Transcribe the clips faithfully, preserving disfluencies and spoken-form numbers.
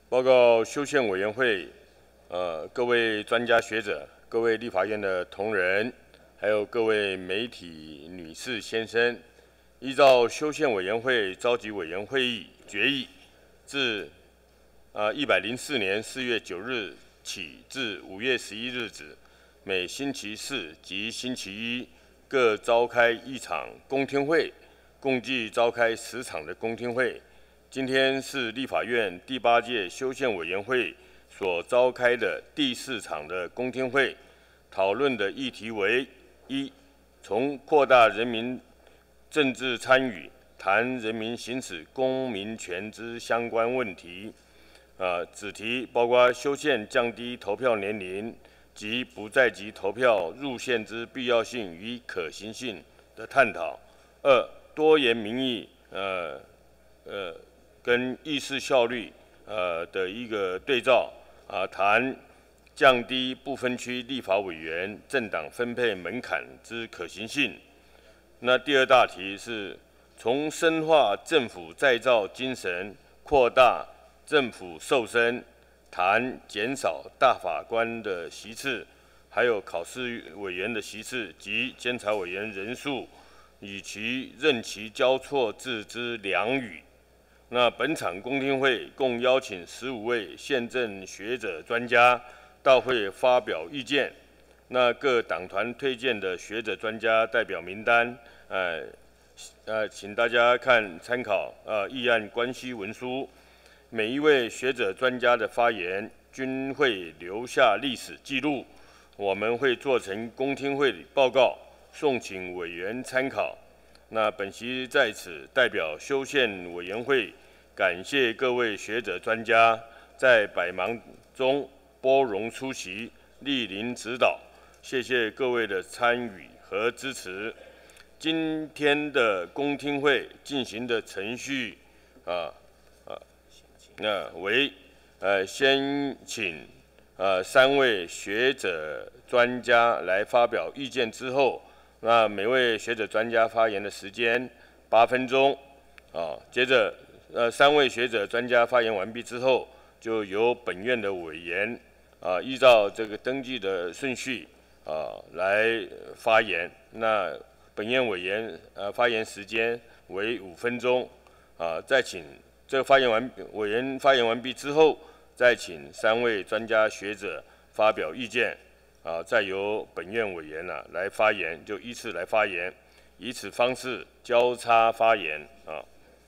报告修宪委员会，呃，各位专家学者、各位立法院的同仁，还有各位媒体女士先生，依照修宪委员会召集委员会议决议，自呃一百零四年四月九日起至五月十一日止，每星期四及星期一各召开一场公听会，共计召开十场的公听会。今天是立法院第八届修宪委员会所召开的第四场的公听会，讨论的议题为：一、从扩大人民政治参与，谈人民行使公民权之相关问题。呃，子题包括修宪降低投票年龄及不在籍投票入宪之必要性与可行性的探讨。二、多元民意，呃呃。跟议事效率呃的一个对照啊，谈降低不分区立法委员政党分配门槛之可行性。那第二大题是从深化政府再造精神，扩大政府瘦身，谈减少大法官的席次，还有考试委员的席次及监察委员人数，以其任期交错制之良语。那本场公听会共邀请十五位宪政学者专家到会发表意见。那各党团推荐的学者专家代表名单，呃呃，请大家看参考呃议案关系文书。每一位学者专家的发言均会留下历史记录，我们会做成公听会报告，送请委员参考。那本席在此代表修宪委员会，感谢各位学者专家在百忙中拨冗出席，莅临指导，谢谢各位的参与和支持。今天的公听会进行的程序啊啊，那为呃先请呃三位学者专家来发表意见之后。那每位学者专家发言的时间八分钟，啊，接着呃三位学者专家发言完毕之后，就由本院的委员啊依照这个登记的顺序啊来发言。那本院委员呃发言时间为五分钟，啊，再请这个发言完委员发言完毕之后，再请三位专家学者发表意见。啊，再由本院委员啊来发言，就依次来发言，以此方式交叉发言啊。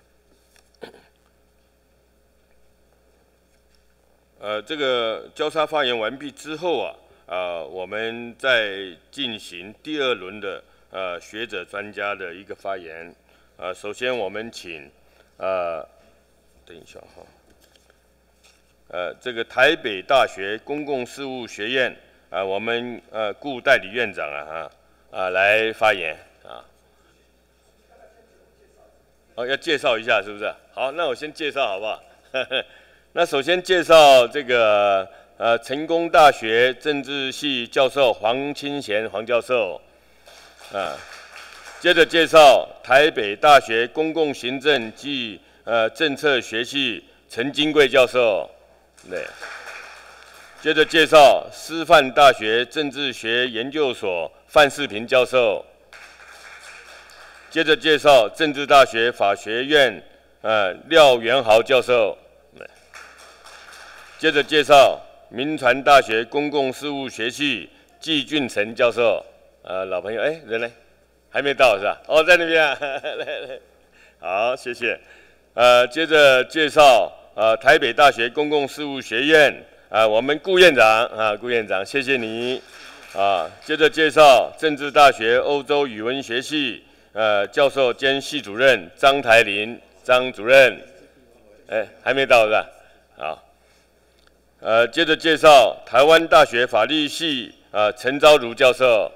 呃，这个交叉发言完毕之后啊，啊，我们再进行第二轮的呃学者专家的一个发言。啊，首先我们请呃，等一下哈，呃，这个台北大学公共事务学院。啊，我们呃顾代理院长啊哈啊来发言啊，哦要介绍一下是不是？好，那我先介绍好不好？那首先介绍这个呃成功大学政治系教授黄清贤黄教授，啊，接着介绍台北大学公共行政暨呃政策学系陈金贵教授，对。接着介绍师范大学政治学研究所范世平教授。接着介绍政治大学法学院呃廖元豪教授。接着介绍民传大学公共事务学系季俊成教授。呃，老朋友，哎，人呢？还没到是吧？哦，在那边啊。来来，好，谢谢。呃，接着介绍呃台北大学公共事务学院。啊，我们顾院长啊，顾院长，谢谢你。啊，接着介绍政治大学欧洲语文学系呃教授兼系主任张台林，张主任。哎，还没到是吧？好。呃，接着介绍台湾大学法律系啊陈昭如教授。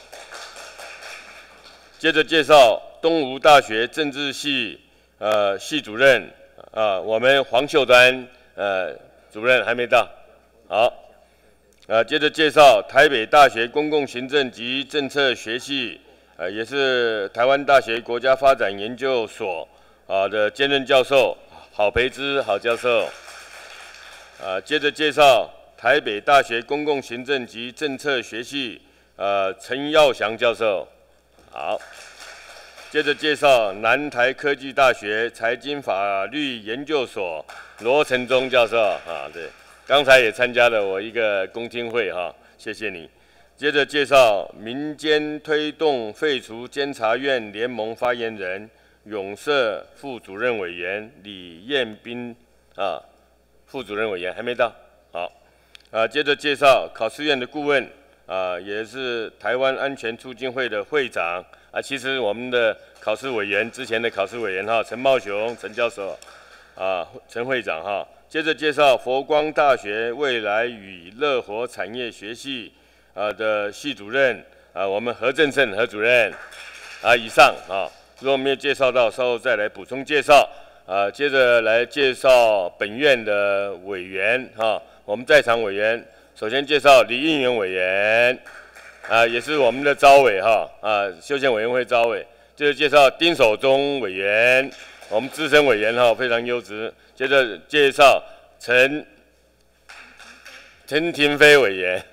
接着介绍东吴大学政治系呃系主任啊，我们黄秀端呃主任还没到。好，呃，接着介绍台北大学公共行政及政策学系，呃，也是台湾大学国家发展研究所啊的兼任教授郝培之郝教授。 啊，接着介绍台北大学公共行政及政策学系呃陈耀祥教授。好，接着介绍南台科技大学财经法律研究所罗承宗教授。啊，对，刚才也参加了我一个公听会哈，谢谢你。接着介绍民间推动废除监察院联盟发言人永社副主任委员李彦斌啊，副主任委员还没到。好，啊，接着介绍考试院的顾问啊，也是台湾安全促进会的会长啊。其实我们的考试委员之前的考试委员哈，陈茂雄陈教授啊，陈会长哈。接着介绍佛光大学未来与乐活产业学系啊的系主任啊，我们何正胜何主任啊以上啊，如果没有介绍到，稍后再来补充介绍啊。接着来介绍本院的委员哈，我们在场委员，首先介绍李应元委员啊，也是我们的招委哈啊，修宪委员会招委。接着介绍丁守中委员，我们资深委员哈，非常优质。接着介绍陈陈廷飞委员。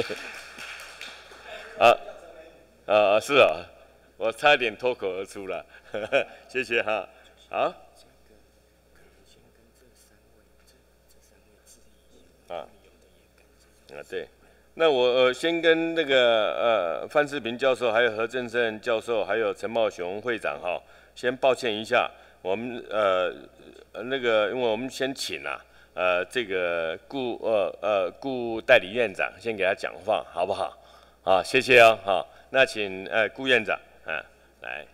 啊啊是啊，我差点脱口而出了，呵呵谢谢哈。好。啊啊对，那我呃先跟那个呃范世平教授、还有何正胜教授、还有陈茂雄会长哈，先抱歉一下，我们呃那个因为我们先请啊呃这个顾呃呃顾代理院长先给他讲话，好不好？好，谢谢哦，好，那请呃顾院长啊来。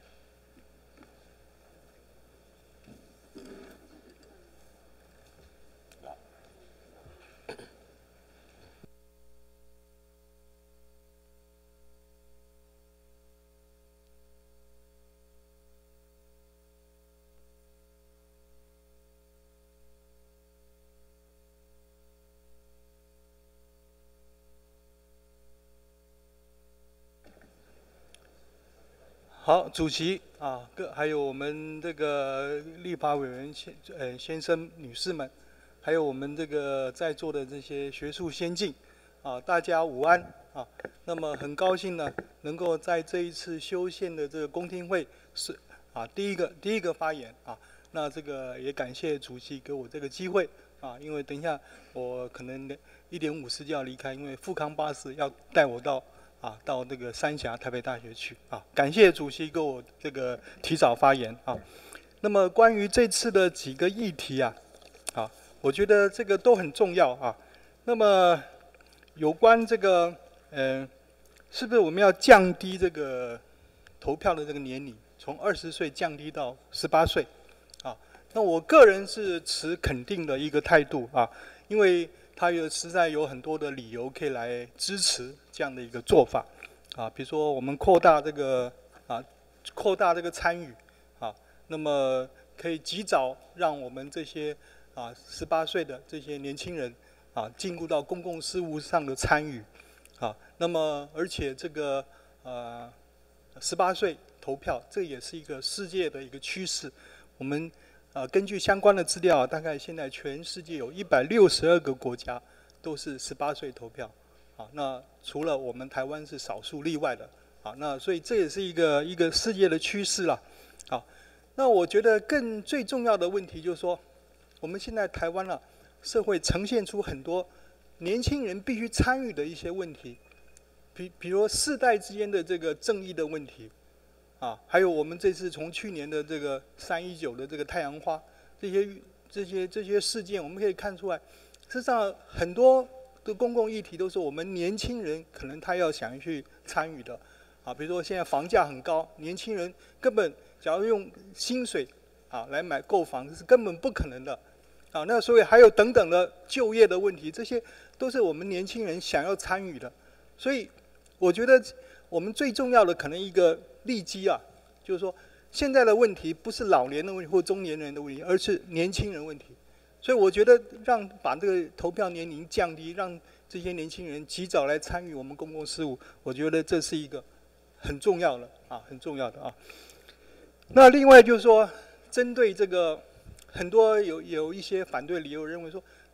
好，主席啊，各还有我们这个立法委员先呃先生、女士们，还有我们这个在座的这些学术先进啊，大家午安啊。那么很高兴呢，能够在这一次修宪的这个公听会是啊第一个第一个发言啊。那这个也感谢主席给我这个机会啊，因为等一下我可能一点五十就要离开，因为富康巴士要带我到。啊，到这个三峡台北大学去啊！感谢主席给我这个提早发言啊。那么关于这次的几个议题啊，啊，我觉得这个都很重要啊。那么有关这个，嗯、呃，是不是我们要降低这个投票的这个年龄，从二十岁降低到十八岁？啊，那我个人是持肯定的一个态度啊，因为它有实在有很多的理由可以来支持这样的一个做法，啊，比如说我们扩大这个啊，扩大这个参与，啊，那么可以及早让我们这些啊十八岁的这些年轻人啊进入到公共事务上的参与，啊，那么而且这个呃十八岁投票，这也是一个世界的一个趋势，我们。啊，根据相关的资料，大概现在全世界有一百六十二个国家都是十八岁投票，啊，那除了我们台湾是少数例外的，啊，那所以这也是一个一个世界的趋势啦，啊，那我觉得更最重要的问题就是说，我们现在台湾啊社会呈现出很多年轻人必须参与的一些问题，比比如世代之间的这个正义的问题。啊，还有我们这次从去年的这个三一九的这个太阳花，这些这些这些事件，我们可以看出来，事实上很多的公共议题都是我们年轻人可能他要想去参与的，啊，比如说现在房价很高，年轻人根本假如用薪水啊来买购房是根本不可能的，啊，那所以还有等等的就业的问题，这些都是我们年轻人想要参与的，所以我觉得我们最重要的可能一个。利基啊，就是说，现在的问题不是老年的问题或中年人的问题，而是年轻人问题。所以我觉得让把这个投票年龄降低，让这些年轻人及早来参与我们公共事务，我觉得这是一个很重要的啊，很重要的啊。那另外就是说，针对这个很多有有一些反对理由认为说，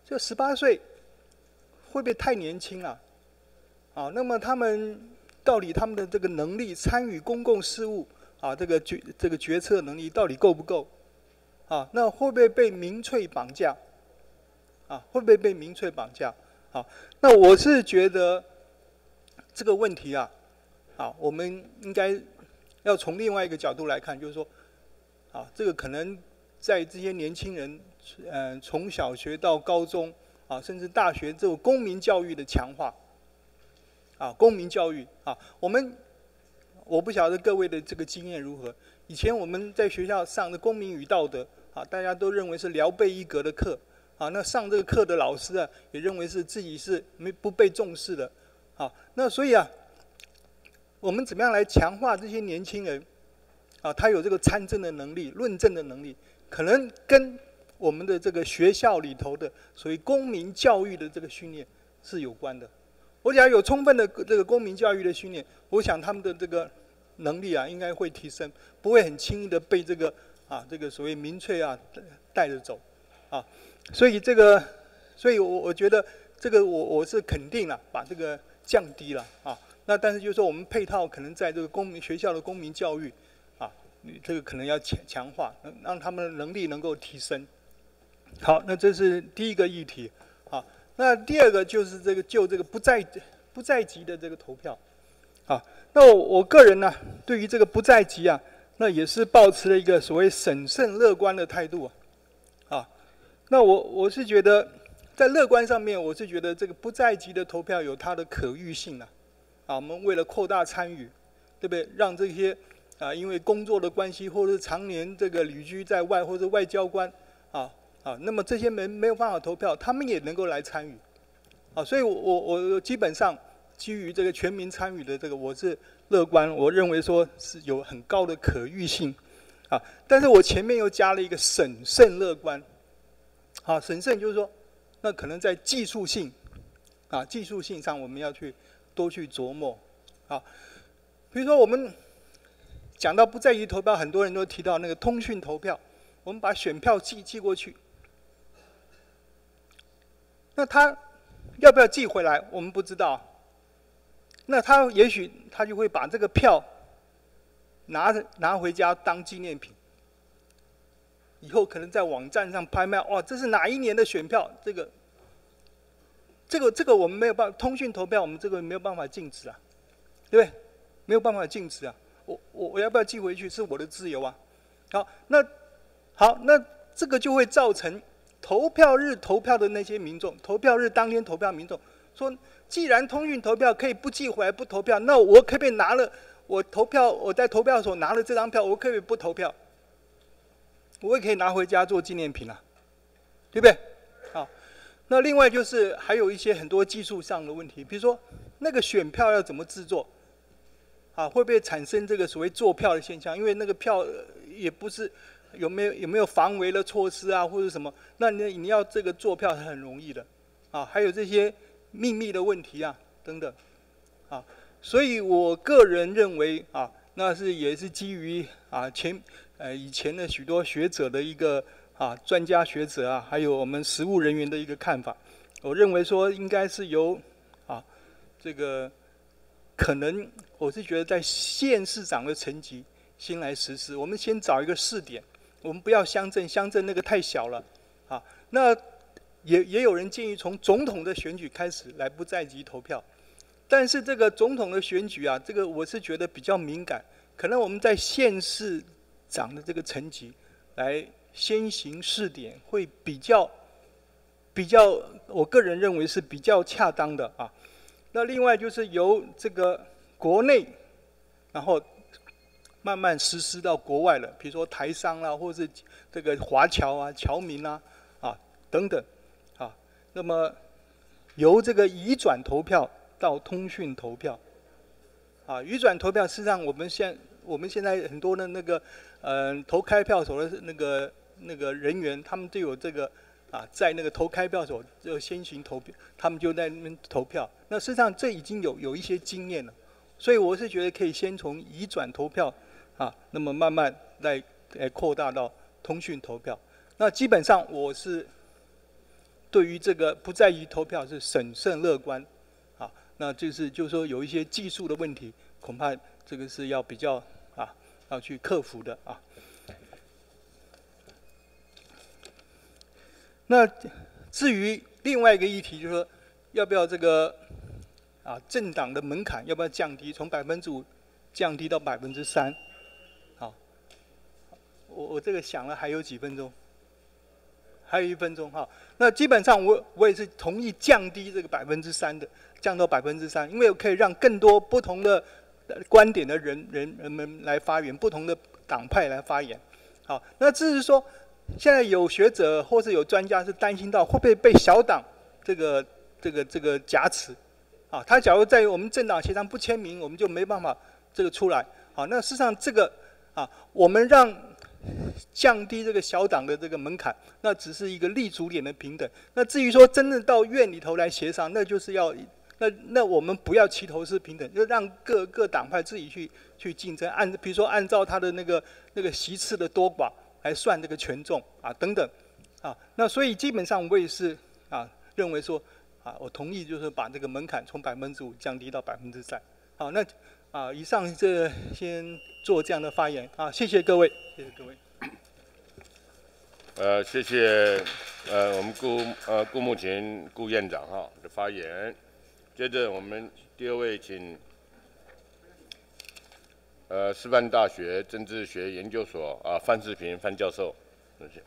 这十八岁会不会太年轻了？啊，那么他们到底他们的这个能力参与公共事务啊，这个决这个决策能力到底够不够？啊，那会不会被民粹绑架？啊，会不会被民粹绑架？啊，那我是觉得这个问题啊，啊，我们应该要从另外一个角度来看，就是说，啊，这个可能在这些年轻人，嗯、呃，从小学到高中，啊，甚至大学这种公民教育的强化，啊，公民教育啊，我们我不晓得各位的这个经验如何。以前我们在学校上的公民与道德，啊，大家都认为是聊备一格的课，啊，那上这个课的老师啊，也认为是自己是没不被重视的，啊，那所以啊，我们怎么样来强化这些年轻人，啊，他有这个参政的能力、论证的能力，可能跟我们的这个学校里头的所谓公民教育的这个训练是有关的。我假如有充分的这个公民教育的训练，我想他们的这个能力啊，应该会提升，不会很轻易的被这个啊这个所谓民粹啊带着走，啊，所以这个，所以我我觉得这个我我是肯定了，把这个降低了啊。那但是就是说我们配套可能在这个公民学校的公民教育，啊，这个可能要强强化，让他们的能力能够提升。好，那这是第一个议题，啊。那第二个就是这个就这个不在不在籍的这个投票，啊，那我我个人呢，对于这个不在籍啊，那也是抱持了一个所谓审慎乐观的态度啊，啊，那我我是觉得在乐观上面，我是觉得这个不在籍的投票有它的可遇性啊，啊，我们为了扩大参与，对不对？让这些啊因为工作的关系，或者是常年这个旅居在外，或者外交官啊。啊，那么这些人没有办法投票，他们也能够来参与，啊，所以我我我基本上基于这个全民参与的这个，我是乐观，我认为说是有很高的可遇性，啊，但是我前面又加了一个审慎乐观，啊，审慎就是说，那可能在技术性，啊，技术性上我们要去多去琢磨，啊，比如说我们讲到不在籍投票，很多人都提到那个通讯投票，我们把选票寄寄过去。那他要不要寄回来？我们不知道。那他也许他就会把这个票拿拿回家当纪念品，以后可能在网站上拍卖，哇，这是哪一年的选票？这个、这个、这个我们没有办法，通讯投票我们这个没有办法禁止啊，对不对？没有办法禁止啊。我我我要不要寄回去是我的自由啊。好，那好，那这个就会造成。投票日投票的那些民众，投票日当天投票民众说，既然通讯投票可以不寄回来不投票，那我可不可以拿了我投票我在投票所拿了这张票，我可不可以不投票？我也可以拿回家做纪念品啊，对不对？好，那另外就是还有一些很多技术上的问题，比如说那个选票要怎么制作，啊，会不会产生这个所谓作票的现象？因为那个票也不是。有没有有没有防伪的措施啊，或者什么？那你你要这个做票是很容易的，啊，还有这些秘密的问题啊，等等，啊，所以我个人认为啊，那是也是基于啊前呃以前的许多学者的一个啊专家学者啊，还有我们实务人员的一个看法，我认为说应该是由啊这个可能我是觉得在县市长的层级先来实施，我们先找一个试点。我们不要乡镇，乡镇那个太小了，啊，那也也有人建议从总统的选举开始来不在籍投票，但是这个总统的选举啊，这个我是觉得比较敏感，可能我们在县市长的这个层级来先行试点，会比较比较，我个人认为是比较恰当的啊。那另外就是由这个国内，然后。慢慢实施到国外了，比如说台商啦，或是这个华侨啊、侨民啊，啊等等，啊，那么由这个移转投票到通讯投票，啊，移转投票，事实上我们现我们现在很多的那个呃投开票所的那个那个人员，他们都有这个啊，在那个投开票所就先行投票，他们就在那边投票。那事实上这已经有有一些经验了，所以我是觉得可以先从移转投票。啊，那么慢慢来，呃，扩大到通讯投票。那基本上我是对于这个不在籍投票是审慎乐观，啊，那就是就是说有一些技术的问题，恐怕这个是要比较啊要去克服的啊。那至于另外一个议题，就是说要不要这个啊政党的门槛要不要降低，从百分之五降低到百分之三？好，我我这个想了还有几分钟，还有一分钟哈。那基本上我我也是同意降低这个百分之三的，降到百分之三，因为可以让更多不同的观点的人人人们来发言，不同的党派来发言。好，那至于说。现在有学者或是有专家是担心到会不会被小党这个这个这个夹持，啊，他假如在我们政党协商不签名，我们就没办法这个出来，好，那事实上这个啊，我们让降低这个小党的这个门槛，那只是一个立足点的平等。那至于说真正到院里头来协商，那就是要那那我们不要齐头式平等，就让各各党派自己去去竞争，按比如说按照他的那个那个席次的多寡。来算这个权重啊等等啊，那所以基本上我也是啊认为说啊，我同意就是把这个门槛从百分之五降低到百分之三。好，那啊以上这先做这样的发言啊，谢谢各位，谢谢各位。 呃，谢谢呃我们顾呃顾慕群顾院长哈的发言。接着我们第二位请。呃，师范大学政治学研究所啊，范世平范教授，谢谢。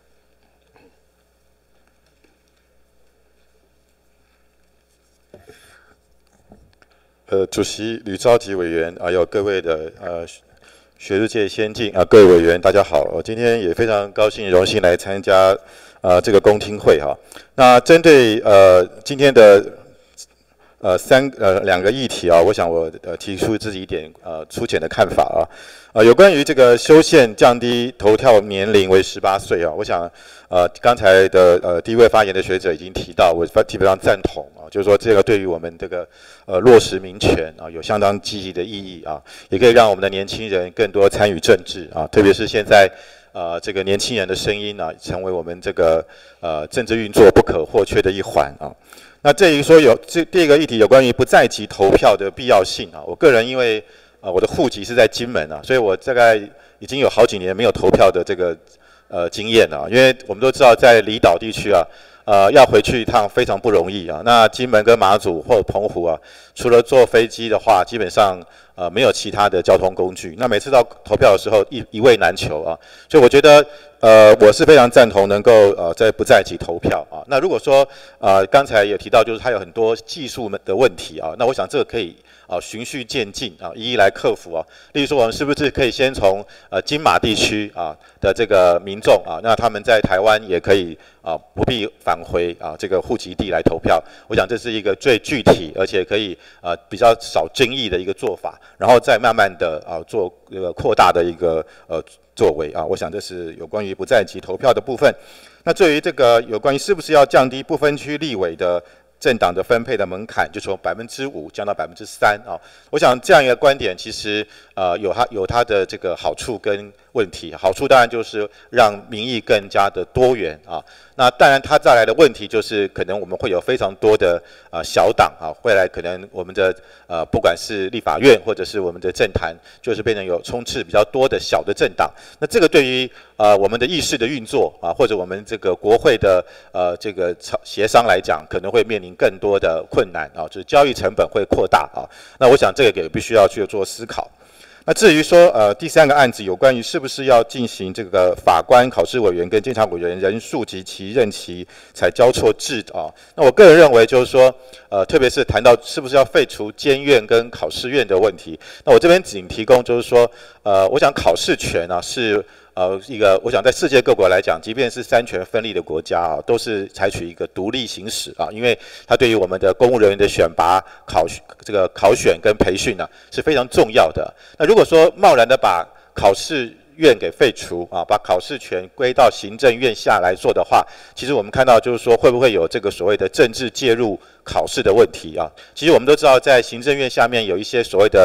呃，主席吕昭吉委员啊，有各位的呃学术界先进啊，各位委员大家好，我今天也非常高兴荣幸来参加啊这个公听会哈。那针对呃今天的。呃，三呃两个议题啊，我想我呃提出自己一点呃粗浅的看法啊，呃有关于这个修宪降低投票年龄为十八岁啊，我想呃刚才的呃第一位发言的学者已经提到，我基本上赞同啊，就是说这个对于我们这个呃落实民权啊有相当积极的意义啊，也可以让我们的年轻人更多参与政治啊，特别是现在呃这个年轻人的声音啊，成为我们这个呃政治运作不可或缺的一环啊。那至于说有这第二个议题有关于不在籍投票的必要性啊，我个人因为呃我的户籍是在金门啊，所以我大概已经有好几年没有投票的这个呃经验了，因为我们都知道在离岛地区啊，呃要回去一趟非常不容易啊。那金门跟马祖或澎湖啊，除了坐飞机的话，基本上呃没有其他的交通工具。那每次到投票的时候一一位难求啊，所以我觉得。呃，我是非常赞同能够呃在不在籍投票啊。那如果说呃刚才也提到，就是它有很多技术的问题啊，那我想这个可以啊循序渐进啊，一一来克服啊。例如说，我们是不是可以先从呃金马地区啊的这个民众啊，那他们在台湾也可以啊不必返回啊这个户籍地来投票。我想这是一个最具体而且可以呃比较少争议的一个做法，然后再慢慢的啊做这个扩大的一个呃。作为啊，我想这是有关于不在籍投票的部分。那至于这个有关于是不是要降低不分区立委的政党的分配的门槛，就从百分之五降到百分之三啊，我想这样一个观点其实呃有它有它的这个好处跟问题。好处当然就是让民意更加的多元啊。那当然它带来的问题就是可能我们会有非常多的呃小党啊，未来可能我们的呃不管是立法院或者是我们的政坛，就是变成有充斥比较多的小的政党。那这个对于呃我们的议事的运作啊，或者我们这个国会的呃这个协商来讲，可能会面临更多的困难啊，就是交易成本会扩大啊。那我想这个也必须要去做思考。那至于说，呃，第三个案子有关于是不是要进行这个法官、考试委员跟监察委员人数及其任期才交错制啊？那我个人认为就是说，呃，特别是谈到是不是要废除监院跟考试院的问题，那我这边仅提供就是说，呃，我想考试权啊是。呃，一个我想在世界各国来讲，即便是三权分立的国家啊，都是采取一个独立行使啊，因为它对于我们的公务人员的选拔、考这个考选跟培训呢、啊、是非常重要的。那如果说贸然的把考试院给废除啊，把考试权归到行政院下来做的话，其实我们看到就是说会不会有这个所谓的政治介入考试的问题啊？其实我们都知道，在行政院下面有一些所谓的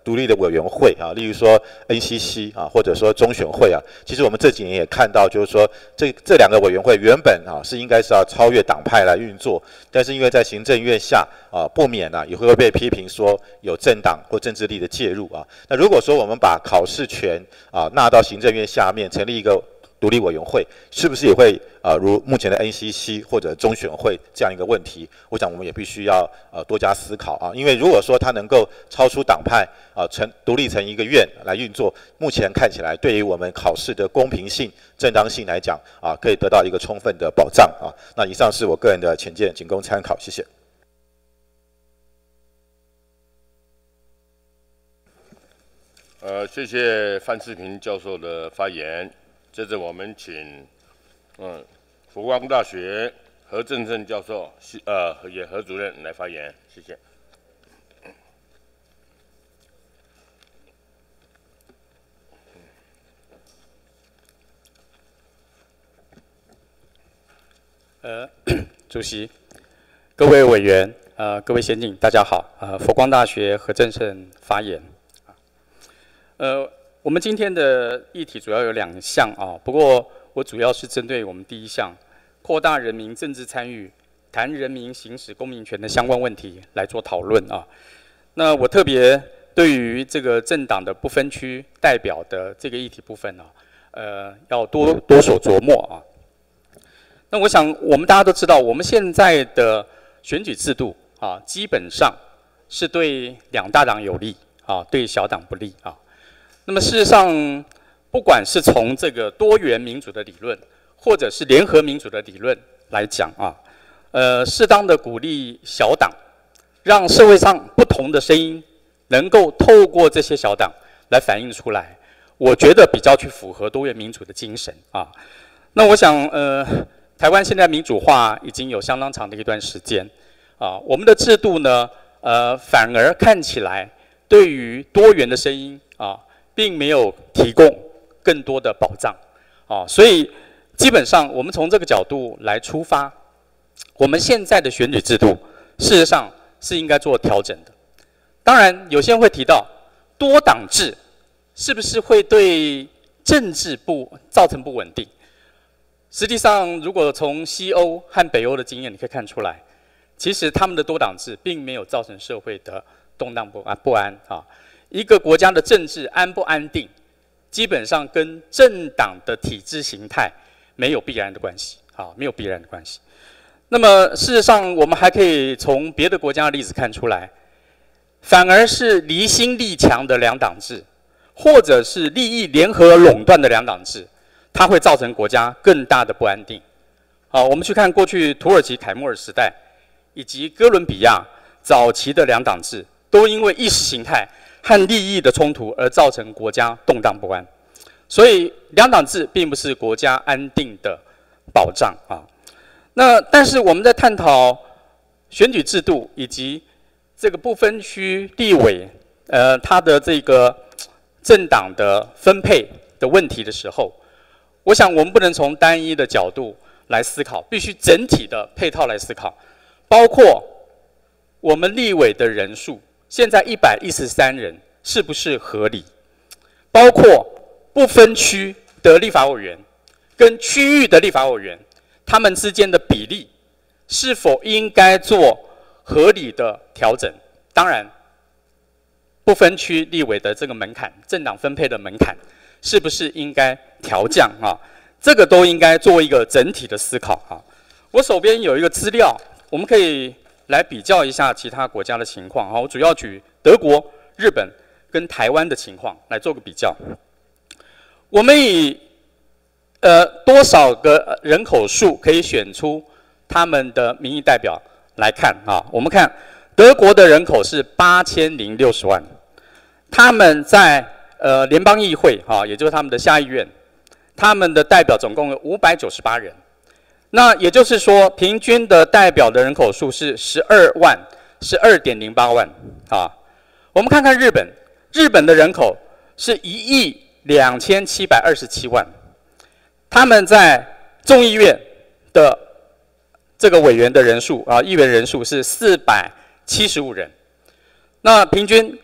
独立的委员会啊，例如说 N C C 啊，或者说中选会啊，其实我们这几年也看到，就是说这这两个委员会原本啊是应该是要超越党派来运作，但是因为在行政院下啊，不免啊也会被批评说有政党或政治力的介入啊。那如果说我们把考试权啊纳到行政院下面，成立一个独立委员会，是不是也会呃如目前的 N C C 或者中选会这样一个问题？我想我们也必须要呃多加思考啊，因为如果说它能够超出党派啊，成独立成一个院来运作，目前看起来对于我们考试的公平性、正当性来讲啊，可以得到一个充分的保障啊。那以上是我个人的浅见，仅供参考，谢谢。 呃，谢谢范世平教授的发言。接着我们请，嗯，佛光大学何正胜教授，呃，也何主任来发言，谢谢。 呃，主席，各位委员，呃，各位先进，大家好。呃，佛光大学何正胜发言。呃。我们今天的议题主要有两项啊，不过我主要是针对我们第一项，扩大人民政治参与，谈人民行使公民权的相关问题来做讨论啊。那我特别对于这个政党的不分区代表的这个议题部分呢、啊，呃，要多多所琢磨啊。那我想我们大家都知道，我们现在的选举制度啊，基本上是对两大党有利啊，对小党不利啊。那么事实上，不管是从这个多元民主的理论，或者是联合民主的理论来讲啊，呃，适当的鼓励小党，让社会上不同的声音能够透过这些小党来反映出来，我觉得比较去符合多元民主的精神啊。那我想，呃，台湾现在民主化已经有相当长的一段时间啊，我们的制度呢，呃，反而看起来对于多元的声音啊，并没有提供更多的保障，啊，所以基本上我们从这个角度来出发，我们现在的选举制度事实上是应该做调整的。当然，有些人会提到多党制是不是会对政治不造成不稳定？实际上，如果从西欧和北欧的经验，你可以看出来，其实他们的多党制并没有造成社会的动荡不安不安啊。一个国家的政治安不安定，基本上跟政党的体制形态没有必然的关系，啊，没有必然的关系。那么事实上，我们还可以从别的国家的例子看出来，反而是离心力强的两党制，或者是利益联合垄断的两党制，它会造成国家更大的不安定。好，我们去看过去土耳其凯末尔时代，以及哥伦比亚早期的两党制，都因为意识形态和利益的冲突而造成国家动荡不安，所以两党制并不是国家安定的保障啊。那但是我们在探讨选举制度以及这个不分区立委，呃，它的这个政党的分配的问题的时候，我想我们不能从单一的角度来思考，必须整体的配套来思考，包括我们立委的人数。现在一百一十三人是不是合理？包括不分区的立法委员跟区域的立法委员，他们之间的比例是否应该做合理的调整？当然，不分区立委的这个门槛，政党分配的门槛，是不是应该调降啊？这个都应该做一个整体的思考啊。我手边有一个资料，我们可以来比较一下其他国家的情况啊，我主要举德国、日本跟台湾的情况来做个比较。我们以呃多少个人口数可以选出他们的民意代表来看啊，我们看德国的人口是八千零六十万，他们在呃联邦议会啊，也就是他们的下议院，他们的代表总共有五百九十八人。那也就是说，平均的代表的人口数是十二万，十二点零八万啊。我们看看日本，日本的人口是一亿两千七百二十七万，他们在众议院的这个委员的人数啊，议员人数是四百七十五人，那平均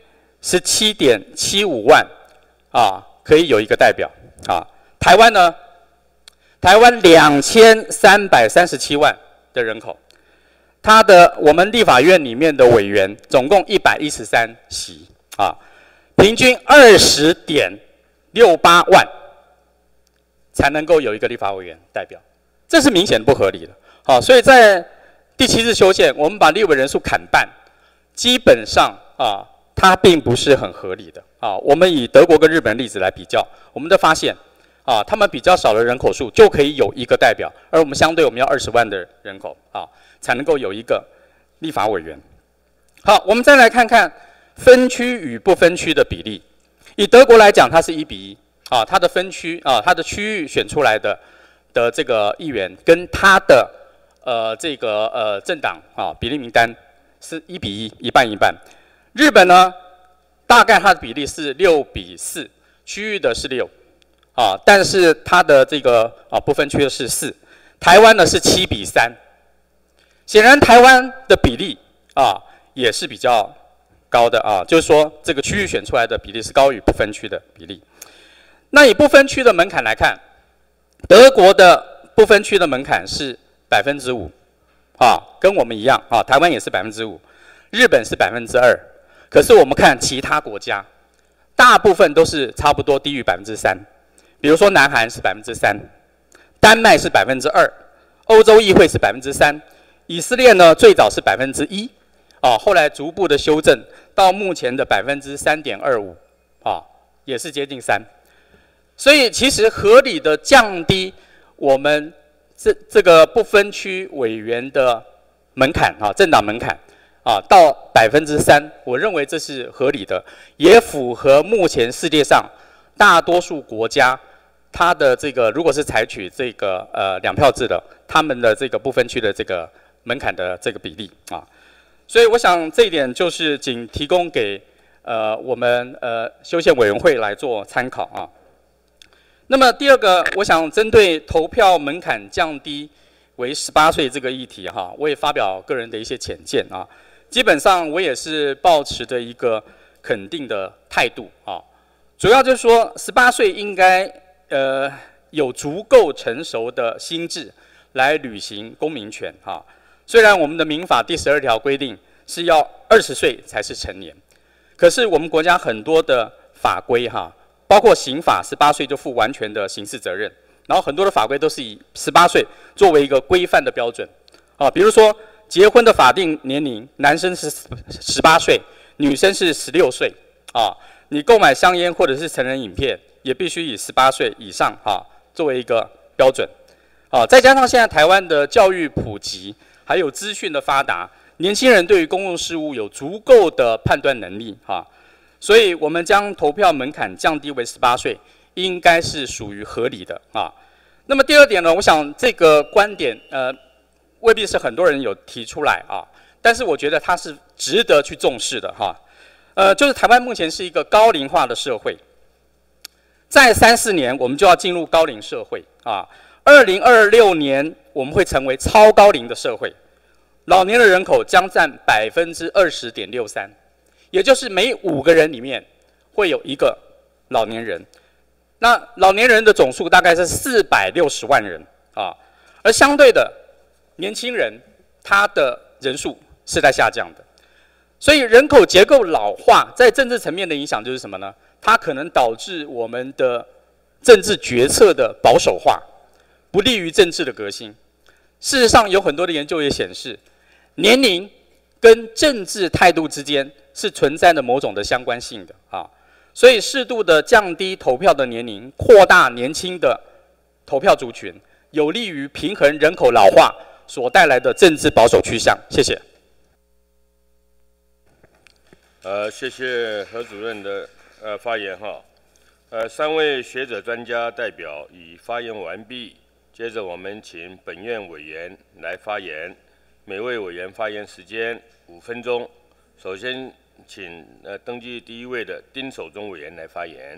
十七点七五万啊，可以有一个代表啊。台湾呢，台湾两千三百三十七万的人口，它的我们立法院里面的委员总共一百一十三席啊，平均二十点六八万才能够有一个立法委员代表，这是明显不合理的。好，所以在第七次修宪，我们把立委人数砍半，基本上啊，它并不是很合理的啊。我们以德国跟日本的例子来比较，我们的发现啊，他们比较少的人口数就可以有一个代表，而我们相对我们要二十万的人口啊，才能够有一个立法委员。好，我们再来看看分区与不分区的比例。以德国来讲，它是一比一啊，它的分区啊，它的区域选出来的的这个议员跟它的呃这个呃政党啊比例名单是一比一，一半一半。日本呢，大概它的比例是六比四，区域的是六。啊，但是它的这个啊不分区的是四，台湾呢是七比三，显然台湾的比例啊也是比较高的啊，就是说这个区域选出来的比例是高于不分区的比例。那以不分区的门槛来看，德国的不分区的门槛是百分之五，啊，跟我们一样啊，台湾也是百分之五，日本是百分之二，可是我们看其他国家，大部分都是差不多低于百分之三。比如说，南韩是百分之三，丹麦是百分之二，欧洲议会是百分之三，以色列呢最早是百分之一，啊，后来逐步的修正到目前的百分之三点二五，啊，也是接近三。所以其实合理的降低我们这这个不分区委员的门槛啊，政党门槛啊，到百分之三，我认为这是合理的，也符合目前世界上大多数国家。它的这个如果是采取这个呃两票制的，他们的这个不分区的这个门槛的这个比例啊，所以我想这一点就是仅提供给呃我们呃修宪委员会来做参考啊。那么第二个，我想针对投票门槛降低为十八岁这个议题哈，我也发表个人的一些浅见啊。基本上我也是抱持着一个肯定的态度啊，主要就是说十八岁应该。呃，有足够成熟的心智来履行公民权哈。虽然我们的民法第十二条规定是要二十岁才是成年，可是我们国家很多的法规哈，包括刑法，十八岁就负完全的刑事责任，然后很多的法规都是以十八岁作为一个规范的标准啊。比如说结婚的法定年龄，男生是十八岁，女生是十六岁啊。你购买香烟或者是成人影片，也必须以十八岁以上啊作为一个标准，啊，再加上现在台湾的教育普及，还有资讯的发达，年轻人对于公共事务有足够的判断能力啊，所以我们将投票门槛降低为十八岁，应该是属于合理的啊。那么第二点呢，我想这个观点呃未必是很多人有提出来啊，但是我觉得它是值得去重视的哈。呃，就是台湾目前是一个高龄化的社会，在三四年我们就要进入高龄社会啊。二零二六年我们会成为超高龄的社会，老年的人口将占百分之二十点六三，也就是每五个人里面会有一个老年人。那老年人的总数大概是四百六十万人啊，而相对的年轻人他的人数是在下降的。所以人口结构老化在政治层面的影响就是什么呢？它可能导致我们的政治决策的保守化，不利于政治的革新。事实上，有很多的研究也显示，年龄跟政治态度之间是存在着某种的相关性的啊。所以，适度的降低投票的年龄，扩大年轻的投票族群，有利于平衡人口老化所带来的政治保守趋向。谢谢。 呃，谢谢何主任的呃发言哈。呃，三位学者专家代表已发言完毕，接着我们请本院委员来发言，每位委员发言时间五分钟。首先，请呃登记第一位的丁守中委员来发言。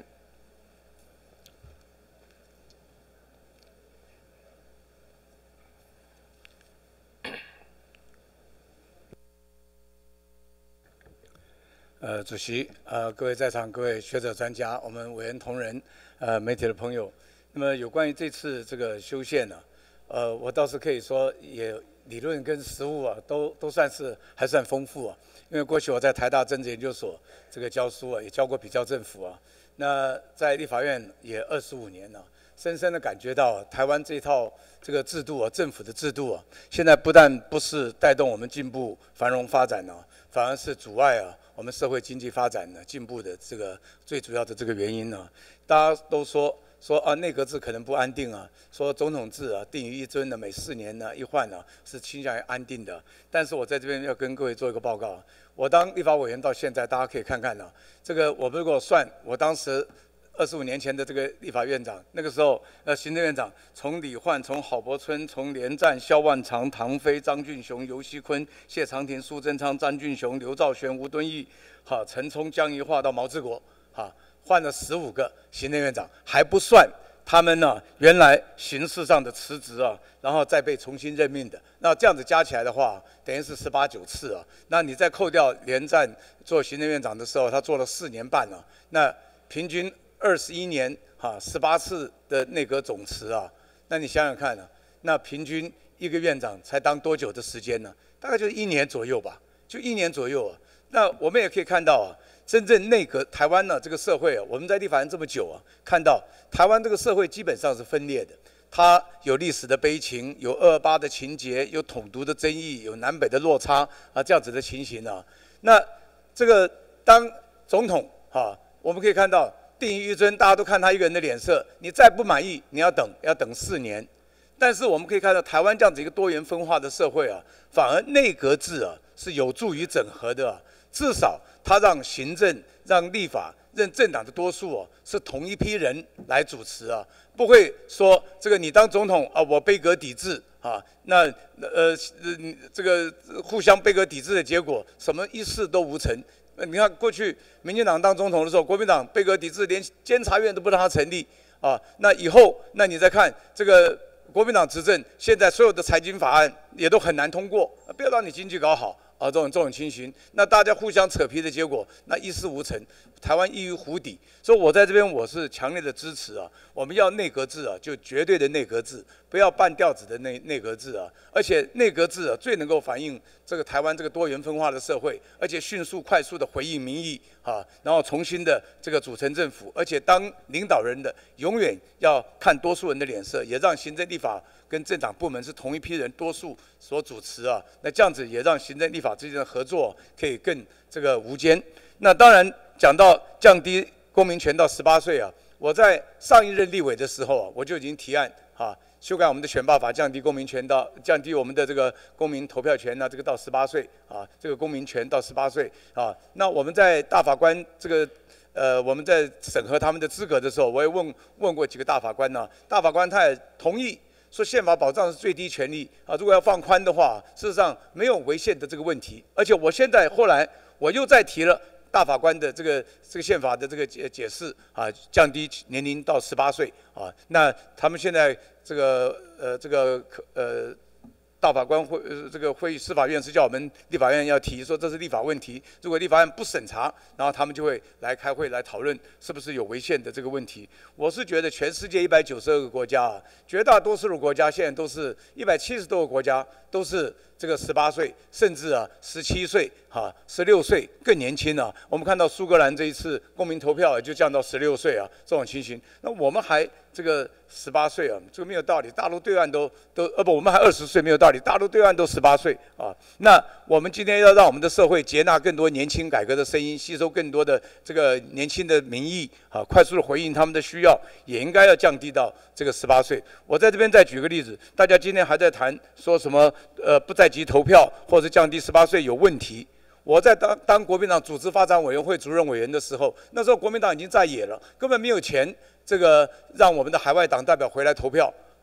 呃，主席，呃，各位在场各位学者专家，我们委员同仁，呃，媒体的朋友，那么有关于这次这个修宪呢，呃，我倒是可以说也理论跟实务啊，都都算是还算丰富啊。因为过去我在台大政治研究所这个教书啊，也教过比较政府啊，那在立法院也二十五年了，深深的感觉到台湾这套这个制度啊，政府的制度啊，现在不但不是带动我们进步繁荣发展啊，反而是阻碍啊。我们社会经济发展呢进步的这个最主要的这个原因呢，大家都说说啊内阁制可能不安定啊，说总统制啊定于一尊呢，每四年呢一换呢是倾向于安定的。但是我在这边要跟各位做一个报告，我当立法委员到现在，大家可以看看呢、啊，这个我们如果算我当时。二十五年前的这个立法院长，那个时候，呃，行政院长从李焕、从郝柏村、从连战、萧万长、唐飞、张俊雄、游锡堃、谢长廷、苏贞昌、张俊雄、刘兆玄、吴敦义，好，陈冲、江宜桦到毛治国，好，换了十五个行政院长，还不算他们呢原来形式上的辞职啊，然后再被重新任命的，那这样子加起来的话，等于是十八九次啊。那你再扣掉连战做行政院长的时候，他做了四年半了、啊，那平均。二十一年哈，十八次的内阁总辞啊，那你想想看啊，那平均一个院长才当多久的时间呢？大概就一年左右吧，就一年左右啊。那我们也可以看到啊，真正内阁台湾呢这个社会啊，我们在立法院这么久啊，看到台湾这个社会基本上是分裂的，它有历史的悲情，有二二八的情节，有统独的争议，有南北的落差啊，这样子的情形啊。那这个当总统哈，我们可以看到。定于一尊，大家都看他一个人的脸色。你再不满意，你要等，要等四年。但是我们可以看到，台湾这样子一个多元分化的社会啊，反而内阁制啊是有助于整合的、啊。至少它让行政、让立法、让政党的多数哦、啊、是同一批人来主持啊，不会说这个你当总统啊，我杯葛抵制啊，那呃这个互相杯葛抵制的结果，什么一事都无成。你看，过去民进党当总统的时候，国民党杯葛抵制，连监察院都不让他成立啊。那以后，那你再看这个国民党执政，现在所有的财经法案也都很难通过，不要让你经济搞好啊，这种这种情形，那大家互相扯皮的结果，那一事无成，台湾易于糊底。所以我在这边我是强烈的支持啊，我们要内阁制啊，就绝对的内阁制，不要半吊子的内内阁制啊。而且内阁制啊，最能够反映这个台湾这个多元分化的社会，而且迅速快速的回应民意啊，然后重新的这个组成政府，而且当领导人的永远要看多数人的脸色，也让行政立法跟政党部门是同一批人多数所主持啊，那这样子也让行政立法之间的合作可以更这个无间。那当然讲到降低公民权到十八岁啊，我在上一任立委的时候啊，我就已经提案啊。修改我们的选罢法，降低公民权到降低我们的这个公民投票权呢、啊，这个到十八岁啊，这个公民权到十八岁啊。那我们在大法官这个呃，我们在审核他们的资格的时候，我也问问过几个大法官呢、啊，大法官他也同意说宪法保障是最低权利啊，如果要放宽的话，事实上没有违宪的这个问题。而且我现在后来我又再提了。大法官的这个这个宪法的这个解解释啊，降低年龄到十八岁啊，那他们现在这个呃这个呃大法官会呃这个会议司法院是叫我们立法院要提说这是立法问题，如果立法院不审查，然后他们就会来开会来讨论是不是有违宪的这个问题。我是觉得全世界一百九十二个国家啊，绝大多数的国家现在都是一百七十多个国家都是。这个十八岁，甚至啊十七岁、哈十六岁更年轻啊。我们看到苏格兰这一次公民投票也就降到十六岁啊，这种情形。那我们还这个十八岁啊，这个没有道理。大陆对岸都都呃不，我们还二十岁没有道理。大陆对岸都十八岁啊。那我们今天要让我们的社会接纳更多年轻改革的声音，吸收更多的这个年轻的民意啊，快速的回应他们的需要，也应该要降低到这个十八岁。我在这边再举个例子，大家今天还在谈说什么呃不在。及投票或者降低十八岁有问题。我在当当国民党组织发展委员会主任委员的时候，那时候国民党已经在野了，根本没有钱这个让我们的海外党代表回来投票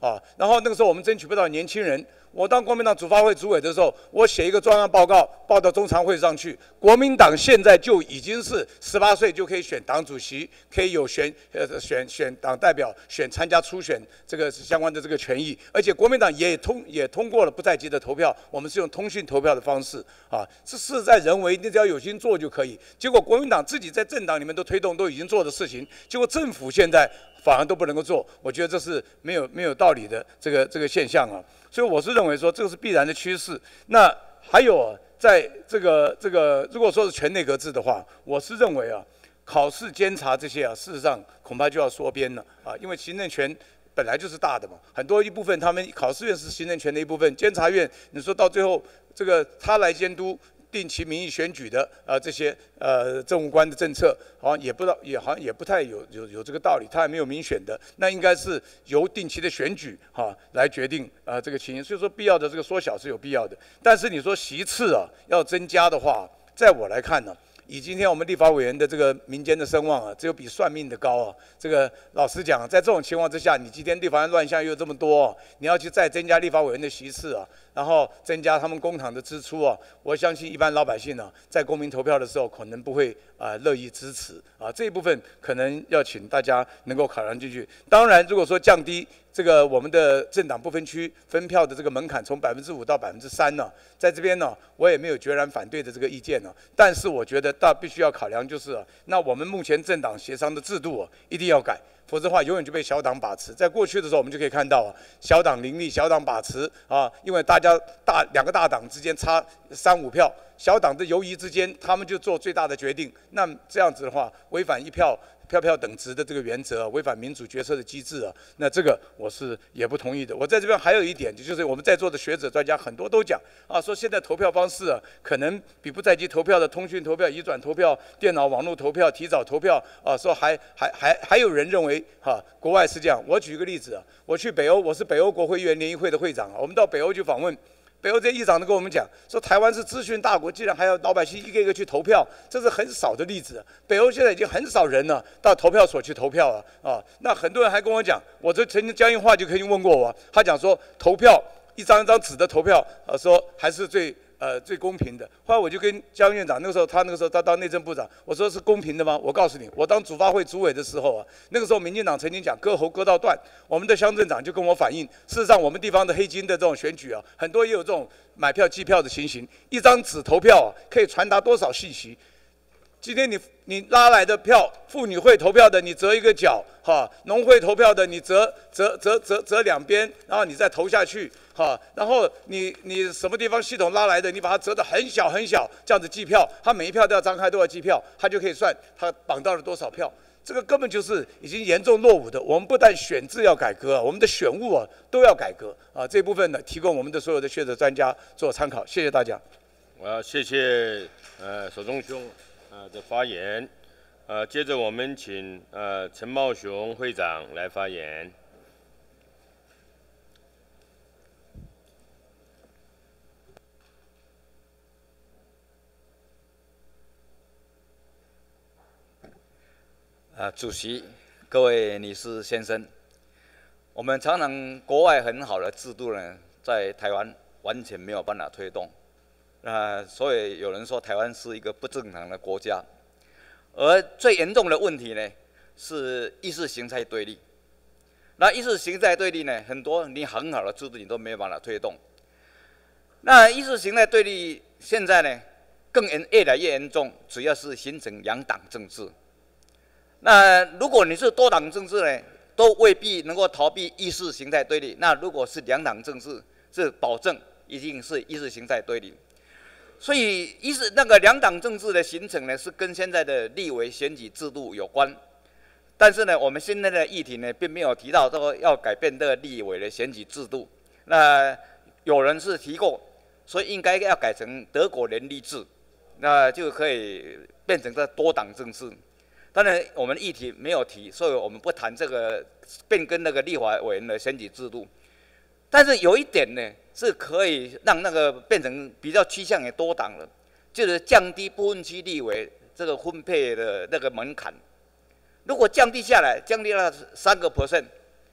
啊。然后那个时候我们争取不到年轻人。我当国民党主发会主委的时候，我写一个专案报告报到中常会上去。国民党现在就已经是十八岁就可以选党主席，可以有选呃选选党代表、选参加初选这个相关的这个权益，而且国民党也通也通过了不在籍的投票，我们是用通讯投票的方式啊，这事在人为，你只要有心做就可以。结果国民党自己在政党里面都推动都已经做的事情，结果政府现在反而都不能够做，我觉得这是没有没有道理的这个这个现象啊。所以我是认为说这个是必然的趋势。那还有啊，在这个这个如果说是全内阁制的话，我是认为啊，考试监察这些啊，事实上恐怕就要缩编了啊，因为行政权本来就是大的嘛，很多一部分他们考试院是行政权的一部分，监察院你说到最后这个他来监督定期民意选举的呃这些呃政务官的政策，好像也不知道，也好像也不太有有有这个道理，他还没有民选的，那应该是由定期的选举哈、啊、来决定啊、呃、这个情形，所以说必要的这个缩小是有必要的，但是你说席次啊要增加的话，在我来看呢。以今天我们立法委员的这个民间的声望啊，只有比算命的高啊。这个老实讲，在这种情况之下，你今天立法院乱象又这么多、啊，你要去再增加立法委员的席次啊，然后增加他们公帑的支出啊，我相信一般老百姓呢、啊，在公民投票的时候可能不会啊、呃、乐意支持啊，这一部分可能要请大家能够考量进去。当然，如果说降低这个我们的政党不分区分票的这个门槛从百分之五到百分之三呢，在这边呢，我也没有决然反对的这个意见呢。但是我觉得大必须要考量就是、啊，那我们目前政党协商的制度啊，一定要改，否则的话永远就被小党把持。在过去的时候，我们就可以看到啊，小党林立，小党把持啊，因为大家大两个大党之间差三五票，小党的游移之间，他们就做最大的决定。那这样子的话，违反一票。票票等值的这个原则，违反民主决策的机制啊，那这个我是也不同意的。我在这边还有一点，就是我们在座的学者专家很多都讲啊，说现在投票方式啊，可能比不在籍投票的通讯投票、移转投票、电脑网络投票、提早投票啊，说还还还还有人认为哈、啊，国外是这样。我举个例子啊，我去北欧，我是北欧国会议员联谊会的会长啊，我们到北欧去访问。北欧这些议长都跟我们讲说，台湾是资讯大国，竟然还要老百姓一个一个去投票，这是很少的例子。北欧现在已经很少人了到投票所去投票了啊。那很多人还跟我讲，我这曾经江应化就曾经问过我，他讲说投票一张一张纸的投票，呃，说还是最。呃，最公平的。后来我就跟江院长，那个时候他那个时候他当内政部长，我说是公平的吗？我告诉你，我当主发会主委的时候啊，那个时候民进党曾经讲割喉割到断，我们的乡镇长就跟我反映，事实上我们地方的黑金的这种选举啊，很多也有这种买票计票的情形，一张纸投票啊，可以传达多少信息？今天你你拉来的票，妇女会投票的你折一个角，哈，农会投票的你折折折折折两边，然后你再投下去，哈，然后你你什么地方系统拉来的，你把它折得很小很小，这样子计票，它每一票都要张开都要计票，它就可以算它绑到了多少票。这个根本就是已经严重落伍的。我们不但选制要改革，我们的选务啊都要改革啊。这部分呢，提供我们的所有的学者专家做参考。谢谢大家。 我要谢谢呃手中兄。呃的发言，呃，接着我们请呃陈茂雄会长来发言。 啊，主席，各位女士先生，我们常常国外很好的制度呢，在台湾完全没有办法推动。那所以有人说台湾是一个不正常的国家，而最严重的问题呢是意识形态对立。那意识形态对立呢，很多你很好的制度你都没有办法推动。那意识形态对立现在呢更严越来越严重，主要是形成两党政治。那如果你是多党政治呢，都未必能够逃避意识形态对立。那如果是两党政治，是保证一定是意识形态对立。所以，意识那个两党政治的形成呢，是跟现在的立委选举制度有关。但是呢，我们现在的议题呢，并没有提到这个要改变这个立委的选举制度。那有人是提过，所以应该要改成德国联立制，那就可以变成这多党政治。当然，我们议题没有提，所以我们不谈这个变更那个立法委员的选举制度。但是有一点呢，是可以让那个变成比较趋向于多党了，就是降低不分区立委这个分配的那个门槛。如果降低下来，降低到三个 percent，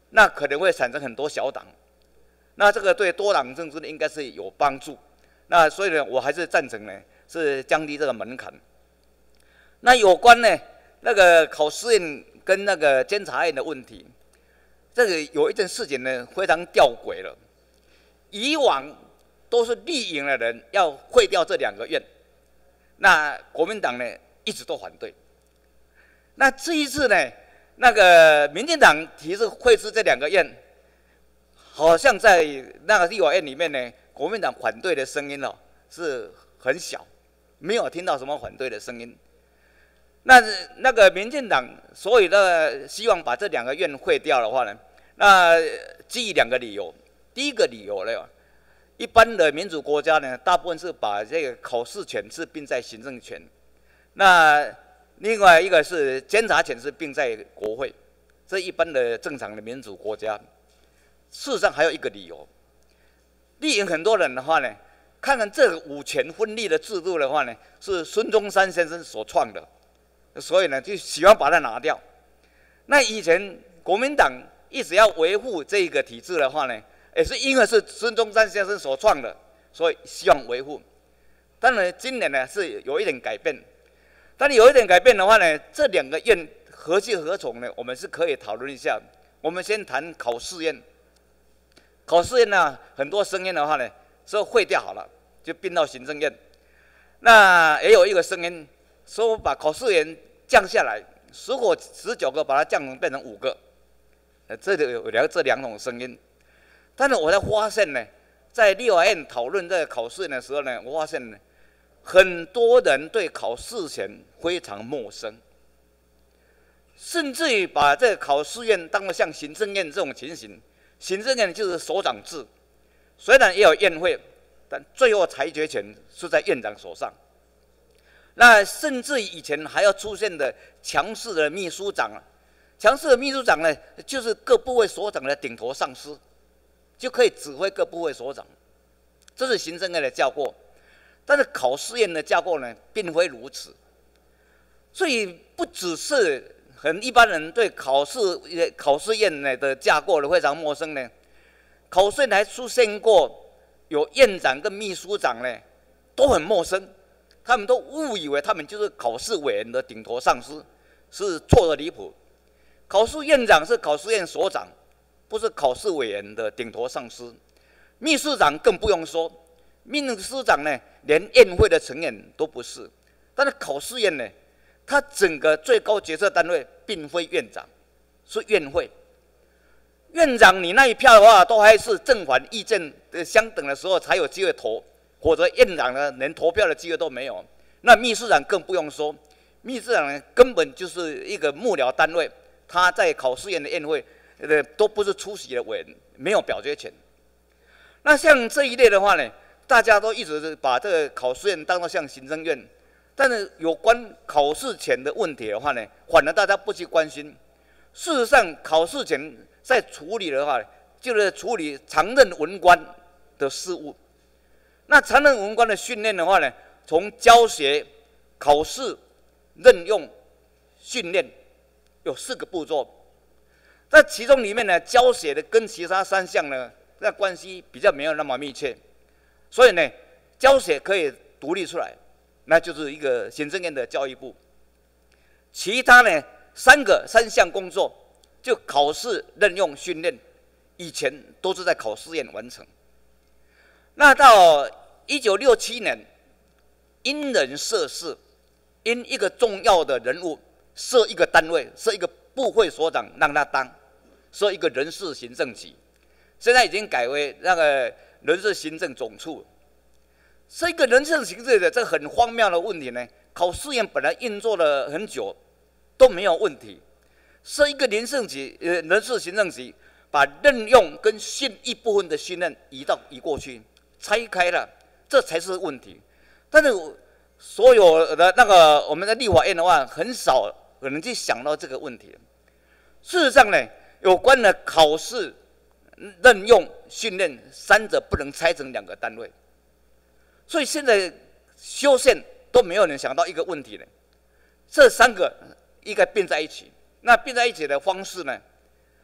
那可能会产生很多小党，那这个对多党政治呢应该是有帮助。那所以呢，我还是赞成呢，是降低这个门槛。那有关呢那个考试院跟那个监察院的问题，这个有一件事情呢非常吊诡了。以往都是绿营的人要废掉这两个院，那国民党呢一直都反对。那这一次呢，那个民进党提出废止这两个院，好像在那个立法院里面呢，国民党反对的声音哦是很小，没有听到什么反对的声音。那那个民进党所以呢希望把这两个院废掉的话呢，那基于两个理由。第一个理由呢，一般的民主国家呢，大部分是把这个考试权是并在行政权，那另外一个是监察权是并在国会，这一般的正常的民主国家。事实上还有一个理由，绿营很多人的话呢，看看这个五权分立的制度的话呢，是孙中山先生所创的，所以呢就喜欢把它拿掉。那以前国民党一直要维护这个体制的话呢，也是因为是孙中山先生所创的，所以希望维护。当然今年呢是有一点改变，但是有一点改变的话呢，这两个院何去何从呢？我们是可以讨论一下。我们先谈考试院。考试院呢，很多声音的话呢，说废掉好了，就并到行政院。那也有一个声音说把考试院降下来，如果十九个把它降成变成五个，呃，这里有两这两种声音。但是我才发现呢，在立法院讨论这个考试院的时候呢，我发现呢，很多人对考试权非常陌生，甚至于把这个考试院当作像行政院这种情形。行政院就是首长制，虽然也有院会，但最后裁决权是在院长手上。那甚至以前还要出现的强势的秘书长，强势的秘书长呢，就是各部位所长的顶头上司，就可以指挥各部位所长。这是行政院的架构，但是考试院的架构呢，并非如此。所以不只是很一般人对考试考试院呢的架构呢非常陌生呢，考试院还出现过有院长跟秘书长呢都很陌生，他们都误以为他们就是考试委员的顶头上司，是错的离谱。考试院长是考试院所长，不是考试委员的顶头上司。秘书长更不用说，秘书长呢连院会的成员都不是。但是考试院呢，它整个最高决策单位并非院长，是院会。院长你那一票的话，都还是正反意见相等的时候才有机会投，或者院长呢连投票的机会都没有。那秘书长更不用说，秘书长呢根本就是一个幕僚单位，他在考试院的院会，呃，都不是出席的委员，没有表决权。那像这一类的话呢，大家都一直把这个考试院当作像行政院。但是有关考试权的问题的话呢，反而大家不去关心。事实上，考试权在处理的话，就是处理常任文官的事务。那常任文官的训练的话呢，从教学、考试、任用、训练有四个步骤。在其中里面呢，教学的跟其他三项呢，那关系比较没有那么密切，所以呢，教学可以独立出来。那就是一个行政院的教育部，其他呢三个三项工作，就考试、任用、训练，以前都是在考试院完成。那到一九六七年，因人设事，因一个重要的人物设一个单位，设一个部会所长让他当，设一个人事行政局，现在已经改为那个人事行政总处。是一个人事行政的这很荒谬的问题呢。考试院本来运作了很久都没有问题，是一个人事局呃人事行政局把任用跟训一部分的训练移到移过去，拆开了，这才是问题。但是所有的那个我们的立法院的话，很少可能去想到这个问题。事实上呢，有关的考试、任用、训练三者不能拆成两个单位。所以现在修宪都没有人想到一个问题呢，这三个应该并在一起。那并在一起的方式呢，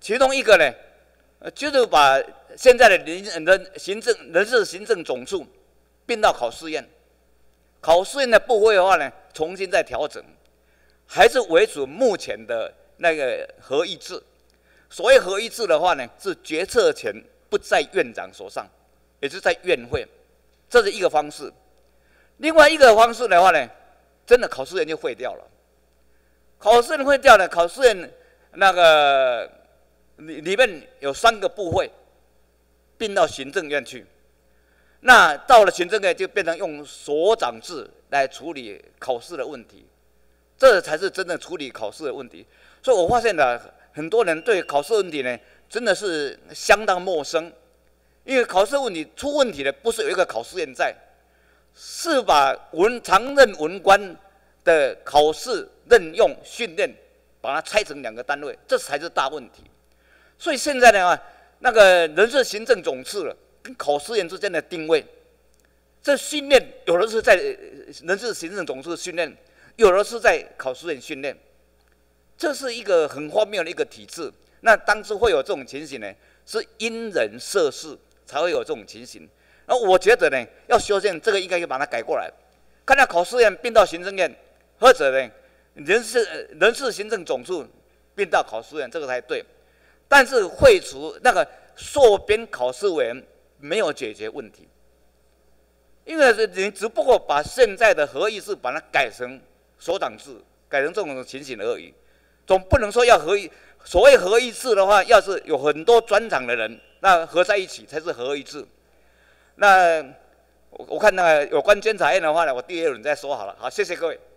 其中一个呢，呃，就是把现在的人人行政人事行政总处并到考试院，考试院的部会的话呢，重新再调整，还是维持目前的那个合议制。所谓合议制的话呢，是决策权不在院长手上，也是在院会，这是一个方式。另外一个方式的话呢，真的考试院就废掉了。考试院废掉了，考试院那个里里面有三个部会并到行政院去，那到了行政院就变成用所长制来处理考试的问题，这才是真正处理考试的问题。所以我发现呢，很多人对考试问题呢，真的是相当陌生，因为考试问题出问题的不是有一个考试院在，是把文常任文官的考试任用训练，把它拆成两个单位，这才是大问题。所以现在呢，那个人事行政总处了跟考试院之间的定位，这训练有的是在人事行政总处训练，有的是在考试院训练。这是一个很荒谬的一个体制。那当初会有这种情形呢，是因人设事才会有这种情形。那我觉得呢，要修正这个应该要把它改过来，看到考试院并到行政院，或者呢人事人事行政总处并到考试院，这个才对。但是废除那个硕编考试委员没有解决问题，因为你只不过把现在的合议制把它改成所长制，改成这种情形而已。总不能说要合议，所谓合议制的话，要是有很多专长的人，那合在一起才是合议制。那我我看那个有关监察院的话呢，我第二轮再说好了。好，谢谢各位。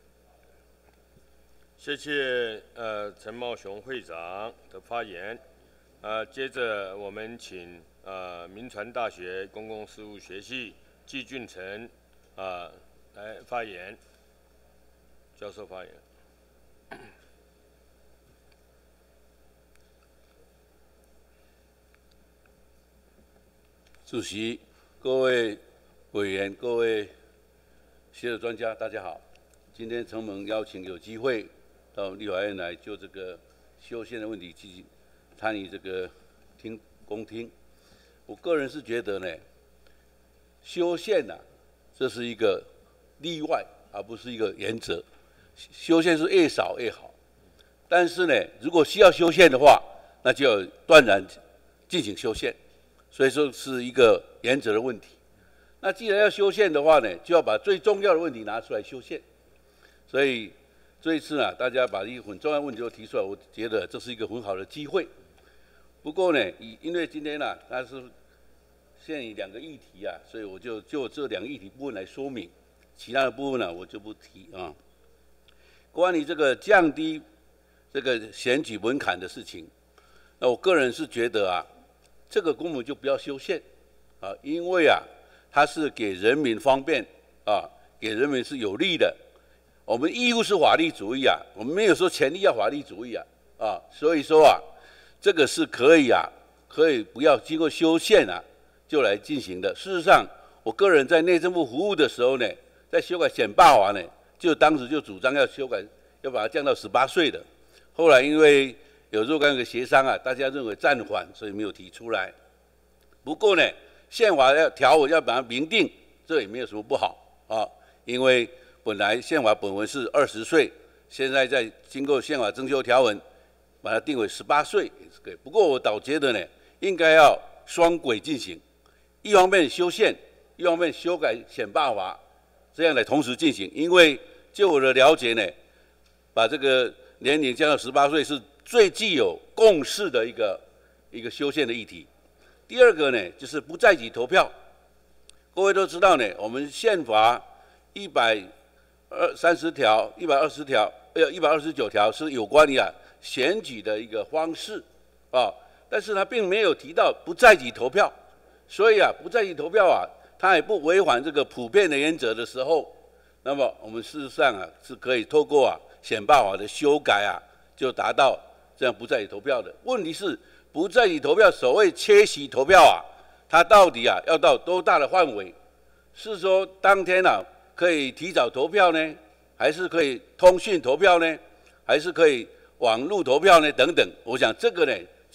谢谢呃陈茂雄会长的发言。呃，接着我们请呃民传大学公共事务学系季俊成啊、呃、来发言，教授发言。 主席、各位委员、各位学者专家，大家好。今天承蒙邀请，有机会到立法院来就这个修宪的问题去参与这个听公听。我个人是觉得呢，修宪呐、啊，这是一个例外，而不是一个原则。修宪是越少越好，但是呢，如果需要修宪的话，那就要断然进行修宪。所以说是一个原则的问题。那既然要修宪的话呢，就要把最重要的问题拿出来修宪。所以这一次啊，大家把一个很重要的问题都提出来，我觉得这是一个很好的机会。不过呢，因为今天啊，它是现以两个议题啊，所以我就就这两个议题部分来说明，其他的部分呢我就不提啊。关于这个降低这个选举门槛的事情，那我个人是觉得啊。这个根本就不要修宪，啊，因为啊，它是给人民方便啊，给人民是有利的。我们义务是法律主义啊，我们没有说权利要法律主义啊，啊，所以说啊，这个是可以啊，可以不要经过修宪啊，就来进行的。事实上，我个人在内政部服务的时候呢，在修改选罢法呢，就当时就主张要修改，要把它降到十八岁的。后来因为有若干个协商啊，大家认为暂缓，所以没有提出来。不过呢，宪法要条文要把它明定，这也没有什么不好啊。因为本来宪法本文是二十岁，现在在经过宪法增修条文，把它定为十八岁也是可以。不过我倒觉得呢，应该要双轨进行，一方面修宪，一方面修改选罢法，这样来同时进行。因为就我的了解呢，把这个年龄降到十八岁是最具有共识的一个一个修宪的议题。第二个呢，就是不在籍投票。各位都知道呢，我们宪法一百二三十条、一百二十条、呃一百二十九条是有关于啊选举的一个方式啊，但是它并没有提到不在籍投票，所以啊不在籍投票啊，它也不违反这个普遍的原则的时候，那么我们事实上啊是可以透过啊选罢法的修改啊，就达到这样不在籍投票的。问题是不在籍投票，所谓缺席投票啊，它到底啊要到多大的范围？是说当天啊可以提早投票呢，还是可以通讯投票呢，还是可以网络投票呢？等等，我想这个呢，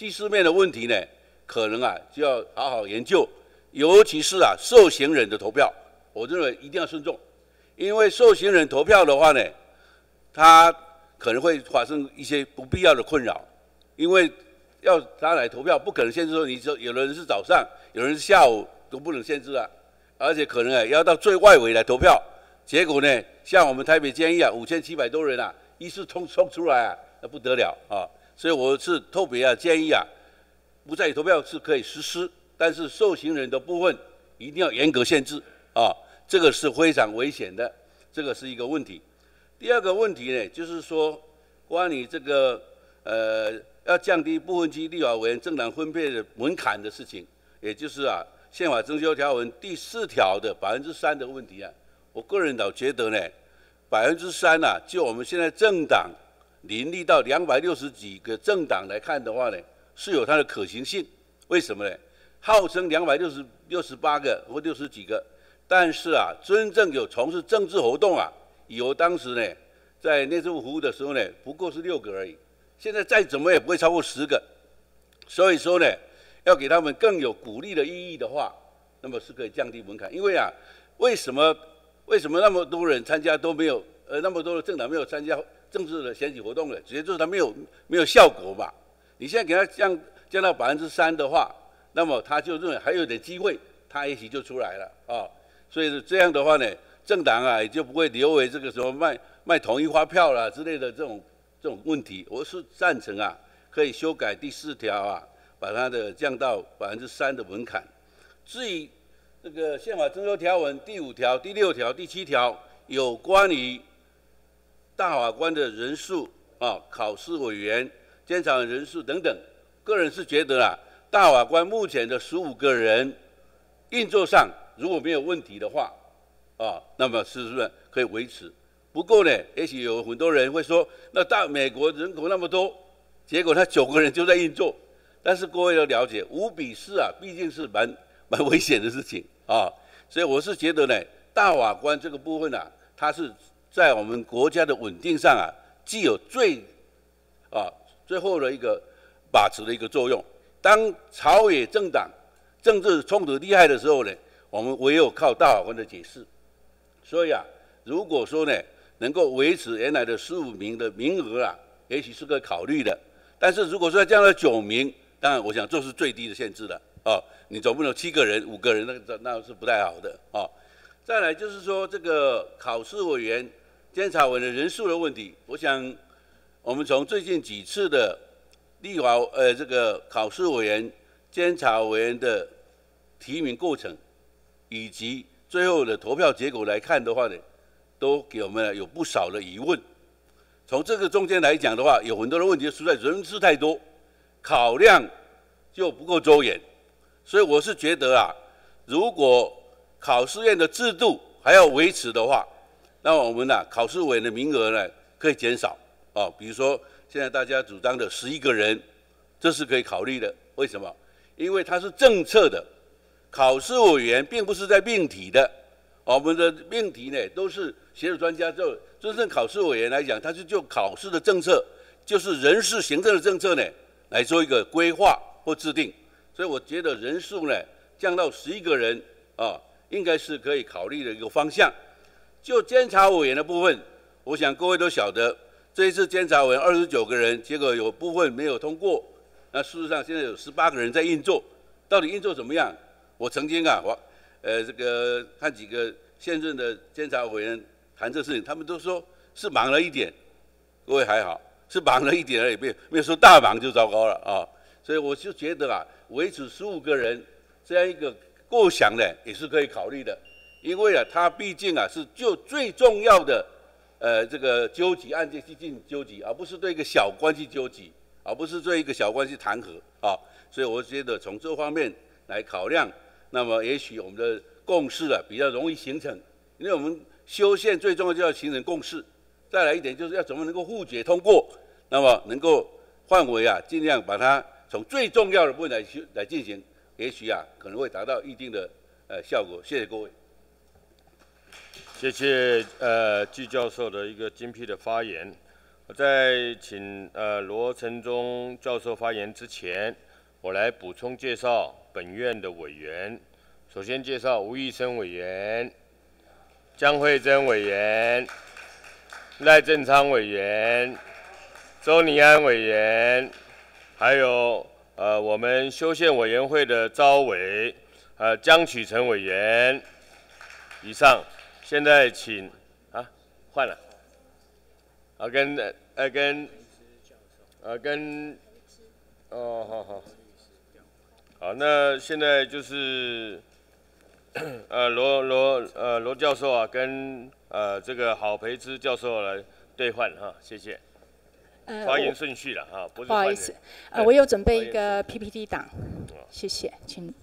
技术面的问题呢，可能啊就要好好研究，尤其是啊受刑人的投票，我认为一定要慎重，因为受刑人投票的话呢，他可能会发生一些不必要的困扰，因为要他来投票，不可能限制说你说有的人是早上，有人是下午都不能限制啊，而且可能啊要到最外围来投票，结果呢，像我们台北监狱啊，五千七百多人啊，一次冲冲出来啊，那不得了啊！所以我是特别啊建议啊，不在投票是可以实施，但是受刑人的部分一定要严格限制啊，这个是非常危险的，这个是一个问题。第二个问题呢，就是说关于这个呃要降低不分区立法委员政党分配的门槛的事情，也就是啊宪法增修条文第四条的百分之三的问题啊，我个人倒觉得呢，百分之三啊，就我们现在政党林立到两百六十几个政党来看的话呢，是有它的可行性。为什么呢？号称两百六十六十八个或六十几个，但是啊，真正有从事政治活动啊，以我当时呢在内政部服务的时候呢，不过是六个而已。现在再怎么也不会超过十个。所以说呢，要给他们更有鼓励的意义的话，那么是可以降低门槛。因为啊，为什么为什么那么多人参加都没有呃那么多的政党没有参加政治的选举活动呢？直接就是他没有没有效果嘛。你现在给他降降到百分之三的话，那么他就认为还有点机会，他也许就出来了啊。所以这样的话呢，政党啊也就不会留为这个什么卖卖统一发票啦之类的这种这种问题。我是赞成啊，可以修改第四条啊，把它的降到百分之三的门槛。至于这个宪法增修条文第五条、第六条、第七条有关于大法官的人数啊、考试委员、监察人数等等，个人是觉得啊，大法官目前的十五个人运作上如果没有问题的话，啊，那么是不是可以维持？不过呢，也许有很多人会说，那大美国人口那么多，结果他九个人就在运作，但是各位要了解，五比四啊，毕竟是蛮蛮危险的事情啊，所以我是觉得呢，大法官这个部分啊，它是在我们国家的稳定上啊，具有最啊最后的一个把持的一个作用。当朝野政党政治冲突厉害的时候呢，我们唯有靠大法官的解释。所以啊，如果说呢能够维持原来的十五名的名额啊，也许是个考虑的。但是如果说降到九名，当然我想这是最低的限制了啊。你总不能七个人、五个人，那那是不太好的啊。再来就是说这个考试委员、监察委员的人数的问题，我想我们从最近几次的立法呃这个考试委员、监察委员的提名过程，以及最后的投票结果来看的话呢，都给我们有不少的疑问。从这个中间来讲的话，有很多的问题出在人数太多，考量就不够周延。所以我是觉得啊，如果考试院的制度还要维持的话，那我们呢、啊、考试委员的名额呢可以减少啊。比如说现在大家主张的十一个人，这是可以考虑的。为什么？因为它是政策的，考试委员并不是在命题的。我们的命题呢都是学术专家，就真正考试委员来讲，他是就考试的政策，就是人事行政的政策呢来做一个规划或制定。所以我觉得人数呢降到十一个人啊，应该是可以考虑的一个方向。就监察委员的部分，我想各位都晓得，这一次监察委员二十九个人，结果有部分没有通过。那事实上现在有十八个人在运作，到底运作怎么样？我曾经啊，我呃这个看几个现任的监察委员谈这事情，他们都说是忙了一点。各位还好，是忙了一点而已，没有没有说大忙就糟糕了啊。所以我就觉得啊，维持十五个人这样一个构想呢，也是可以考虑的。因为啊，它毕竟啊是就最重要的呃这个纠集案件去进行纠集，而不是对一个小关系纠集，而不是对一个小关系弹劾啊。所以我觉得从这方面来考量，那么也许我们的共识啊比较容易形成。因为我们修宪最重要就要形成共识。再来一点就是要怎么能够互决通过，那么能够范围啊尽量把它从最重要的部分来来进行，也许啊可能会达到一定的呃效果。谢谢各位。 谢谢呃季教授的一个精辟的发言。 在请呃罗承宗教授发言之前，我来补充介绍本院的委员。首先介绍吴益生委员、江惠珍委员、赖正昌委员、周尼安委员，还有呃我们修宪委员会的召委，呃江启臣委员。以上，现在请啊换了，啊跟呃跟呃跟哦好好好，那现在就是呃罗罗呃罗教授啊跟呃这个郝培之教授来兑换哈，谢谢。 呃， 发言顺序了哈，不是不好意思，呃，我有准备一个 P P T 档，谢谢，请。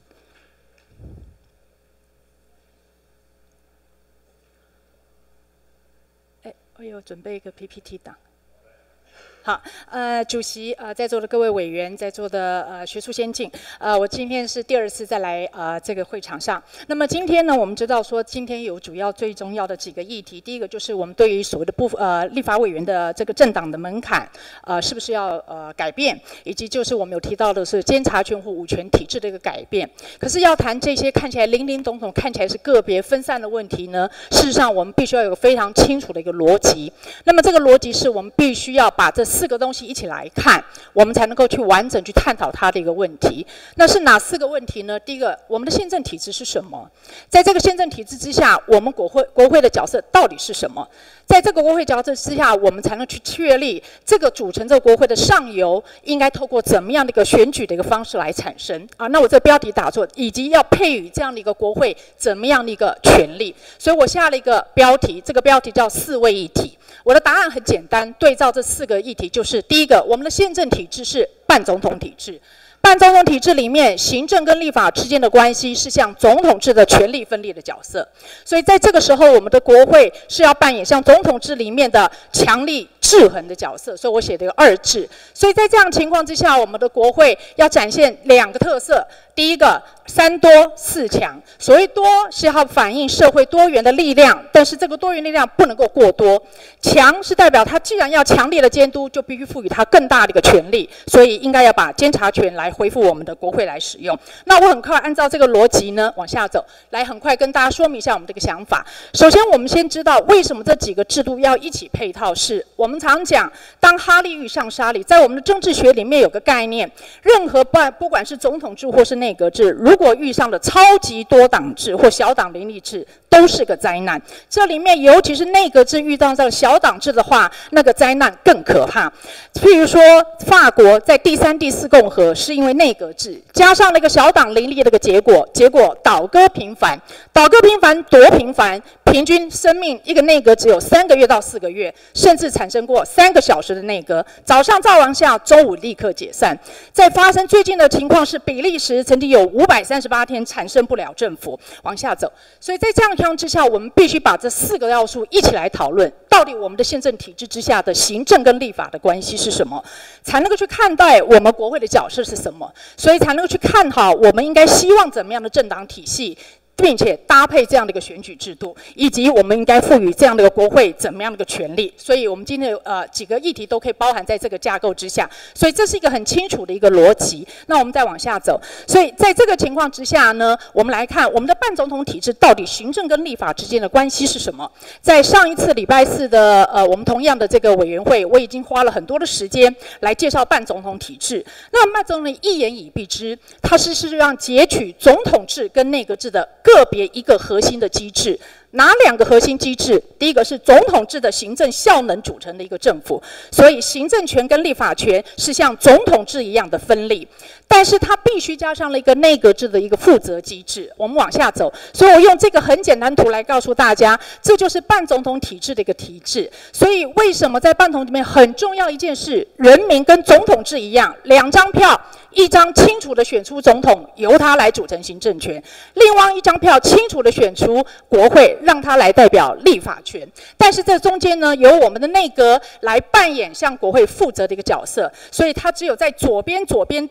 哎，我有准备一个 P P T 档。好，呃，主席，呃，在座的各位委员，在座的呃学术先进，呃，我今天是第二次再来呃这个会场上。那么今天呢，我们知道说今天有主要最重要的几个议题，第一个就是我们对于所谓的部呃立法委员的这个政党的门槛，呃，是不是要呃改变，以及就是我们有提到的是监察权或五权体制的一个改变。可是要谈这些看起来零零总总、看起来是个别分散的问题呢，事实上我们必须要有非常清楚的一个逻辑。那么这个逻辑是我们必须要把这四个东西一起来看，我们才能够去完整去探讨它的一个问题。那是哪四个问题呢？第一个，我们的宪政体制是什么？在这个宪政体制之下，我们国会国会的角色到底是什么？在这个国会角色之下，我们才能去确立这个组成这个国会的上游应该透过怎么样的一个选举的一个方式来产生啊？那我这个标题打错，以及要配予这样的一个国会怎么样的一个权利，所以我下了一个标题，这个标题叫四位议题。我的答案很简单，对照这四个议题，就是第一个，我们的宪政体制是半总统体制。半总统体制里面，行政跟立法之间的关系是像总统制的权力分立的角色，所以在这个时候，我们的国会是要扮演像总统制里面的强力制衡的角色，所以我写的有二制。所以在这样情况之下，我们的国会要展现两个特色。第一个，三多四强。所谓多是要反映社会多元的力量，但是这个多元力量不能够过多。强是代表它既然要强烈的监督，就必须赋予它更大的一个权力，所以应该要把监察权来恢复我们的国会来使用。那我很快按照这个逻辑呢往下走，来很快跟大家说明一下我们这个想法。首先，我们先知道为什么这几个制度要一起配套，是我们常讲，当哈利遇上沙利，在我们的政治学里面有个概念，任何不不管是总统制或是内阁制，如果遇上了超级多党制或小党林立制，都是个灾难。这里面尤其是内阁制遇到这个小党制的话，那个灾难更可怕。譬如说，法国在第三、第四共和是因为内阁制加上那个小党林立的个结果，结果倒戈频繁，倒戈频繁多频繁，平均生命一个内阁只有三个月到四个月，甚至产生过三个小时的内阁，早上造完下，中午立刻解散。在发生最近的情况是，比利时曾经有五百三十八天产生不了政府，往下走。所以在这样的情况之下，我们必须把这四个要素一起来讨论，到底我们的宪政体制之下的行政跟立法的关系是什么，才能够去看待我们国会的角色是什么，所以才能够去看好我们应该希望怎么样的政党体系，并且搭配这样的一个选举制度，以及我们应该赋予这样的一个国会怎么样的一个权利。所以我们今天的呃几个议题都可以包含在这个架构之下，所以这是一个很清楚的一个逻辑。那我们再往下走，所以在这个情况之下呢，我们来看我们的半总统体制到底行政跟立法之间的关系是什么。在上一次礼拜四的呃我们同样的这个委员会，我已经花了很多的时间来介绍半总统体制。那半总统一言以蔽之，它是是让截取总统制跟内阁制的个别一个核心的机制。哪两个核心机制？第一个是总统制的行政效能组成的一个政府，所以行政权跟立法权是像总统制一样的分立，但是它必须加上了一个内阁制的一个负责机制。我们往下走，所以我用这个很简单图来告诉大家，这就是半总统体制的一个体制。所以为什么在半总统里面很重要一件事，人民跟总统制一样，两张票，一张清楚的选出总统，由他来组成行政权；另外一张票清楚的选出国会，让他来代表立法权。但是这中间呢，由我们的内阁来扮演向国会负责的一个角色，所以他只有在左边左边这个地方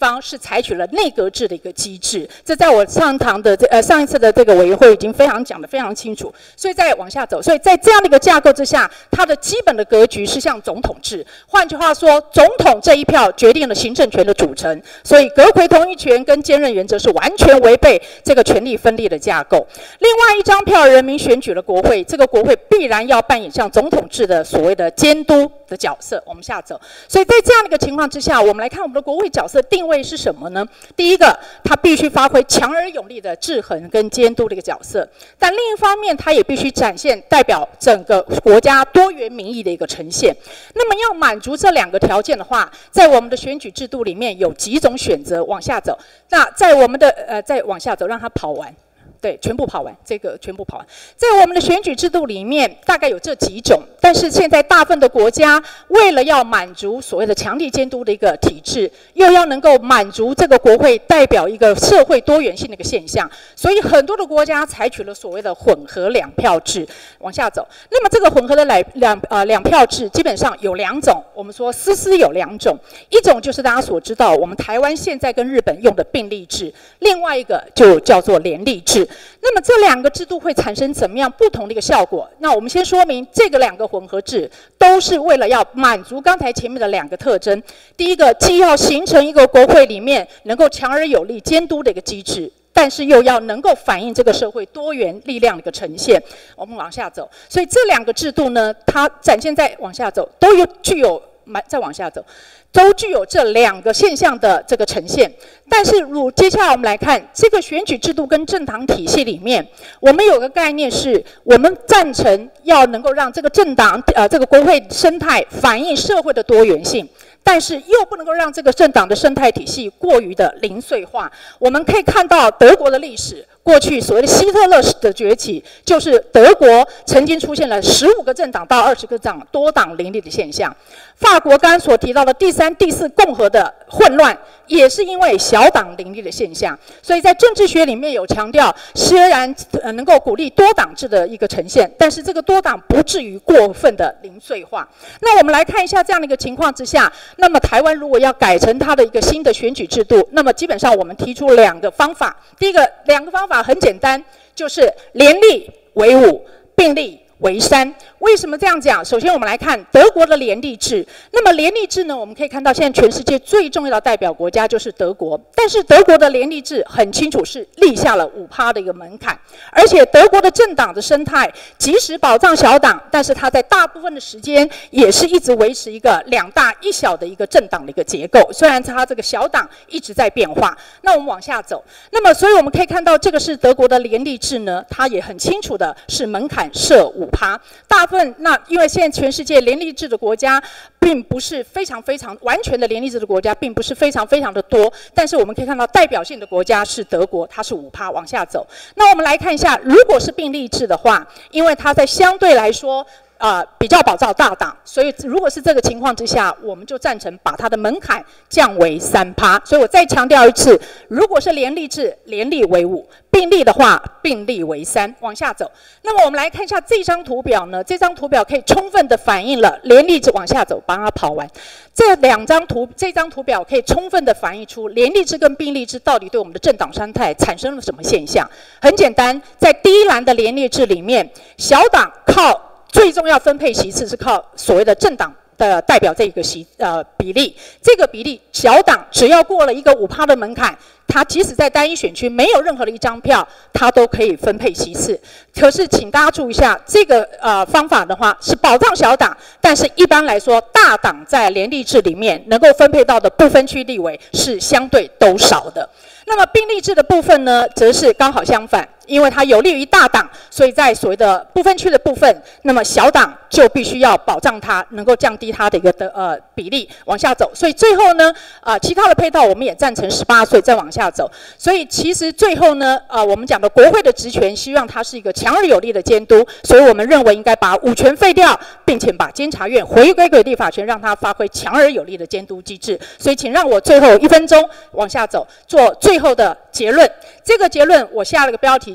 方是采取了内阁制的一个机制，这在我上堂的这呃上一次的这个委员会已经非常讲得非常清楚。所以再往下走，所以在这样的一个架构之下，它的基本的格局是像总统制。换句话说，总统这一票决定了行政权的组成，所以阁揆同意权跟兼任原则是完全违背这个权力分立的架构。另外一张票，人民选举了国会，这个国会必然要扮演像总统制的所谓的监督的角色。我们下走，所以在这样的一个情况之下，我们来看我们的国会角色定位是什么呢？第一个，它必须发挥强而有力的制衡跟监督的一个角色，但另一方面，它也必须展现代表整个国家多元民意的一个呈现。那么要满足这两个条件的话，在我们的选举制度里面有几种选择。往下走，那在我们的呃再往下走，让它跑完。对，全部跑完，这个全部跑完。在我们的选举制度里面，大概有这几种，但是现在大部分的国家为了要满足所谓的强力监督的一个体制，又要能够满足这个国会代表一个社会多元性的一个现象，所以很多的国家采取了所谓的混合两票制。往下走，那么这个混合的两两呃两票制基本上有两种，我们说丝丝有两种，一种就是大家所知道，我们台湾现在跟日本用的并立制，另外一个就叫做联立制。那么这两个制度会产生怎么样不同的一个效果？那我们先说明，这个两个混合制都是为了要满足刚才前面的两个特征。第一个，既要形成一个国会里面能够强而有力监督的一个机制，但是又要能够反映这个社会多元力量的一个呈现。我们往下走，所以这两个制度呢，它展现在往下走都有具有，再往下走。都具有这两个现象的这个呈现，但是如接下来我们来看这个选举制度跟政党体系里面，我们有个概念是，我们赞成要能够让这个政党呃这个国会生态反映社会的多元性，但是又不能够让这个政党的生态体系过于的零碎化。我们可以看到德国的历史。过去所谓的希特勒的崛起，就是德国曾经出现了十五个政党到二十个政党多党林立的现象。法国刚刚所提到的第三、第四共和的混乱，也是因为小党林立的现象。所以在政治学里面有强调，虽然呃能够鼓励多党制的一个呈现，但是这个多党不至于过分的零碎化。那我们来看一下这样的一个情况之下，那么台湾如果要改成它的一个新的选举制度，那么基本上我们提出两个方法。第一个，两个方法很简单，就是联立为五，并立为三。为什么这样讲？首先我们来看德国的联立制。那么联立制呢，我们可以看到现在全世界最重要的代表国家就是德国，但是德国的联立制很清楚是立下了五趴的一个门槛，而且德国的政党的生态即使保障小党，但是它在大部分的时间也是一直维持一个两大一小的一个政党的一个结构，虽然它这个小党一直在变化。那我们往下走，那么所以我们可以看到这个是德国的联立制呢，它也很清楚的是门槛设五趴，大份那因为现在全世界联立制的国家并不是非常非常完全的联立制的国家并不是非常非常的多，但是我们可以看到代表性的国家是德国，它是五趴。往下走，那我们来看一下，如果是并立制的话，因为它在相对来说呃，比较保障大党，所以如果是这个情况之下，我们就赞成把它的门槛降为三趴。所以我再强调一次，如果是联立制，联立为五；并立的话，并立为三。往下走，那么我们来看一下这张图表呢，这张图表可以充分的反映了联立制。往下走，把它跑完。这两张图，这张图表可以充分的反映出联立制跟并立制到底对我们的政党生态产生了什么现象。很简单，在第一栏的联立制里面，小党靠最重要分配席次是靠所谓的政党的代表这个席呃比例，这个比例小党只要过了一个五趴的门槛，它即使在单一选区没有任何的一张票，它都可以分配席次。可是请大家注意一下，这个呃方法的话是保障小党，但是一般来说大党在联立制里面能够分配到的不分区立委是相对都少的。那么并立制的部分呢，则是刚好相反，因为它有利于大党，所以在所谓的不分区的部分，那么小党就必须要保障它，能够降低它的一个的呃比例。往下走，所以最后呢，啊、呃、其他的配套我们也赞成十八岁再往下走。所以其实最后呢，呃我们讲的国会的职权，希望它是一个强而有力的监督，所以我们认为应该把五权废掉，并且把监察院回归给立法权，让它发挥强而有力的监督机制。所以请让我最后一分钟往下走，做最后的结论。这个结论我下了个标题，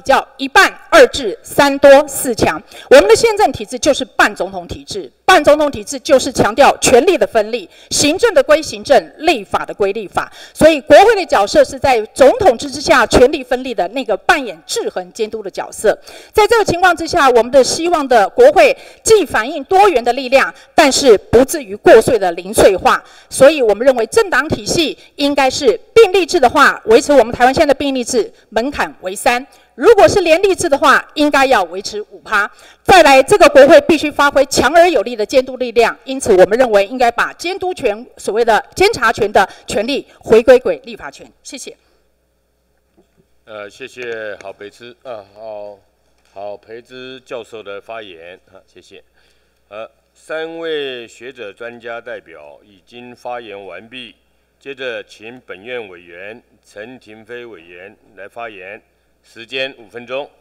较一半、二制、三多、四强。我们的宪政体制就是半总统体制，半总统体制就是强调权力的分立，行政的归行政，立法的归立法。所以国会的角色是在总统制之下权力分立的那个扮演制衡监督的角色。在这个情况之下，我们的希望的国会既反映多元的力量，但是不至于过碎的零碎化。所以我们认为政党体系应该是并立制的话，维持我们台湾现在的并立制门槛为三。如果是联立制的话，应该要维持五趴。再来，这个国会必须发挥强而有力的监督力量，因此我们认为应该把监督权、所谓的监察权的权利回归给立法权。谢谢。 呃，谢谢郝培之啊，郝郝培之教授的发言啊，谢谢。呃，三位学者专家代表已经发言完毕，接着请本院委员陈亭妃委员来发言。时间五分钟。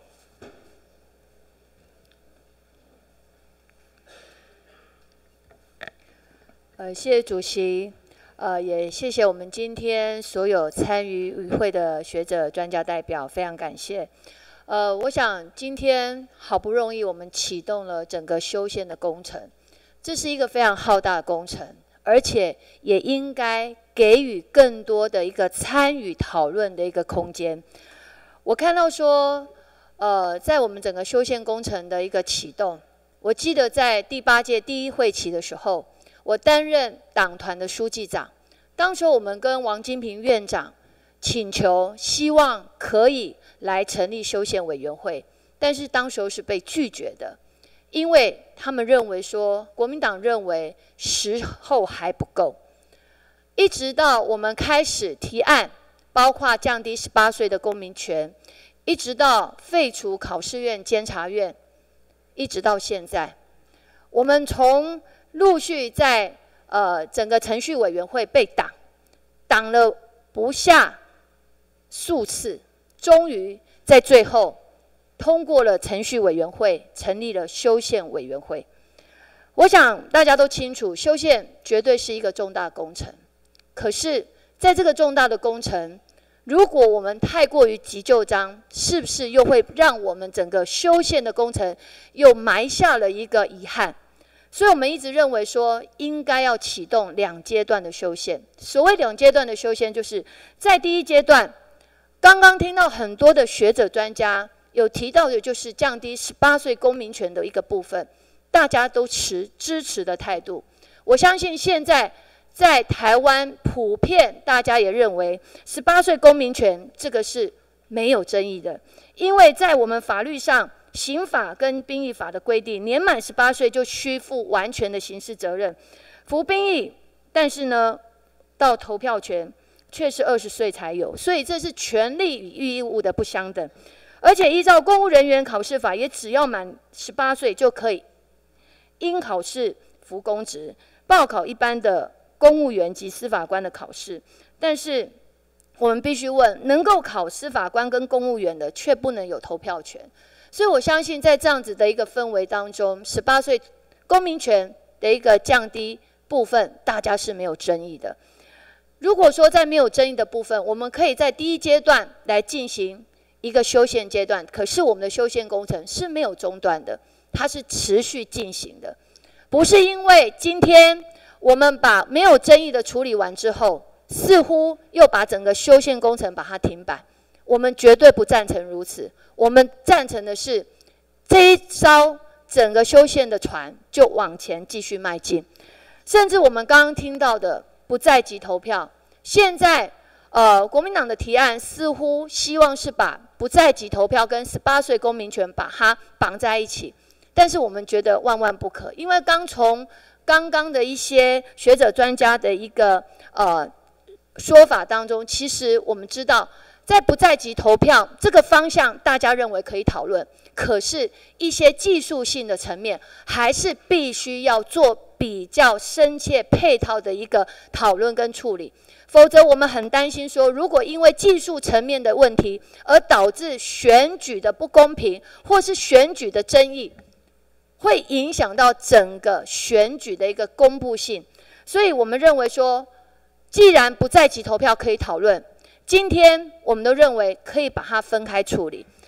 呃，谢谢主席，呃，也谢谢我们今天所有参与与会的学者、专家代表，非常感谢。呃，我想今天好不容易我们启动了整个修宪的工程，这是一个非常浩大的工程，而且也应该给予更多的一个参与讨论的一个空间。我看到说，呃，在我们整个修宪工程的一个启动，我记得在第八届第一会期的时候，我担任党团的书记长。当时我们跟王金平院长请求，希望可以来成立修宪委员会，但是当时是被拒绝的，因为他们认为说，国民党认为时候还不够。一直到我们开始提案，包括降低十八岁的公民权，一直到废除考试院、监察院，一直到现在，我们从陆续在呃整个程序委员会被挡，挡了不下数次，终于在最后通过了程序委员会，成立了修宪委员会。我想大家都清楚，修宪绝对是一个重大工程。可是，在这个重大的工程，如果我们太过于急就章，是不是又会让我们整个修宪的工程又埋下了一个遗憾？所以我们一直认为说，应该要启动两阶段的修宪。所谓两阶段的修宪，就是在第一阶段，刚刚听到很多的学者专家有提到的，就是降低十八岁公民权的一个部分，大家都持支持的态度。我相信现在在台湾普遍大家也认为十八岁公民权这个是没有争议的，因为在我们法律上，刑法跟兵役法的规定，年满十八岁就需负完全的刑事责任，服兵役，但是呢，到投票权却是二十岁才有，所以这是权利与义务的不相等。而且依照公务人员考试法，也只要满十八岁就可以因考试服公职，报考一般的公务员及司法官的考试。但是我们必须问，能够考司法官跟公务员的，却不能有投票权。所以我相信，在这样子的一个氛围当中，十八岁公民权的一个降低部分，大家是没有争议的。如果说在没有争议的部分，我们可以在第一阶段来进行一个修宪阶段，可是我们的修宪工程是没有中断的，它是持续进行的，不是因为今天我们把没有争议的处理完之后，似乎又把整个修宪工程把它停摆。我们绝对不赞成如此，我们赞成的是这一艘整个修宪的船就往前继续迈进。甚至我们刚刚听到的不在籍投票，现在呃国民党的提案似乎希望是把不在籍投票跟十八岁公民权把它绑在一起，但是我们觉得万万不可，因为刚从刚刚的一些学者专家的一个呃说法当中，其实我们知道，在不在籍投票这个方向，大家认为可以讨论，可是一些技术性的层面，还是必须要做比较深切配套的一个讨论跟处理。否则我们很担心说，如果因为技术层面的问题而导致选举的不公平，或是选举的争议，会影响到整个选举的一个公布性。所以我们认为说，既然不在籍投票可以讨论，今天我们都认为可以把它分开处理。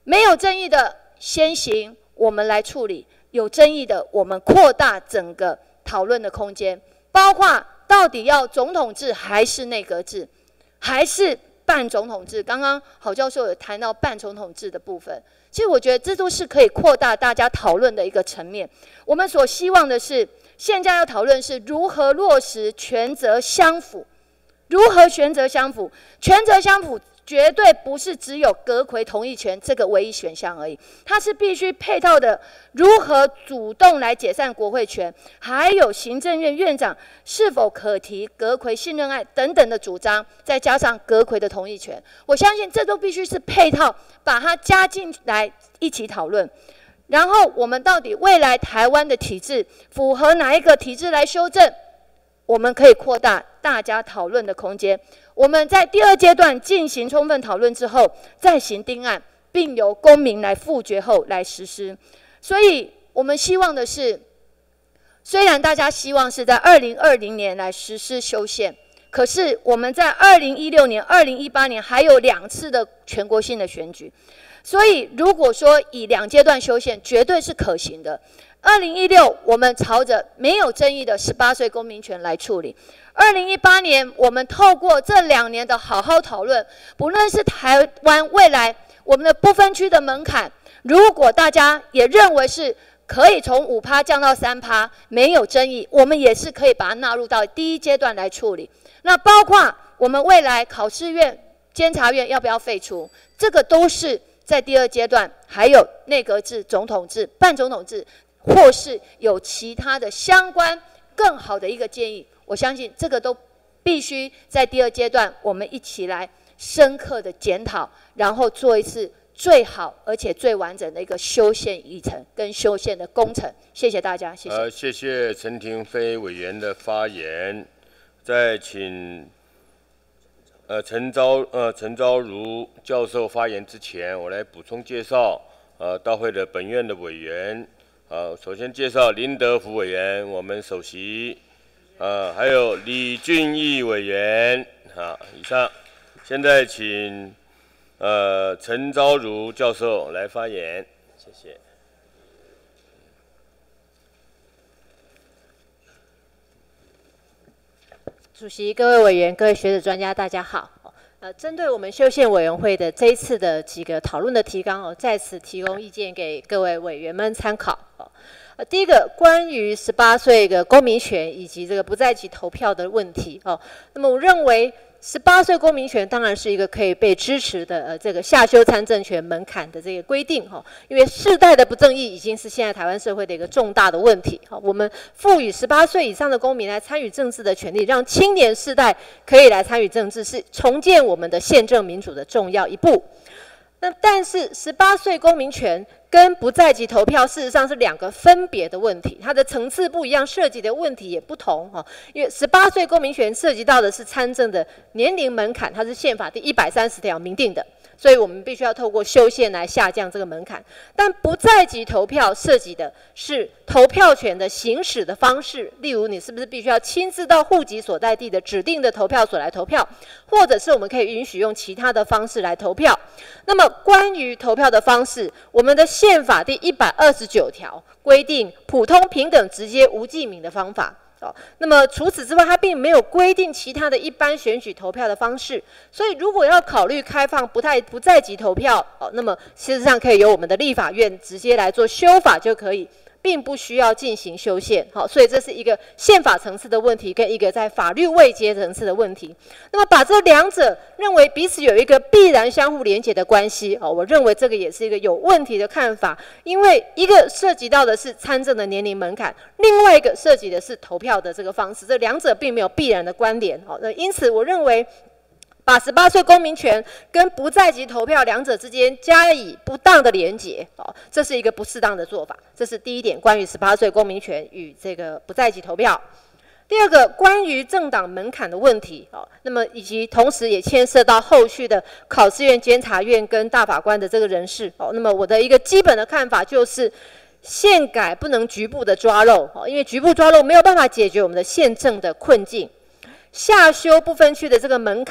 没有争议的先行我们来处理，有争议的我们扩大整个讨论的空间，包括到底要总统制还是内阁制，还是半总统制。刚刚郝教授有谈到半总统制的部分，其实我觉得这都是可以扩大大家讨论的一个层面。我们所希望的是，现在要讨论是如何落实权责相符，如何权责相符，权责相符。绝对不是只有阁揆同意权这个唯一选项而已，它是必须配套的如何主动来解散国会权，还有行政院院长是否可提阁揆信任案等等的主张，再加上阁揆的同意权，我相信这都必须是配套，把它加进来一起讨论。然后我们到底未来台湾的体制符合哪一个体制来修正，我们可以扩大大家讨论的空间。我们在第二阶段进行充分讨论之后，再行定案，并由公民来复决后来实施。所以我们希望的是，虽然大家希望是在二零二零年来实施修宪，可是我们在二零一六年、二零一八年还有两次的全国性的选举，所以如果说以两阶段修宪，绝对是可行的。二零一六我们朝着没有争议的十八岁公民权来处理。二零一八年，我们透过这两年的好好讨论，不论是台湾未来我们的不分区的门槛，如果大家也认为是可以从五趴降到三趴，没有争议，我们也是可以把它纳入到第一阶段来处理。那包括我们未来考试院、监察院要不要废除，这个都是在第二阶段，还有内阁制、总统制、半总统制，或是有其他的相关更好的一个建议。我相信这个都必须在第二阶段，我们一起来深刻的检讨，然后做一次最好而且最完整的一个修宪议程跟修宪的工程。谢谢大家，谢谢。 呃，谢谢陈亭妃委员的发言。再请呃陈昭呃陈昭如教授发言之前，我来补充介绍呃大会的本院的委员。呃，首先介绍林德福委员，我们首席。呃，还有李俊毅委员，好，以上。现在请呃陈昭如教授来发言，谢谢。 主席、各位委员、各位学者专家，大家好。呃，针对我们修宪委员会的这一次的几个讨论的提纲哦，在此提供意见给各位委员们参考哦。呃，第一个关于十八岁的公民权以及这个不在籍投票的问题哦，那么我认为十八岁公民权当然是一个可以被支持的呃这个下修参政权门槛的这个规定哈、哦，因为世代的不正义已经是现在台湾社会的一个重大的问题。好、哦，我们赋予十八岁以上的公民来参与政治的权利，让青年世代可以来参与政治，是重建我们的宪政民主的重要一步。那但是十八岁公民权跟不在籍投票事实上是两个分别的问题，它的层次不一样，涉及的问题也不同哈。因为十八岁公民权涉及到的是参政的年龄门槛，它是宪法第一百三十条明定的，所以我们必须要透过修宪来下降这个门槛。但不在籍投票涉及的是投票权的行使的方式，例如你是不是必须要亲自到户籍所在地的指定的投票所来投票，或者是我们可以允许用其他的方式来投票。那么关于投票的方式，我们的宪法第一百二十九条规定普通、平等、直接、无记名的方法。哦，那么除此之外，它并没有规定其他的一般选举投票的方式。所以，如果要考虑开放不太不在籍投票，哦，那么事实上可以由我们的立法院直接来做修法就可以，并不需要进行修宪。好，所以这是一个宪法层次的问题，跟一个在法律位阶层次的问题。那么把这两者认为彼此有一个必然相互连结的关系，哦，我认为这个也是一个有问题的看法，因为一个涉及到的是参政的年龄门槛，另外一个涉及的是投票的这个方式，这两者并没有必然的关联。好，那因此我认为，把十八岁公民权跟不在籍投票两者之间加以不当的连结，哦，这是一个不适当的做法。这是第一点，关于十八岁公民权与这个不在籍投票。第二个，关于政党门槛的问题，哦，那么以及同时也牵涉到后续的考试院、监察院跟大法官的这个人事，哦，那么我的一个基本的看法就是，宪改不能局部的抓漏，哦，因为局部抓漏没有办法解决我们的宪政的困境。下修不分区的这个门槛，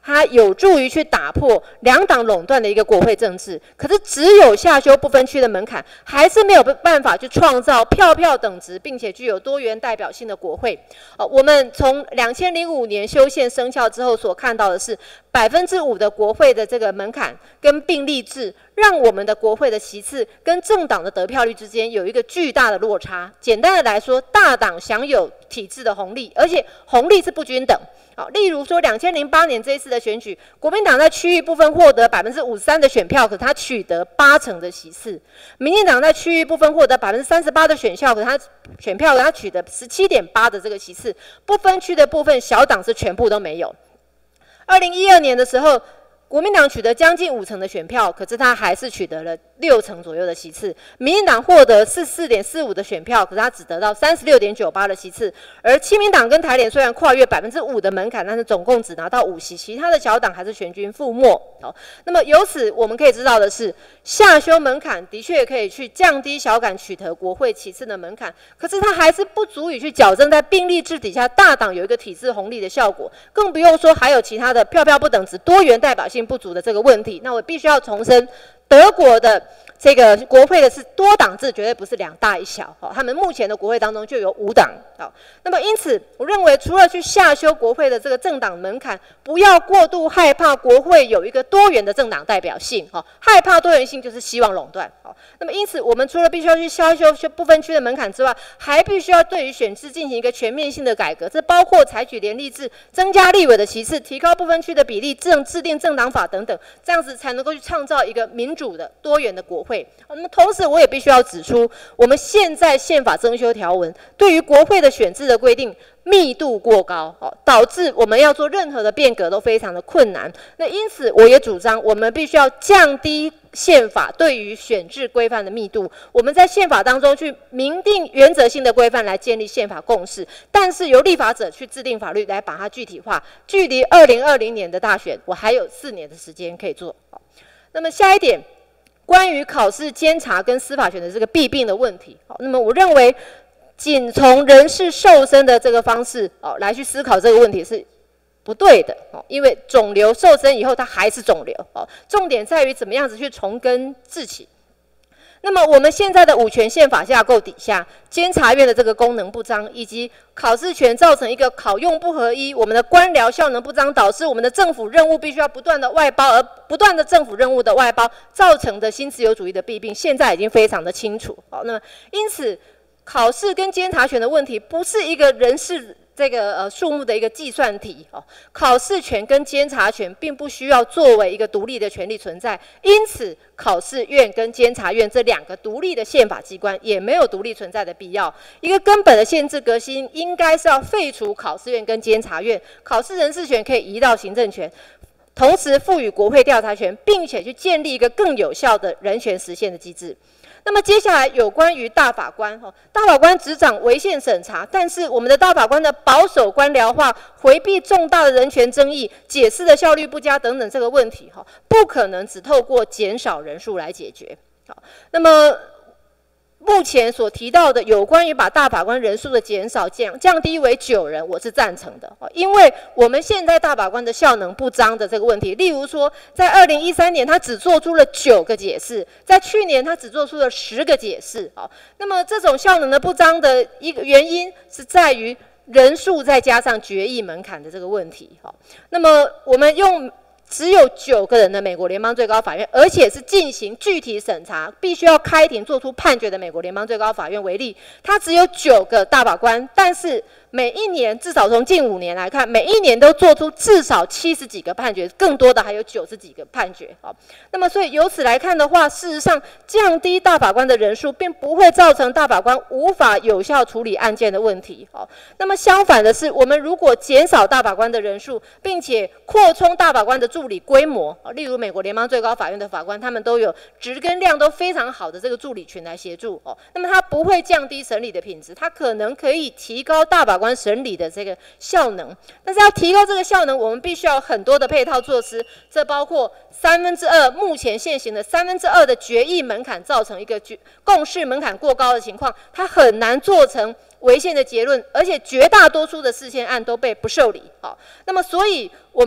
它有助于去打破两党垄断的一个国会政治。可是只有下修不分区的门槛，还是没有办法去创造票票等值，并且具有多元代表性的国会。呃，我们从两千零五年修宪生效之后所看到的是百分之五的国会的这个门槛跟并立制，让我们的国会的席次跟政党的得票率之间有一个巨大的落差。简单的来说，大党享有体制的红利，而且红利是不均等。好，例如说，两千零八年这一次的选举，国民党在区域部分获得百分之五十三的选票，可它取得八成的席次；民进党在区域部分获得百分之三十八的选票，可它选票可它取得十七点八的这个席次。不分区的部分，小党是全部都没有。二零一二年的时候，国民党取得将近五成的选票，可是他还是取得了六成左右的席次。民进党获得四十四点四五的选票，可是他只得到三十六点九八的席次。而亲民党跟台联虽然跨越百分之五的门槛，但是总共只拿到五席，其他的小党还是全军覆没。好，那么由此我们可以知道的是，下修门槛的确可以去降低小党取得国会席次的门槛，可是它还是不足以去矫正在并立制底下大党有一个体制红利的效果，更不用说还有其他的票票不等值、多元代表性不足的这个问题。那我必须要重申，德国的这个国会的是多党制，绝对不是两大一小。好，他们目前的国会当中就有五党。好，那么因此，我认为除了去下修国会的这个政党门槛，不要过度害怕国会有一个多元的政党代表性。好，害怕多元性就是希望垄断。好，那么因此，我们除了必须要去下修不分区的门槛之外，还必须要对于选制进行一个全面性的改革。这包括采取联立制，增加立委的席次，提高不分区的比例，政制定政党法等等，这样子才能够去创造一个民主的多元的国会。那么同时，我也必须要指出，我们现在宪法增修条文对于国会的选制的规定密度过高，导致我们要做任何的变革都非常的困难。那因此，我也主张我们必须要降低宪法对于选制规范的密度，我们在宪法当中去明定原则性的规范来建立宪法共识，但是由立法者去制定法律来把它具体化。距离二零二零年的大选，我还有四年的时间可以做。那么下一点，关于考试监察跟司法权的这个弊病的问题，好，那么我认为仅从人事瘦身的这个方式哦来去思考这个问题是不对的哦，因为肿瘤瘦身以后它还是肿瘤哦，重点在于怎么样子去从根治起。那么我们现在的五权宪法架构底下，监察院的这个功能不彰，以及考试权造成一个考用不合一，我们的官僚效能不彰，导致我们的政府任务必须要不断的外包，而不断的政府任务的外包造成的新自由主义的弊病，现在已经非常的清楚。好，那么因此考试跟监察权的问题不是一个人事这个呃数目的一个计算题哦，考试权跟监察权并不需要作为一个独立的权利存在，因此考试院跟监察院这两个独立的宪法机关也没有独立存在的必要。一个根本的宪制革新应该是要废除考试院跟监察院，考试人事权可以移到行政权，同时赋予国会调查权，并且去建立一个更有效的人权实现的机制。那么接下来有关于大法官，大法官执掌违宪审查，但是我们的大法官的保守官僚化、回避重大的人权争议、解释的效率不佳等等这个问题，不可能只透过减少人数来解决。好，那么目前所提到的有关于把大法官人数的减少降降低为九人，我是赞成的，因为我们现在大法官的效能不彰的这个问题，例如说，在二零一三年他只做出了九个解释，在去年他只做出了十个解释，好，那么这种效能的不彰的一个原因是在于人数再加上决议门槛的这个问题，好，那么我们用只有九个人的美国联邦最高法院，而且是进行具体审查，必须要开庭做出判决的美国联邦最高法院为例，它只有九个大法官，但是每一年至少从近五年来看，每一年都做出至少七十几个判决，更多的还有九十几个判决。好，那么所以由此来看的话，事实上降低大法官的人数，并不会造成大法官无法有效处理案件的问题。好，那么相反的是，我们如果减少大法官的人数，并且扩充大法官的助理规模，例如美国联邦最高法院的法官，他们都有质跟量都非常好的这个助理群来协助。哦，那么它不会降低审理的品质，它可能可以提高大法官审理的这个效能，但是要提高这个效能，我们必须要有很多的配套措施，这包括三分之二目前现行的三分之二的决议门槛造成一个共识门槛过高的情况，它很难做成违宪的结论，而且绝大多数的释宪案都被不受理。好，那么所以我们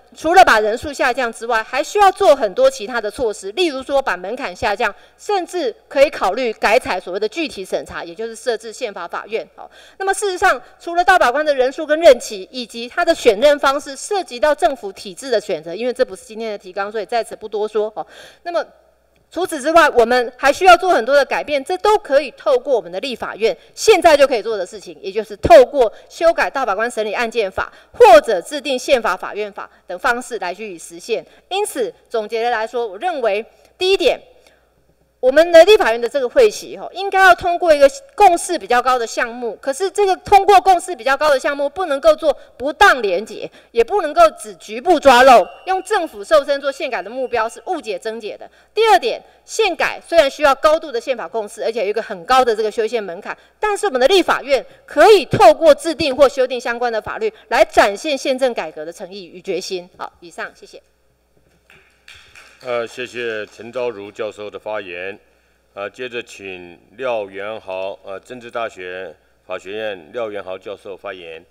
除了把人数下降之外，还需要做很多其他的措施，例如说把门槛下降，甚至可以考虑改采所谓的具体审查，也就是设置宪法法院。好，那么事实上，除了大法官的人数跟任期，以及他的选任方式，涉及到政府体制的选择，因为这不是今天的提纲，所以在此不多说。好，那么除此之外，我们还需要做很多的改变，这都可以透过我们的立法院现在就可以做的事情，也就是透过修改大法官审理案件法，或者制定宪法法院法等方式来予以实现。因此，总结的来说，我认为第一点，我们的立法院的这个会期吼，应该要通过一个共识比较高的项目。可是这个通过共识比较高的项目，不能够做不当连结，也不能够只局部抓漏，用政府瘦身做宪改的目标是误解症结的。第二点，宪改虽然需要高度的宪法共识，而且有一个很高的这个修宪门槛，但是我们的立法院可以透过制定或修订相关的法律，来展现宪政改革的诚意与决心。好，以上，谢谢。 呃，谢谢陈昭如教授的发言。呃，接着请廖元豪，呃，政治大学法学院廖元豪教授发言。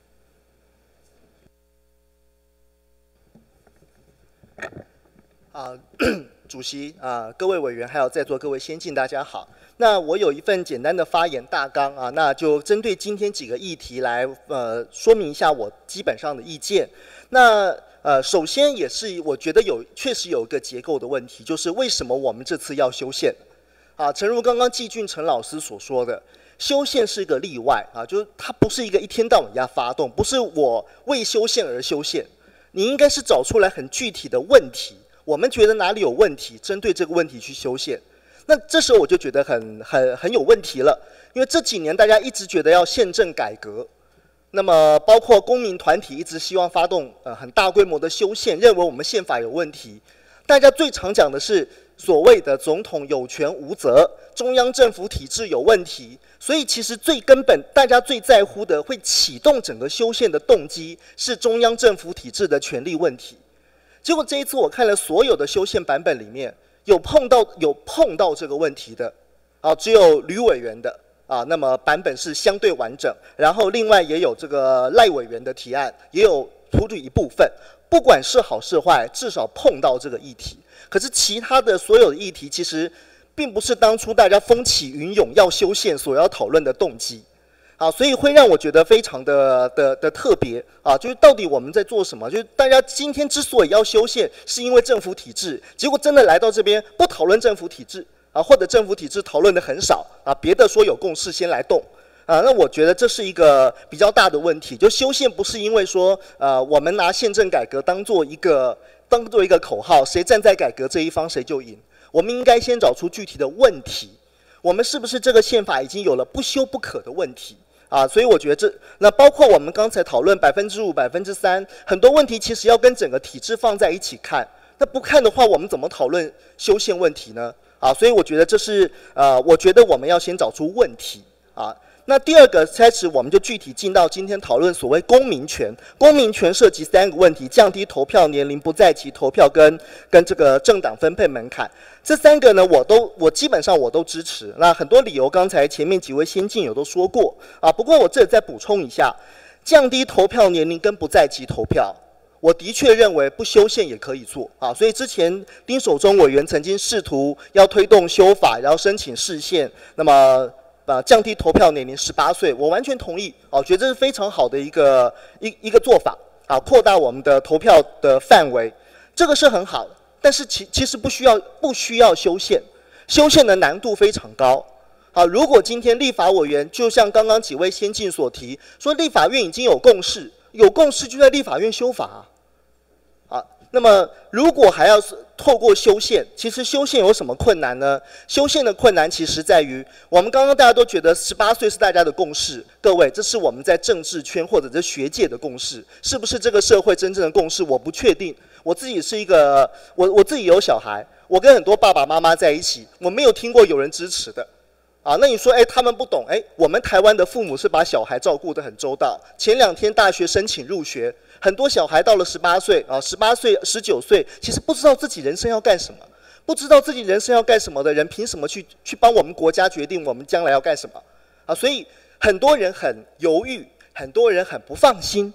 啊，主席啊，各位委员，还有在座各位先进，大家好。那我有一份简单的发言大纲啊，那就针对今天几个议题来呃说明一下我基本上的意见。那呃，首先也是我觉得有确实有一个结构的问题，就是为什么我们这次要修宪？啊，诚如刚刚季俊成老师所说的，修宪是一个例外啊，就是它不是一个一天到晚要发动，不是我为修宪而修宪，你应该是找出来很具体的问题，我们觉得哪里有问题，针对这个问题去修宪。那这时候我就觉得很很很有问题了，因为这几年大家一直觉得要宪政改革。那么，包括公民团体一直希望发动呃很大规模的修宪，认为我们宪法有问题。大家最常讲的是所谓的总统有权无责，中央政府体制有问题。所以其实最根本，大家最在乎的会启动整个修宪的动机是中央政府体制的权力问题。结果这一次我看了所有的修宪版本里面，有碰到有碰到这个问题的，啊，只有吕委员的。啊，那么版本是相对完整，然后另外也有这个赖委员的提案，也有处理一部分。不管是好是坏，至少碰到这个议题。可是其他的所有的议题，其实并不是当初大家风起云涌要修宪所要讨论的动机。啊，所以会让我觉得非常的的的特别啊，就是到底我们在做什么？就是大家今天之所以要修宪，是因为政府体制，结果真的来到这边不讨论政府体制。啊，或者政府体制讨论的很少啊，别的说有共识先来动啊，那我觉得这是一个比较大的问题。就修宪不是因为说呃我们拿宪政改革当做一个当做一个口号，谁站在改革这一方谁就赢。我们应该先找出具体的问题，我们是不是这个宪法已经有了不修不可的问题啊？所以我觉得这那包括我们刚才讨论百分之五、百分之三，很多问题其实要跟整个体制放在一起看。那不看的话，我们怎么讨论修宪问题呢？啊，所以我觉得这是呃，我觉得我们要先找出问题啊。那第二个开始，我们就具体进到今天讨论所谓公民权。公民权涉及三个问题：降低投票年龄、不在籍投票跟跟这个政党分配门槛。这三个呢，我都我基本上我都支持。那很多理由，刚才前面几位先进有都说过啊。不过我这里再补充一下，降低投票年龄跟不在籍投票。我的确认为不修宪也可以做啊，所以之前丁守中委员曾经试图要推动修法，然后申请释宪，那么呃降低投票年龄十八岁，我完全同意啊，觉得这是非常好的一个一一个做法啊，扩大我们的投票的范围，这个是很好的，但是其其实不需要不需要修宪，修宪的难度非常高。啊，如果今天立法委员就像刚刚几位先进所提，说立法院已经有共识，有共识就在立法院修法啊。啊，那么如果还要是透过修宪，其实修宪有什么困难呢？修宪的困难其实在于，我们刚刚大家都觉得十八岁是大家的共识，各位，这是我们在政治圈或者在学界的共识，是不是这个社会真正的共识？我不确定。我自己是一个，我我自己有小孩，我跟很多爸爸妈妈在一起，我没有听过有人支持的。啊，那你说，哎，他们不懂，哎，我们台湾的父母是把小孩照顾得很周到。前两天大学申请入学，很多小孩到了十八岁啊，十八岁、十九岁，其实不知道自己人生要干什么，不知道自己人生要干什么的人，凭什么去去帮我们国家决定我们将来要干什么？啊，所以很多人很犹豫，很多人很不放心。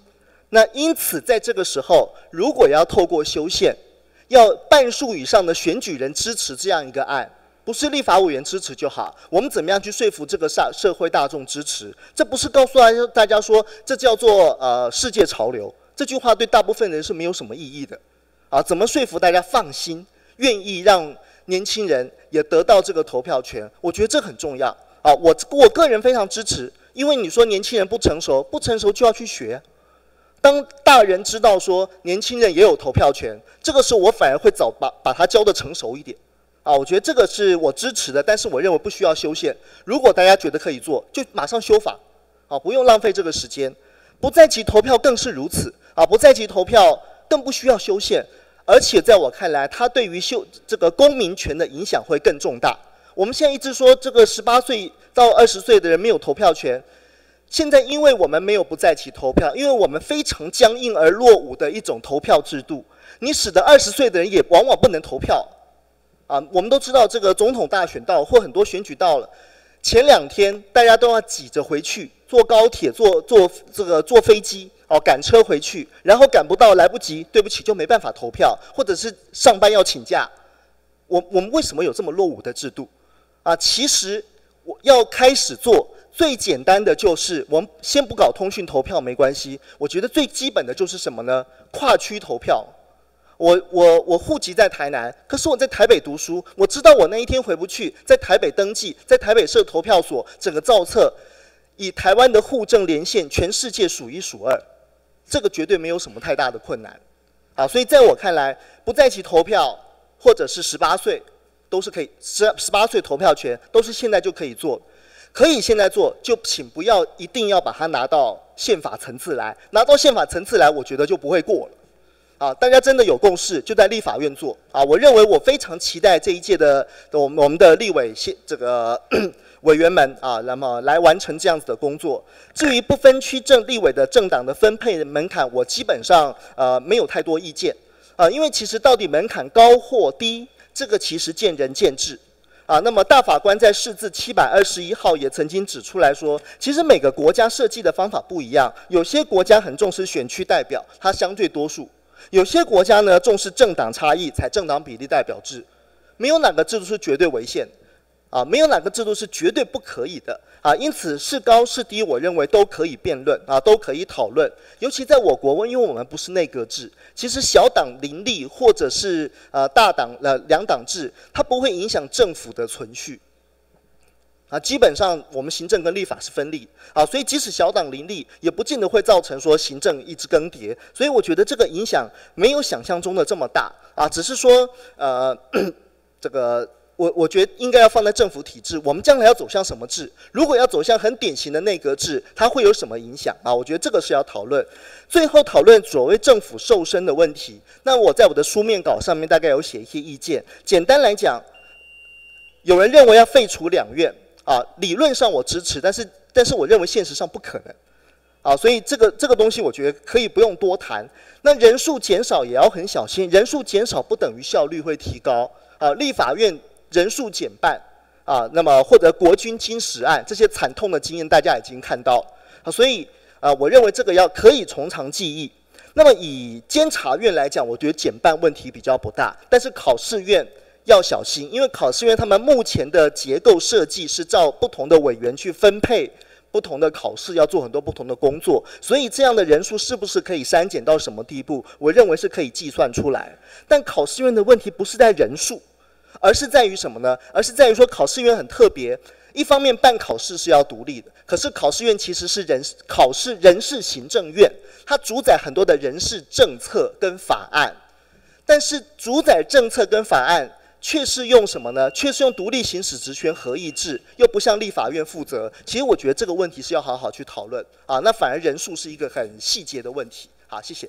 那因此在这个时候，如果要透过修宪，要半数以上的选举人支持这样一个案，不是立法委员支持就好，我们怎么样去说服这个社社会大众支持？这不是告诉大家大家说这叫做呃世界潮流，这句话对大部分人是没有什么意义的，啊，怎么说服大家放心，愿意让年轻人也得到这个投票权？我觉得这很重要啊，我我个人非常支持，因为你说年轻人不成熟，不成熟就要去学。当大人知道说年轻人也有投票权，这个时候我反而会早把把他教得成熟一点，啊，我觉得这个是我支持的，但是我认为不需要修宪。如果大家觉得可以做，就马上修法，啊，不用浪费这个时间。不在籍投票更是如此，啊，不在籍投票更不需要修宪，而且在我看来，它对于修这个公民权的影响会更重大。我们现在一直说这个十八岁到二十岁的人没有投票权。现在，因为我们没有不在籍投票，因为我们非常僵硬而落伍的一种投票制度，你使得二十岁的人也往往不能投票。啊，我们都知道这个总统大选到了，或很多选举到了，前两天大家都要挤着回去，坐高铁、坐坐这个坐飞机，哦，赶车回去，然后赶不到，来不及，对不起，就没办法投票，或者是上班要请假。我我们为什么有这么落伍的制度？啊，其实我要开始做。最简单的就是我们先不搞通讯投票没关系，我觉得最基本的就是什么呢？跨区投票。我我我户籍在台南，可是我在台北读书，我知道我那一天回不去，在台北登记，在台北设投票所，整个造册，以台湾的户政连线，全世界数一数二，这个绝对没有什么太大的困难。啊，所以在我看来，不在籍投票或者是十八岁都是可以，十十八岁投票权都是现在就可以做。可以现在做，就请不要一定要把它拿到宪法层次来，拿到宪法层次来，我觉得就不会过了。啊，大家真的有共识，就在立法院做。啊，我认为我非常期待这一届的我们我们的立委这个委员们啊，那么来完成这样子的工作。至于不分区政立委的政党的分配门槛，我基本上呃没有太多意见。啊，因为其实到底门槛高或低，这个其实见仁见智。啊，那么大法官在释字七百二十一号也曾经指出来说，其实每个国家设计的方法不一样，有些国家很重视选区代表，它相对多数；有些国家呢重视政党差异，采政党比例代表制。没有哪个制度是绝对违宪，啊，没有哪个制度是绝对不可以的。啊，因此是高是低，我认为都可以辩论，啊，都可以讨论。尤其在我国，因为我们不是内阁制，其实小党林立或者是呃大党呃两党制，它不会影响政府的存续。啊，基本上我们行政跟立法是分立，啊，所以即使小党林立，也不见得会造成说行政一直更迭。所以我觉得这个影响没有想象中的这么大，啊，只是说呃这个。我我觉得应该要放在政府体制，我们将来要走向什么制？如果要走向很典型的内阁制，它会有什么影响啊？我觉得这个是要讨论。最后讨论所谓政府瘦身的问题，那我在我的书面稿上面大概有写一些意见。简单来讲，有人认为要废除两院啊，理论上我支持，但是但是我认为现实上不可能啊，所以这个这个东西我觉得可以不用多谈。那人数减少也要很小心，人数减少不等于效率会提高啊，立法院。人数减半，啊，那么或者国军金石案这些惨痛的经验，大家已经看到，啊，所以啊，我认为这个要可以从长计议。那么以监察院来讲，我觉得减半问题比较不大，但是考试院要小心，因为考试院他们目前的结构设计是照不同的委员去分配不同的考试，要做很多不同的工作，所以这样的人数是不是可以删减到什么地步？我认为是可以计算出来。但考试院的问题不是在人数。而是在于什么呢？而是在于说考试院很特别，一方面办考试是要独立的，可是考试院其实是人考试人事行政院，它主宰很多的人事政策跟法案，但是主宰政策跟法案却是用什么呢？却是用独立行使职权合议制，又不向立法院负责。其实我觉得这个问题是要好好去讨论啊，那反而人数是一个很细节的问题。好，谢谢。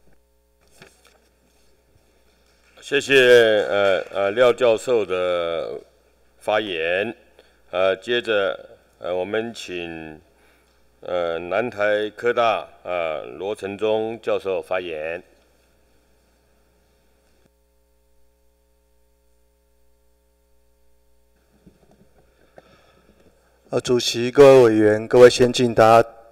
谢谢呃呃廖教授的发言，呃接着呃我们请呃南台科大呃罗承宗教授发言。 呃，主席、各位委员、各位先进，大家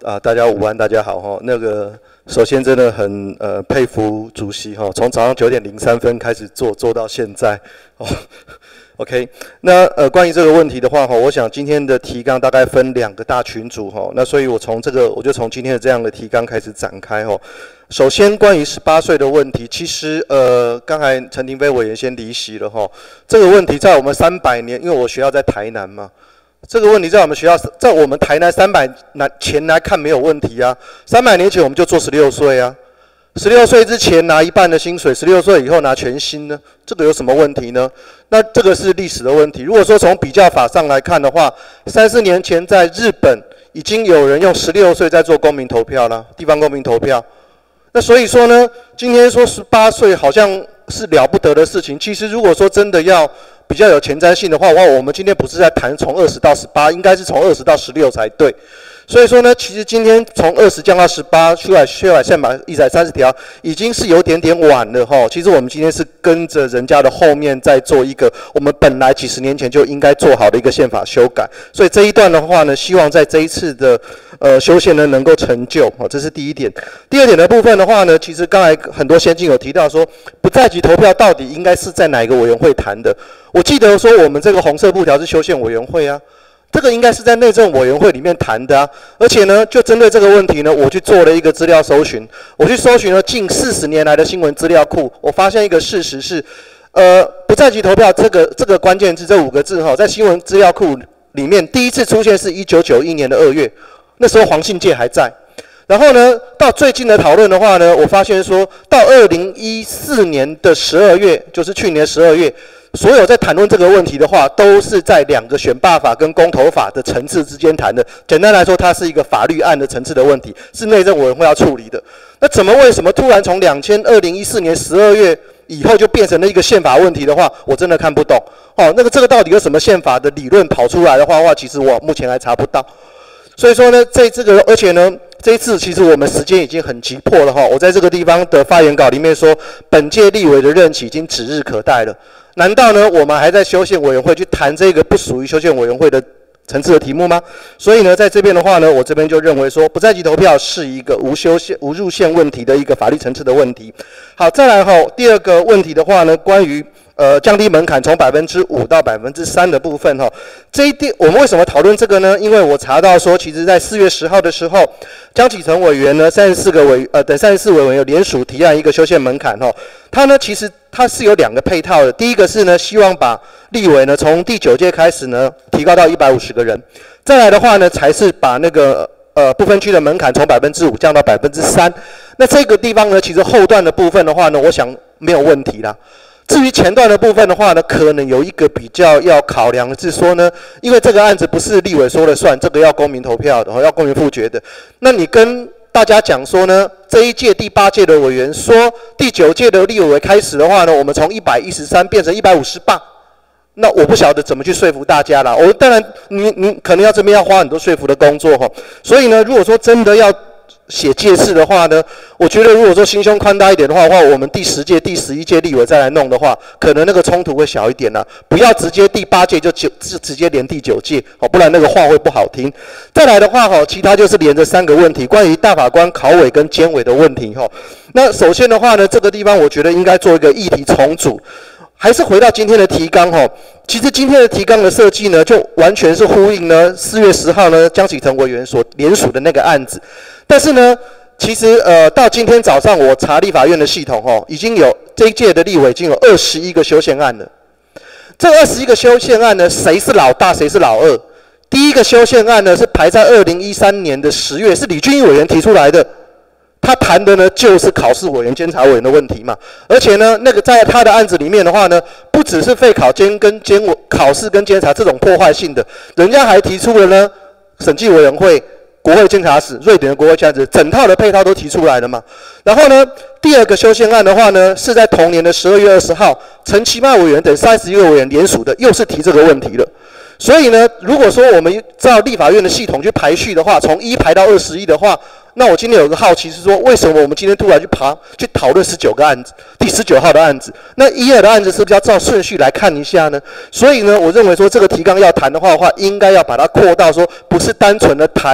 啊，大家午安，大家好哈。那个首先真的很呃佩服主席哈，从早上九点零三分开始做做到现在哦。OK， 那呃关于这个问题的话哈，我想今天的提纲大概分两个大群组哈，那所以我从这个我就从今天的这样的提纲开始展开哈。首先关于十八岁的问题，其实呃刚才陈廷飞委员先离席了哈，这个问题在我们三百年，因为我学校在台南嘛。这个问题在我们学校，在我们台南三百年前来看没有问题啊。三百年前我们就做十六岁啊，十六岁之前拿一半的薪水，十六岁以后拿全薪呢，这个有什么问题呢？那这个是历史的问题。如果说从比较法上来看的话，三四年前在日本已经有人用十六岁在做公民投票了，地方公民投票。那所以说呢，今天说十八岁好像是了不得的事情。其实如果说真的要比较有前瞻性的话，哇，我们今天不是在谈从二十到十八，应该是从二十到十六才对。所以说呢，其实今天从二十降到十八，修改修改宪法一百三十条，已经是有点点晚了哈。其实我们今天是跟着人家的后面在做一个我们本来几十年前就应该做好的一个宪法修改。所以这一段的话呢，希望在这一次的呃修宪呢能够成就，哦，这是第一点。第二点的部分的话呢，其实刚才很多先进有提到说，不在籍投票到底应该是在哪一个委员会谈的？我记得说我们这个红色布条是修宪委员会啊。这个应该是在内政委员会里面谈的啊，而且呢，就针对这个问题呢，我去做了一个资料搜寻，我去搜寻了近四十年来的新闻资料库，我发现一个事实是，呃，不在籍投票这个这个关键字这五个字哈，在新闻资料库里面第一次出现是一九九一年的二月，那时候黄信介还在。然后呢，到最近的讨论的话呢，我发现说到二零一四年的十二月，就是去年十二月。所有在谈论这个问题的话，都是在两个选罢法跟公投法的层次之间谈的。简单来说，它是一个法律案的层次的问题，是内政委员会要处理的。那怎么为什么突然从两千二零一四年十二月以后就变成了一个宪法问题的话，我真的看不懂。哦，那个这个到底有什么宪法的理论跑出来的话，话其实我目前还查不到。所以说呢，在这个而且呢。这一次其实我们时间已经很急迫了哈，我在这个地方的发言稿里面说，本届立委的任期已经指日可待了。难道呢我们还在修宪委员会去谈这个不属于修宪委员会的层次的题目吗？所以呢，在这边的话呢，我这边就认为说，不在籍投票是一个无修宪、无入宪问题的一个法律层次的问题。好，再来哈，第二个问题的话呢，关于呃降低门槛从百分之五到百分之三的部分哈，这一点我们为什么讨论这个呢？因为我查到说，其实在四月十号的时候，江启臣委员呢，三十四个委呃等三十四委员有联署提案一个修宪门槛哈，他呢其实它是有两个配套的，第一个是呢希望把立委呢从第九届开始呢提高到一百五十个人，再来的话呢才是把那个呃不分区的门槛从百分之五降到百分之三。那这个地方呢，其实后段的部分的话呢，我想没有问题啦。至于前段的部分的话呢，可能有一个比较要考量的是说呢，因为这个案子不是立委说了算，这个要公民投票的，要公民复决的。那你跟大家讲说呢，这一届第八届的委员说，第九届的立委开始的话呢，我们从一百一十三变成一百五十八，那我不晓得怎么去说服大家啦。我当然你你可能要这边要花很多说服的工作哈。所以呢，如果说真的要写介释的话呢，我觉得如果说心胸宽大一点的话，话我们第十届、第十一届立委再来弄的话，可能那个冲突会小一点啦。不要直接第八届就就直接连第九届，哦，不然那个话会不好听。再来的话，哈，其他就是连着三个问题，关于大法官考委跟监委的问题，哈。那首先的话呢，这个地方我觉得应该做一个议题重组。还是回到今天的提纲哈，其实今天的提纲的设计呢，就完全是呼应呢四月十号呢江启臣委员所联署的那个案子。但是呢，其实呃到今天早上我查立法院的系统哈，已经有这一届的立委已经有二十一个修宪案了。这二十一个修宪案呢，谁是老大，谁是老二？第一个修宪案呢是排在二零一三年的十月，是李俊毅委员提出来的。他谈的呢就是考试委员、监察委员的问题嘛，而且呢，那个在他的案子里面的话呢，不只是废考监跟监委考试跟监察这种破坏性的，人家还提出了呢，审计委员会、国会监察室、瑞典的国会监察室，整套的配套都提出来了嘛。然后呢，第二个修宪案的话呢，是在同年的十二月二十号，陈其迈委员等三十一个委员联署的，又是提这个问题了。所以呢，如果说我们照立法院的系统去排序的话，从一排到二十一的话，那我今天有个好奇是说，为什么我们今天突然去爬去讨论十九个案子，第十九号的案子？那一二的案子是不是要照顺序来看一下呢？所以呢，我认为说这个提纲要谈的话的话，应该要把它扩到说，不是单纯的谈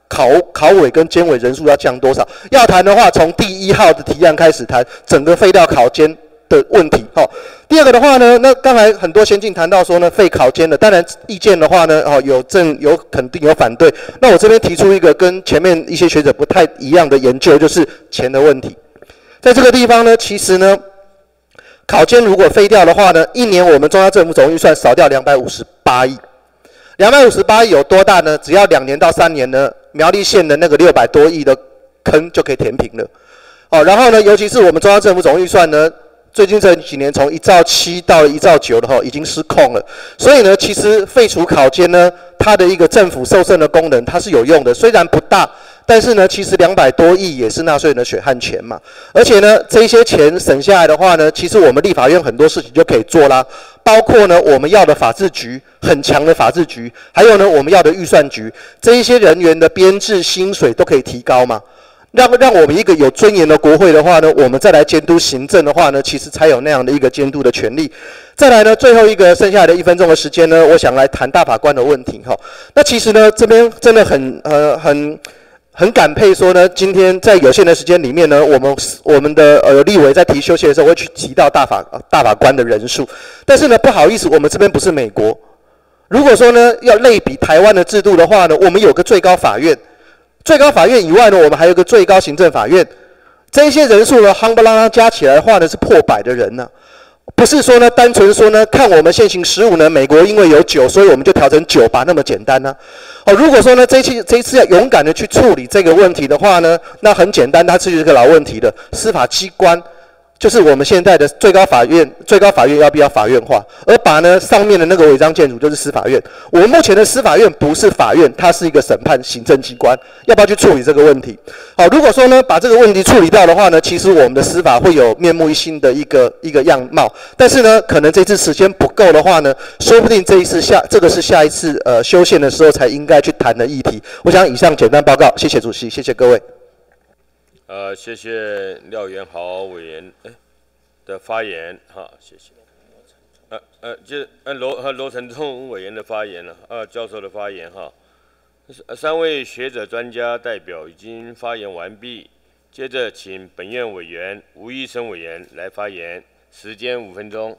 考考委跟监委人数要降多少？要谈的话，从第一号的提案开始谈整个废掉考监的问题。好，第二个的话呢，那刚才很多先进谈到说呢，废考监的，当然意见的话呢，哦，有正有肯定有反对。那我这边提出一个跟前面一些学者不太一样的研究，就是钱的问题。在这个地方呢，其实呢，考监如果废掉的话呢，一年我们中央政府总预算少掉两百五十八亿。两百五十八亿有多大呢？只要两年到三年呢，苗栗县的那个六百多亿的坑就可以填平了。哦，然后呢，尤其是我们中央政府总预算呢，最近这几年从一兆七到一兆九的话，已经失控了。所以呢，其实废除考监呢，它的一个政府受赠的功能，它是有用的，虽然不大。但是呢，其实两百多亿也是纳税人的血汗钱嘛，而且呢，这些钱省下来的话呢，其实我们立法院很多事情就可以做啦，包括呢我们要的法制局，很强的法制局，还有呢我们要的预算局，这一些人员的编制薪水都可以提高嘛，让让我们一个有尊严的国会的话呢，我们再来监督行政的话呢，其实才有那样的一个监督的权利。再来呢，最后一个剩下来的一分钟的时间呢，我想来谈大法官的问题哈。那其实呢，这边真的很呃很。很感佩说呢，今天在有限的时间里面呢，我们我们的呃立委在提修宪的时候会去提到大法大法官的人数，但是呢不好意思，我们这边不是美国。如果说呢要类比台湾的制度的话呢，我们有个最高法院，最高法院以外呢，我们还有个最高行政法院，这些人数呢夯不啷当加起来的话呢是破百的人呢、啊。不是说呢，单纯说呢，看我们现行十五呢，美国因为有九，所以我们就调成九吧，那么简单呢、啊？哦，如果说呢，这一次这一次要勇敢的去处理这个问题的话呢，那很简单，它是一个老问题的，司法机关就是我们现在的最高法院，最高法院要不要法院化？而把呢上面的那个违章建筑就是司法院。我们目前的司法院不是法院，它是一个审判行政机关，要不要去处理这个问题？好，如果说呢把这个问题处理掉的话呢，其实我们的司法会有面目一新的一个一个样貌。但是呢，可能这次时间不够的话呢，说不定这一次下这个是下一次呃修宪的时候才应该去谈的议题。我想以上简单报告，谢谢主席，谢谢各位。 呃，谢谢廖元豪委员的发言，哈，谢谢。呃呃，就呃罗和罗承忠委员的发言了，呃，教授的发言哈。三位学者专家代表已经发言完毕，接着请本院委员吴医生委员来发言，时间五分钟。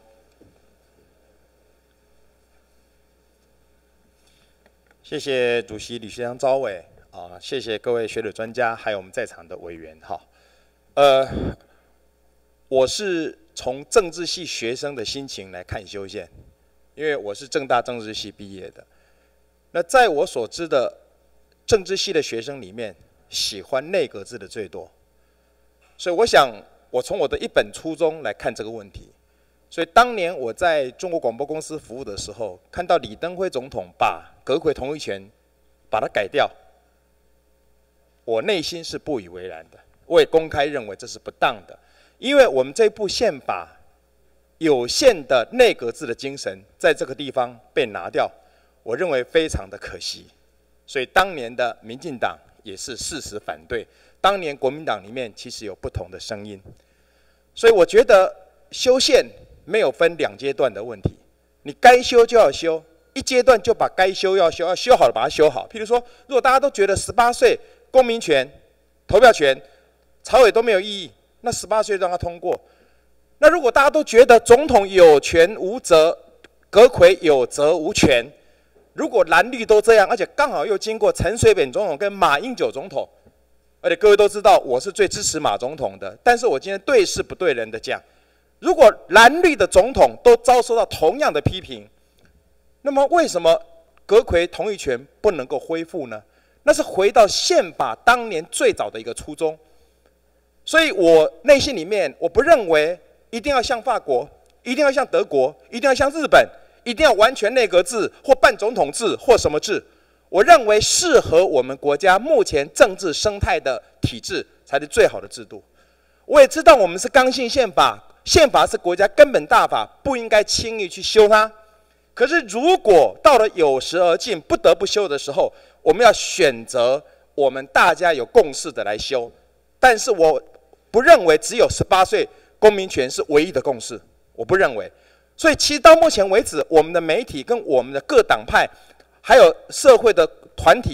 谢谢主席吕学良召委。啊，谢谢各位学者专家，还有我们在场的委员哈。呃，我是从政治系学生的心情来看修宪，因为我是政大政治系毕业的。那在我所知的政治系的学生里面，喜欢内阁制的最多。所以我想，我从我的一本初衷来看这个问题。所以当年我在中国广播公司服务的时候，看到李登辉总统把阁揆同意权把它改掉。我内心是不以为然的，我也公开认为这是不当的，因为我们这部宪法有限的内阁制的精神在这个地方被拿掉，我认为非常的可惜。所以当年的民进党也是誓死反对，当年国民党里面其实有不同的声音，所以我觉得修宪没有分两阶段的问题，你该修就要修，一阶段就把该修要修，要修好了把它修好。譬如说，如果大家都觉得十八岁公民权、投票权、朝野都没有意义，那十八岁让他通过。那如果大家都觉得总统有权无责，阁揆有责无权，如果蓝绿都这样，而且刚好又经过陈水扁总统跟马英九总统，而且各位都知道我是最支持马总统的，但是我今天对事不对人的讲，如果蓝绿的总统都遭受到同样的批评，那么为什么阁揆同意权不能够恢复呢？那是回到宪法当年最早的一个初衷，所以我内心里面我不认为一定要像法国，一定要像德国，一定要像日本，一定要完全内阁制或半总统制或什么制。我认为适合我们国家目前政治生态的体制才是最好的制度。我也知道我们是刚性宪法，宪法是国家根本大法，不应该轻易去修它。可是如果到了有时而进不得不修的时候，我们要选择我们大家有共识的来修，但是我不认为只有十八岁公民权是唯一的共识，我不认为。所以其实到目前为止，我们的媒体跟我们的各党派，还有社会的团体，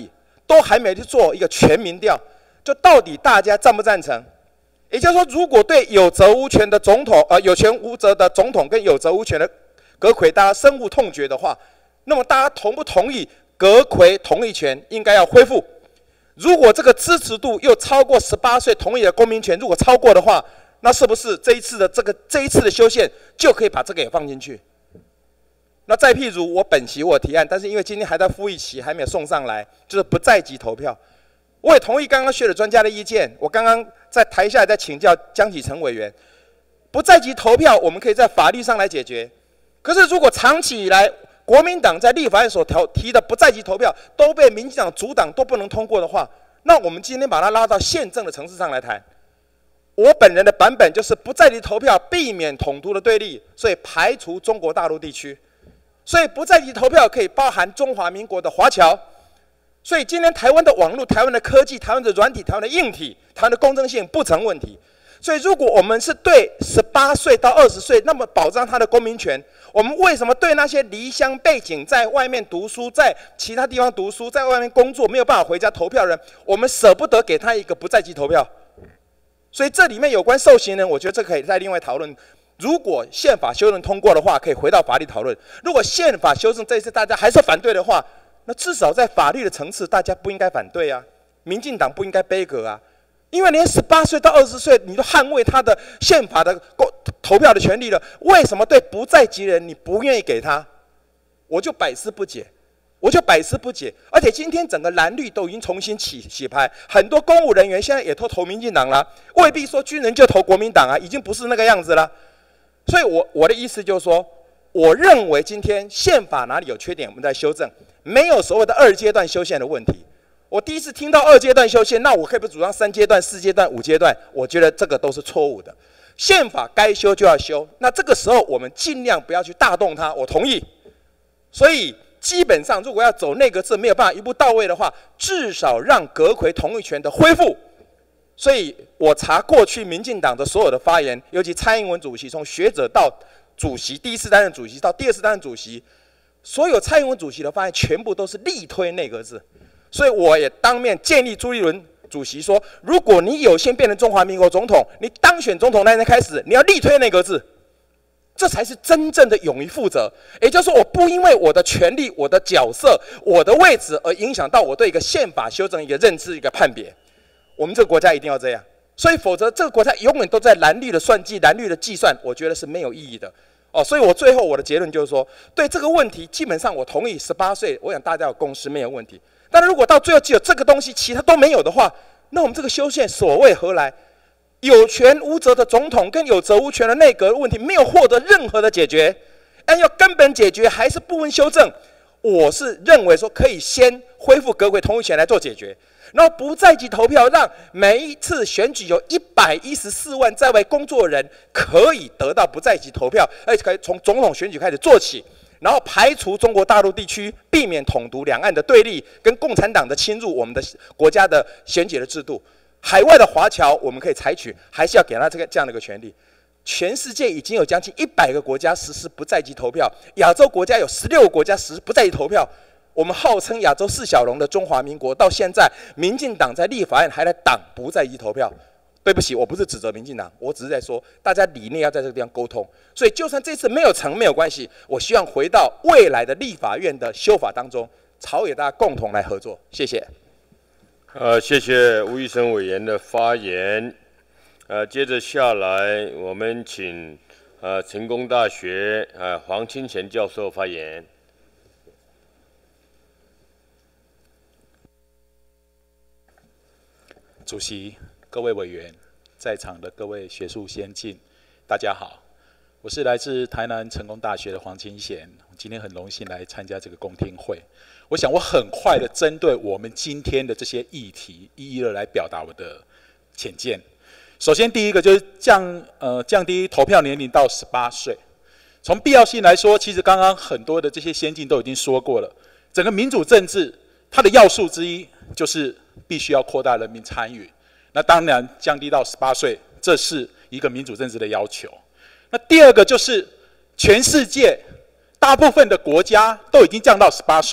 都还没去做一个全民调，就到底大家赞不赞成？也就是说，如果对有责无权的总统，呃，有权无责的总统跟有责无权的阁揆，大家深恶痛绝的话，那么大家同不同意阁揆同意权应该要恢复？如果这个支持度又超过十八岁同意的公民权，如果超过的话，那是不是这一次的这个这一次的修宪就可以把这个也放进去？那再譬如我本席我提案，但是因为今天还在复议期，还没有送上来，就是不在籍投票。我也同意刚刚学者专家的意见，我刚刚在台下也在请教江启臣委员，不在籍投票我们可以在法律上来解决。可是如果长期以来国民党在立法院所提的不在籍投票都被民进党阻挡，都不能通过的话，那我们今天把它拉到宪政的层次上来谈。我本人的版本就是不在籍投票，避免统独的对立，所以排除中国大陆地区，所以不在籍投票可以包含中华民国的华侨。所以今天台湾的网络、台湾的科技、台湾的软体、台湾的硬体、台湾的公正性不成问题。所以如果我们是对十八岁到二十岁那么保障他的公民权，我们为什么对那些离乡背景在外面读书、在其他地方读书、在外面工作没有办法回家投票的人，我们舍不得给他一个不在籍投票？所以这里面有关受刑人，我觉得这可以再另外讨论。如果宪法修正通过的话，可以回到法律讨论；如果宪法修正这一次大家还是反对的话，那至少在法律的层次，大家不应该反对啊，民进党不应该背革啊，因为连十八岁到二十岁，你都捍卫他的宪法的投票的权利了，为什么对不在籍人你不愿意给他？我就百思不解，我就百思不解。而且今天整个蓝绿都已经重新起洗牌，很多公务人员现在也都投民进党了，未必说军人就投国民党啊，已经不是那个样子了。所以我我的意思就是说，我认为今天宪法哪里有缺点，我们在修正。没有所谓的二阶段修宪的问题。我第一次听到二阶段修宪，那我可以不主张三阶段、四阶段、五阶段？我觉得这个都是错误的。宪法该修就要修，那这个时候我们尽量不要去大动它，我同意。所以基本上，如果要走内阁制没有办法一步到位的话，至少让阁揆同意权的恢复。所以我查过去民进党的所有的发言，尤其蔡英文主席从学者到主席，第一次担任主席到第二次担任主席。所有蔡英文主席的发言全部都是力推内阁制，所以我也当面建议朱立伦主席说，如果你有幸变成中华民国总统，你当选总统那天开始，你要力推内阁制，这才是真正的勇于负责。也就是说，我不因为我的权利、我的角色、我的位置而影响到我对一个宪法修正、一个认知、一个判别。我们这个国家一定要这样，所以否则这个国家永远都在蓝绿的算计、蓝绿的计算，我觉得是没有意义的。哦，所以我最后我的结论就是说，对这个问题，基本上我同意十八岁，我想大家有共识没有问题。但是如果到最后只有这个东西，其他都没有的话，那我们这个修宪所谓何来？有权无责的总统跟有责无权的内阁的问题没有获得任何的解决，按要根本解决还是部分修正，我是认为说可以先恢复阁揆同意权来做解决。然后不在籍投票，让每一次选举有一百一十四万在外工作人可以得到不在籍投票，而且可以从总统选举开始做起，然后排除中国大陆地区，避免统独两岸的对立跟共产党的侵入我们的国家的选举的制度。海外的华侨我们可以采取，还是要给他这个这样的一个权利。全世界已经有将近一百个国家实施不在籍投票，亚洲国家有十六个国家实施不在籍投票。我们号称亚洲四小龙的中华民国，到现在民进党在立法院还来挡不在籍投票。对不起，我不是指责民进党，我只是在说大家理念要在这个地方沟通。所以就算这次没有成没有关系，我希望回到未来的立法院的修法当中，朝野大家共同来合作。谢谢。 呃，谢谢吴育生委员的发言。呃，接着下来我们请呃成功大学呃黄清贤教授发言。 主席、各位委员、在场的各位学术先进，大家好，我是来自台南成功大学的黄清贤，今天很荣幸来参加这个公听会。我想我很快的针对我们今天的这些议题，一一的来表达我的浅见。首先，第一个就是降呃降低投票年龄到十八岁。从必要性来说，其实刚刚很多的这些先进都已经说过了，整个民主政治它的要素之一就是必须要扩大人民参与。那当然降低到十八岁，这是一个民主政治的要求。那第二个就是全世界大部分的国家都已经降到十八岁，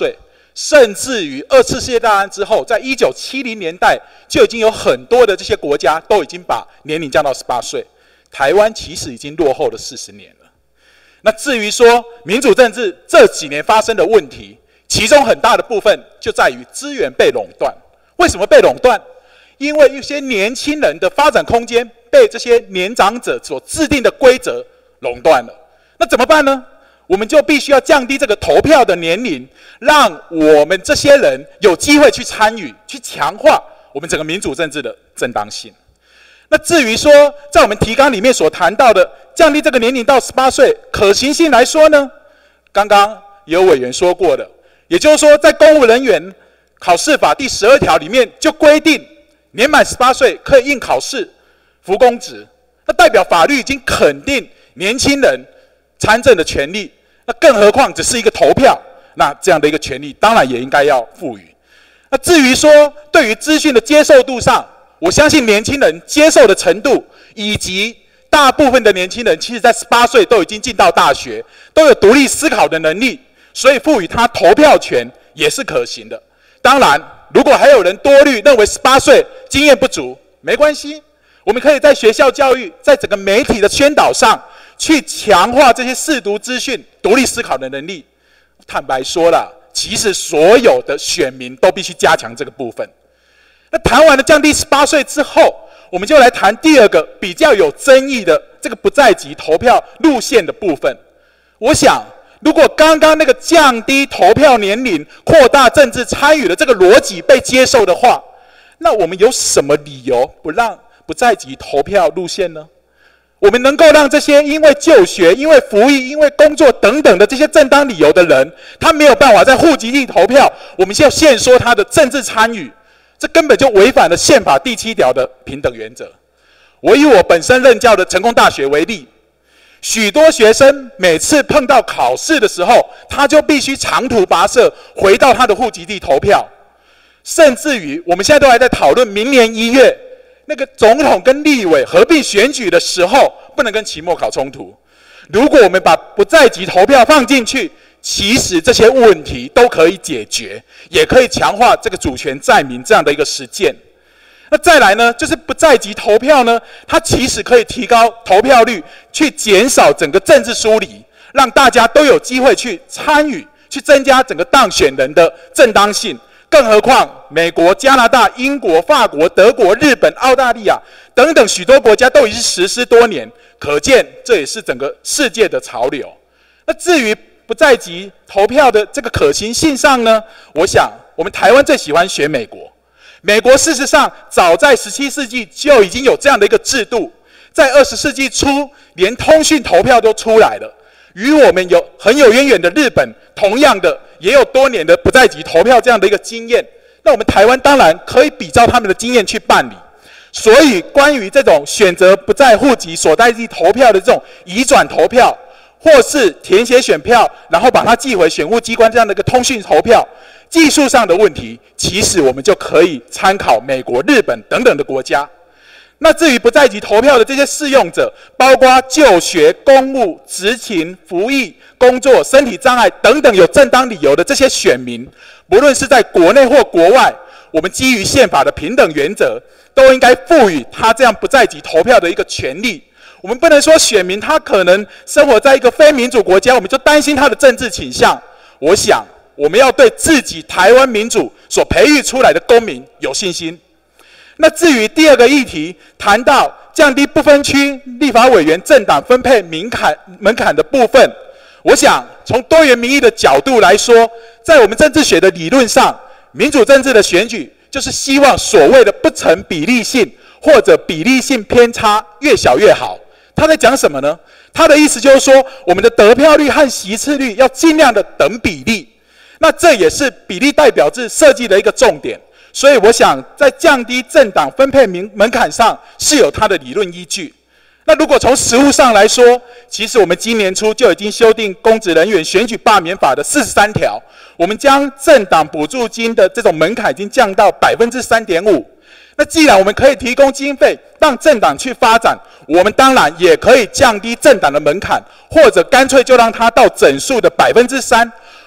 甚至于二次世界大战之后，在一九七零年代就已经有很多的这些国家都已经把年龄降到十八岁，台湾其实已经落后了四十年了。那至于说民主政治这几年发生的问题，其中很大的部分就在于资源被垄断。为什么被垄断？因为一些年轻人的发展空间被这些年长者所制定的规则垄断了。那怎么办呢？我们就必须要降低这个投票的年龄，让我们这些人有机会去参与，去强化我们整个民主政治的正当性。那至于说，在我们提纲里面所谈到的降低这个年龄到十八岁，可行性来说呢，刚刚有委员说过的，也就是说，在公务人员考试法第十二条里面就规定，年满十八岁可以应考试、服公职，那代表法律已经肯定年轻人参政的权利。那更何况只是一个投票，那这样的一个权利，当然也应该要赋予。那至于说对于资讯的接受度上，我相信年轻人接受的程度，以及大部分的年轻人，其实在十八岁都已经进到大学，都有独立思考的能力，所以赋予他投票权也是可行的。当然，如果还有人多虑认为十八岁经验不足，没关系，我们可以在学校教育，在整个媒体的宣导上，去强化这些识读资讯、独立思考的能力。坦白说了，其实所有的选民都必须加强这个部分。那谈完了降低十八岁之后，我们就来谈第二个比较有争议的这个不在籍投票路线的部分。我想，如果刚刚那个降低投票年龄、扩大政治参与的这个逻辑被接受的话，那我们有什么理由不让不在籍投票路线呢？我们能够让这些因为就学、因为服役、因为工作等等的这些正当理由的人，他没有办法在户籍地投票，我们就限缩他的政治参与，这根本就违反了宪法第七条的平等原则。我以我本身任教的成功大学为例，许多学生每次碰到考试的时候，他就必须长途跋涉回到他的户籍地投票，甚至于我们现在都还在讨论明年一月那个总统跟立委合并选举的时候，不能跟期末考冲突。如果我们把不在籍投票放进去，其实这些问题都可以解决，也可以强化这个主权在民这样的一个实践。那再来呢，就是不在籍投票呢，它其实可以提高投票率，去减少整个政治疏离，让大家都有机会去参与，去增加整个当选人的正当性。更何况，美国、加拿大、英国、法国、德国、日本、澳大利亚等等许多国家都已经实施多年，可见这也是整个世界的潮流。那至于不在籍投票的这个可行性上呢，我想我们台湾最喜欢学美国。美国事实上早在十七世纪就已经有这样的一个制度，在二十世纪初连通讯投票都出来了。与我们有很有渊源的日本，同样的也有多年的不在籍投票这样的一个经验。那我们台湾当然可以比照他们的经验去办理。所以，关于这种选择不在户籍所在地投票的这种移转投票，或是填写选票，然后把它寄回选务机关这样的一个通讯投票，技术上的问题，其实我们就可以参考美国、日本等等的国家。那至于不在籍投票的这些适用者，包括就学、公务、执勤、服役、工作、身体障碍等等有正当理由的这些选民，不论是在国内或国外，我们基于宪法的平等原则，都应该赋予他这样不在籍投票的一个权利。我们不能说选民他可能生活在一个非民主国家，我们就担心他的政治倾向。我想，我们要对自己台湾民主所培育出来的公民有信心。那至于第二个议题，谈到降低不分区立法委员政党分配门槛门槛的部分，我想从多元民意的角度来说，在我们政治学的理论上，民主政治的选举就是希望所谓的不成比例性或者比例性偏差越小越好。他在讲什么呢？他的意思就是说，我们的得票率和席次率要尽量的等比例。那这也是比例代表制设计的一个重点。所以我想，在降低政党分配门门槛上是有它的理论依据。那如果从实务上来说，其实我们今年初就已经修订公职人员选举罢免法的四十三条，我们将政党补助金的这种门槛已经降到百分之三点五。那既然我们可以提供经费让政党去发展，我们当然也可以降低政党的门槛，或者干脆就让它到整数的百分之三。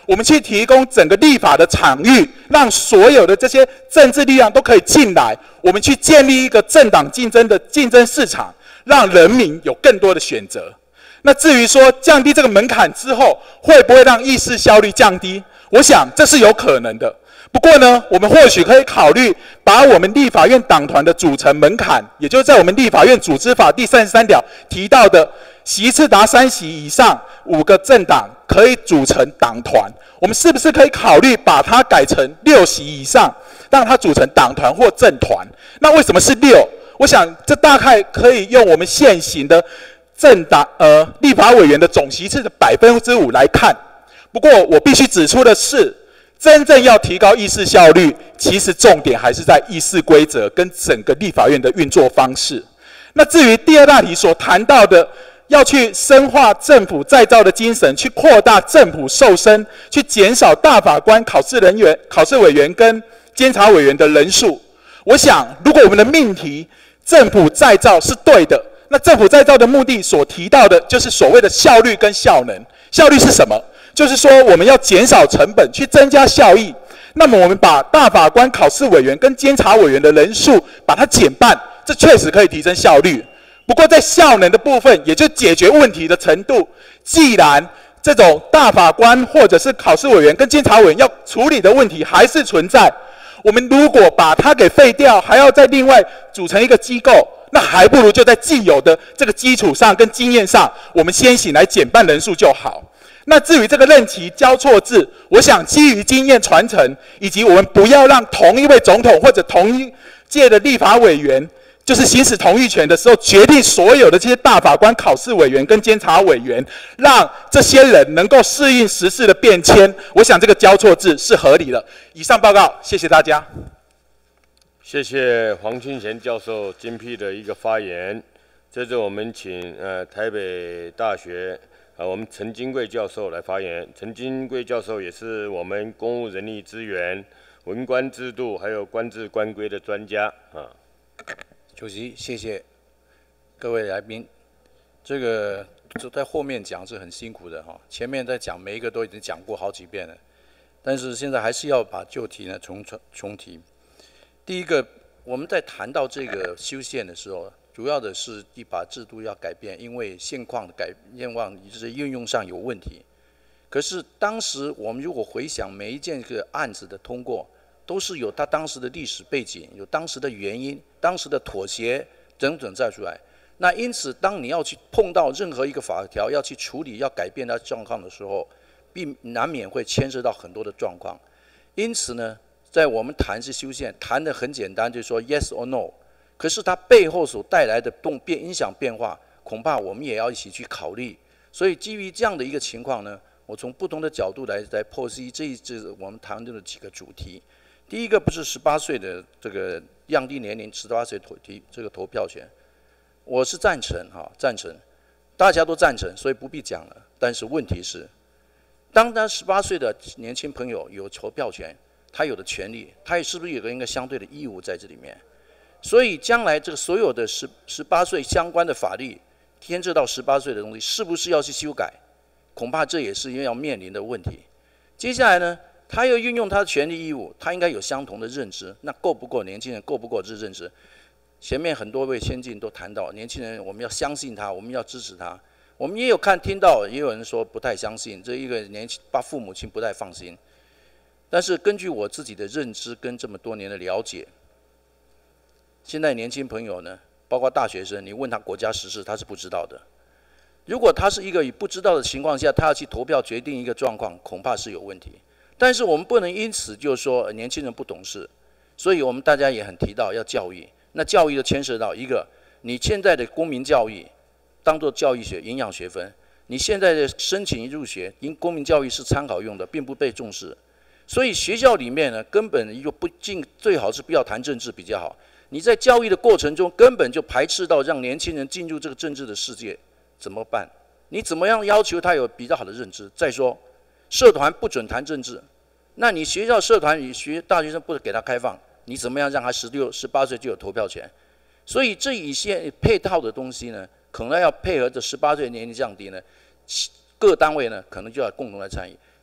我们去提供整个立法的场域，让所有的这些政治力量都可以进来，我们去建立一个政党竞争的竞争市场，让人民有更多的选择。那至于说降低这个门槛之后，会不会让议事效率降低？我想这是有可能的。不过呢，我们或许可以考虑把我们立法院党团的组成门槛，也就是在我们立法院组织法第三十三条提到的席次达三席以上五个政党可以组成党团，我们是不是可以考虑把它改成六席以上，让它组成党团或政团？那为什么是六？我想这大概可以用我们现行的政党呃立法委员的总席次的百分之五来看。不过我必须指出的是，真正要提高议事效率，其实重点还是在议事规则跟整个立法院的运作方式。那至于第二大题所谈到的，要去深化政府再造的精神，去扩大政府瘦身，去减少大法官、考试人员、考试委员跟监察委员的人数。我想，如果我们的命题政府再造是对的，那政府再造的目的所提到的就是所谓的效率跟效能。效率是什么？就是说，我们要减少成本，去增加效益。那么，我们把大法官、考试委员跟监察委员的人数把它减半，这确实可以提升效率。不过，在效能的部分，也就解决问题的程度，既然这种大法官或者是考试委员跟监察委员要处理的问题还是存在，我们如果把它给废掉，还要再另外组成一个机构，那还不如就在既有的这个基础上跟经验上，我们先行来减半人数就好。那至于这个任期交错制，我想基于经验传承，以及我们不要让同一位总统或者同一届的立法委员，就是行使同意权的时候，决定所有的这些大法官、考试委员跟监察委员，让这些人能够适应时事的变迁。我想这个交错制是合理的。以上报告，谢谢大家。 谢谢黄清贤教授精辟的一个发言。接着我们请呃台北大学。啊，我们陈金贵教授来发言。陈金贵教授也是我们公务人力资源、文官制度还有官制官规的专家啊。 主席，谢谢各位来宾。这个就在后面讲是很辛苦的哈，前面在讲每一个都已经讲过好几遍了，但是现在还是要把旧题呢重重提。第一个，我们在谈到这个修宪的时候，主要的是一把制度要改变，因为现况的改愿望就是应用上有问题。可是当时我们如果回想每一件个案子的通过，都是有它当时的历史背景，有当时的原因、当时的妥协等等再出来。那因此，当你要去碰到任何一个法条要去处理、要改变它状况的时候，必难免会牵涉到很多的状况。因此呢，在我们谈是修宪，谈的很简单，就是说 yes or no。可是它背后所带来的动变影响变化，恐怕我们也要一起去考虑。所以基于这样的一个情况呢，我从不同的角度来来剖析这一次我们谈的几个主题。第一个不是十八岁的这个降低年龄，十八岁投提这个投票权，我是赞成哈，赞成，大家都赞成，所以不必讲了。但是问题是，当他十八岁的年轻朋友有投票权，他有的权利，他也是不是有个应该相对的义务在这里面？所以将来这个所有的十十八岁相关的法律，牵涉到十八岁的东西，是不是要去修改？恐怕这也是要面临的问题。接下来呢，他要运用他的权利义务，他应该有相同的认知。那够不够？年轻人够不够这认知？前面很多位先进都谈到，年轻人我们要相信他，我们要支持他。我们也有看听到，也有人说不太相信，这一个年轻把父母亲不太放心。但是根据我自己的认知跟这么多年的了解，现在年轻朋友呢，包括大学生，你问他国家时事，他是不知道的。如果他是一个以不知道的情况下，他要去投票决定一个状况，恐怕是有问题。但是我们不能因此就说年轻人不懂事，所以我们大家也很提到要教育。那教育就牵涉到一个，你现在的公民教育当做教育学、营养学分，你现在的申请入学，因公民教育是参考用的，并不被重视。所以学校里面呢，根本就不进，最好是不要谈政治比较好。你在教育的过程中，根本就排斥到让年轻人进入这个政治的世界，怎么办？你怎么样要求他有比较好的认知？再说，社团不准谈政治，那你学校社团与学大学生不给他开放，你怎么样让他十六、十八岁就有投票权？所以这一些配套的东西呢，可能要配合着十八岁年龄降低呢，各单位呢可能就要共同来参与。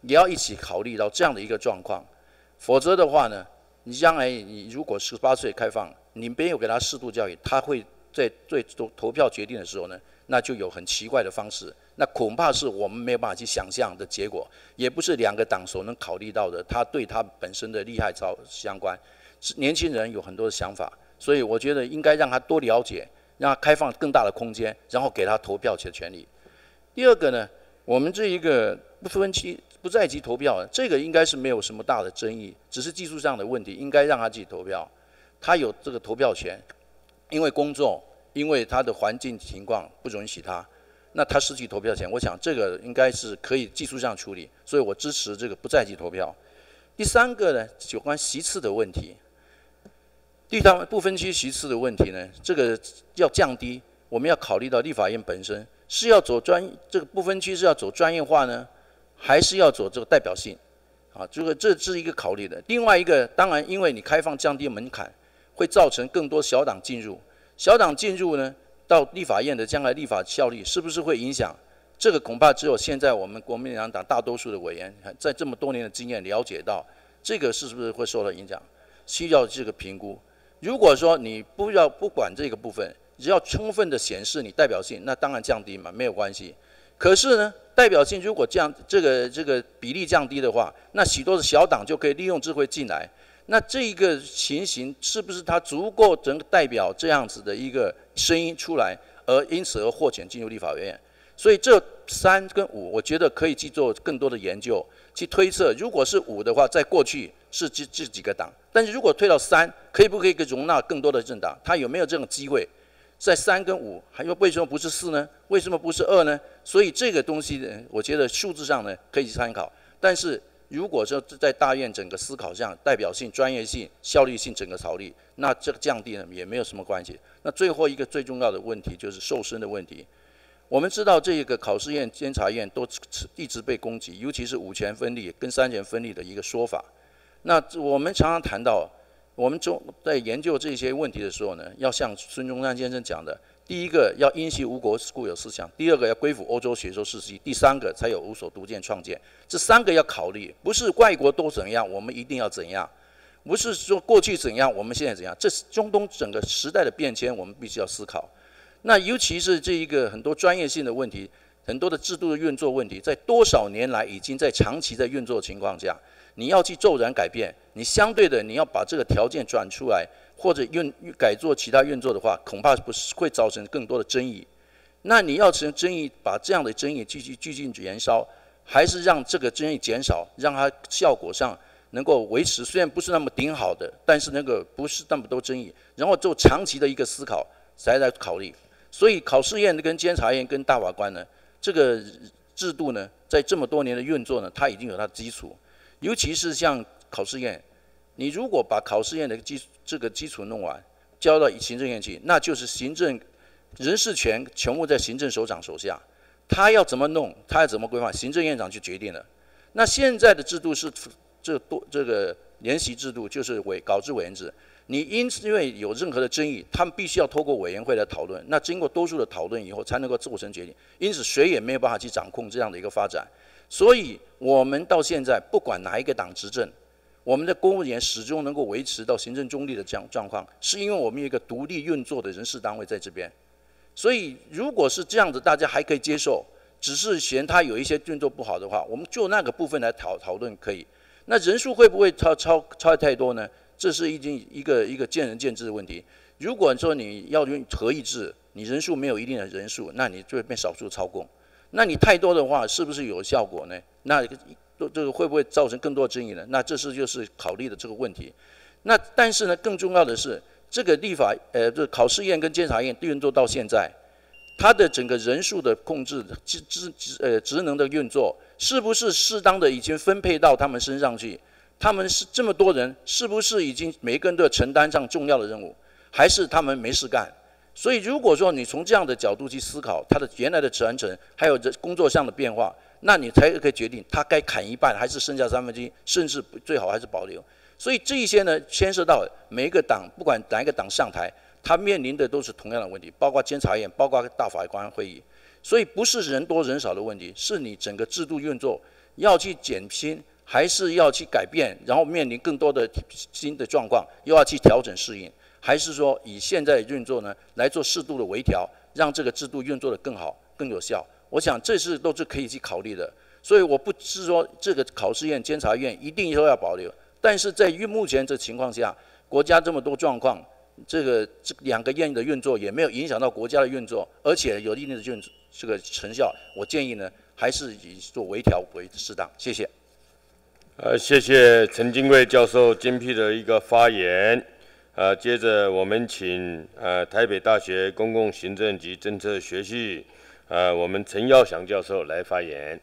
也要一起考虑到这样的一个状况，否则的话呢，你将来你如果十八岁开放，你没有给他适度教育，他会在对投票决定的时候呢，那就有很奇怪的方式，那恐怕是我们没有办法去想象的结果，也不是两个党所能考虑到的，他对他本身的利害操相关。年轻人有很多的想法，所以我觉得应该让他多了解，让他开放更大的空间，然后给他投票的权利。第二个呢，我们这一个不分期不在籍投票，这个应该是没有什么大的争议，只是技术上的问题，应该让他自己投票，他有这个投票权，因为工作，因为他的环境情况不允许他，那他失去投票权，我想这个应该是可以技术上处理，所以我支持这个不在籍投票。第三个呢，有关席次的问题，对他们不分区席次的问题呢，这个要降低，我们要考虑到立法院本身是要走专这个不分区是要走专业化呢，还是要走这个代表性？啊，这个这是一个考虑的。另外一个，当然因为你开放降低门槛，会造成更多小党进入，小党进入呢，到立法院的将来立法效力是不是会影响？这个恐怕只有现在我们国民党党大多数的委员在这么多年的经验了解到，这个是不是会受到影响，需要这个评估。如果说你不要不管这个部分，只要充分的显示你代表性，那当然降低嘛，没有关系。可是呢，代表性如果降这个这个比例降低的话，那许多的小党就可以利用智慧进来。那这一个情形是不是它足够能代表这样子的一个声音出来，而因此而获选进入立法院？所以这三跟五，我觉得可以去做更多的研究，去推测。如果是五的话，在过去是这这几个党，但是如果推到三，可以不可以容纳更多的政党？它有没有这种机会？在三跟五，还有为什么不是四呢？为什么不是二呢？所以这个东西呢，我觉得数字上呢可以参考，但是如果说在大院整个思考上，代表性、专业性、效率性整个考虑，那这个降低呢也没有什么关系。那最后一个最重要的问题就是瘦身的问题。我们知道这个考试院、监察院都一直被攻击，尤其是五权分立跟三权分立的一个说法。那我们常常谈到，我们中在研究这些问题的时候呢，要像孙中山先生讲的，第一个要因袭吴国固有思想，第二个要归附欧洲学说世系，第三个才有无所独见创建。这三个要考虑，不是外国都怎样，我们一定要怎样；不是说过去怎样，我们现在怎样。这是中东整个时代的变迁，我们必须要思考。那尤其是这一个很多专业性的问题，很多的制度的运作问题，在多少年来已经在长期在运作的情况下，你要去骤然改变，你相对的你要把这个条件转出来，或者运改做其他运作的话，恐怕不是会造成更多的争议。那你要成争议，把这样的争议继续继续延烧，还是让这个争议减少，让它效果上能够维持，虽然不是那么顶好的，但是那个不是那么多争议，然后做长期的一个思考才来考虑。所以考试院跟监察院跟大法官呢，这个制度呢，在这么多年的运作呢，它已经有它的基础。尤其是像考试院，你如果把考试院的基这个基础弄完，交到行政院去，那就是行政人事权全部在行政首长手下，他要怎么弄，他要怎么规划，行政院长就决定了。那现在的制度是这多这个联席制度，就是委稿制委员制。你因因为有任何的争议，他们必须要透过委员会来讨论，那经过多数的讨论以后，才能够做成决定。因此，谁也没有办法去掌控这样的一个发展。所以，我们到现在不管哪一个党执政，我们的公务员始终能够维持到行政中立的这样状况，是因为我们有一个独立运作的人事单位在这边。所以，如果是这样子，大家还可以接受，只是嫌他有一些运作不好的话，我们就那个部分来讨讨论可以。那人数会不会超超超太多呢？这是已经一个一个见仁见智的问题。如果说你要用合议制，你人数没有一定的人数，那你就会变少数操控。那你太多的话，是不是有效果呢？那这个会不会造成更多的争议呢？那这是就是考虑的这个问题。那但是呢，更重要的是，这个立法呃，这考试院跟监察院运作到现在，它的整个人数的控制、职职呃职能的运作，是不是适当的已经分配到他们身上去？他们是这么多人，是不是已经每一个人都要承担上重要的任务，还是他们没事干？所以如果说你从这样的角度去思考他的原来的传承，还有工作上的变化，那你才可以决定他该砍一半，还是剩下三分之一，甚至最好还是保留。所以这一些呢，牵涉到每一个党，不管哪一个党上台，他面临的都是同样的问题，包括监察院，包括大法官会议。所以不是人多人少的问题，是你整个制度运作要去减薪，还是要去改变，然后面临更多的新的状况，又要去调整适应，还是说以现在的运作呢来做适度的微调，让这个制度运作得更好、更有效？我想这是都是可以去考虑的。所以我不是说这个考试院、监察院一定都要保留，但是在于目前这情况下，国家这么多状况，这个这两个院的运作也没有影响到国家的运作，而且有一定的运这个成效。我建议呢，还是以做微调为适当。谢谢。 呃，谢谢陈金贵教授精辟的一个发言。呃，接着我们请呃台北大学公共行政及政策学系呃我们陈耀祥教授来发言。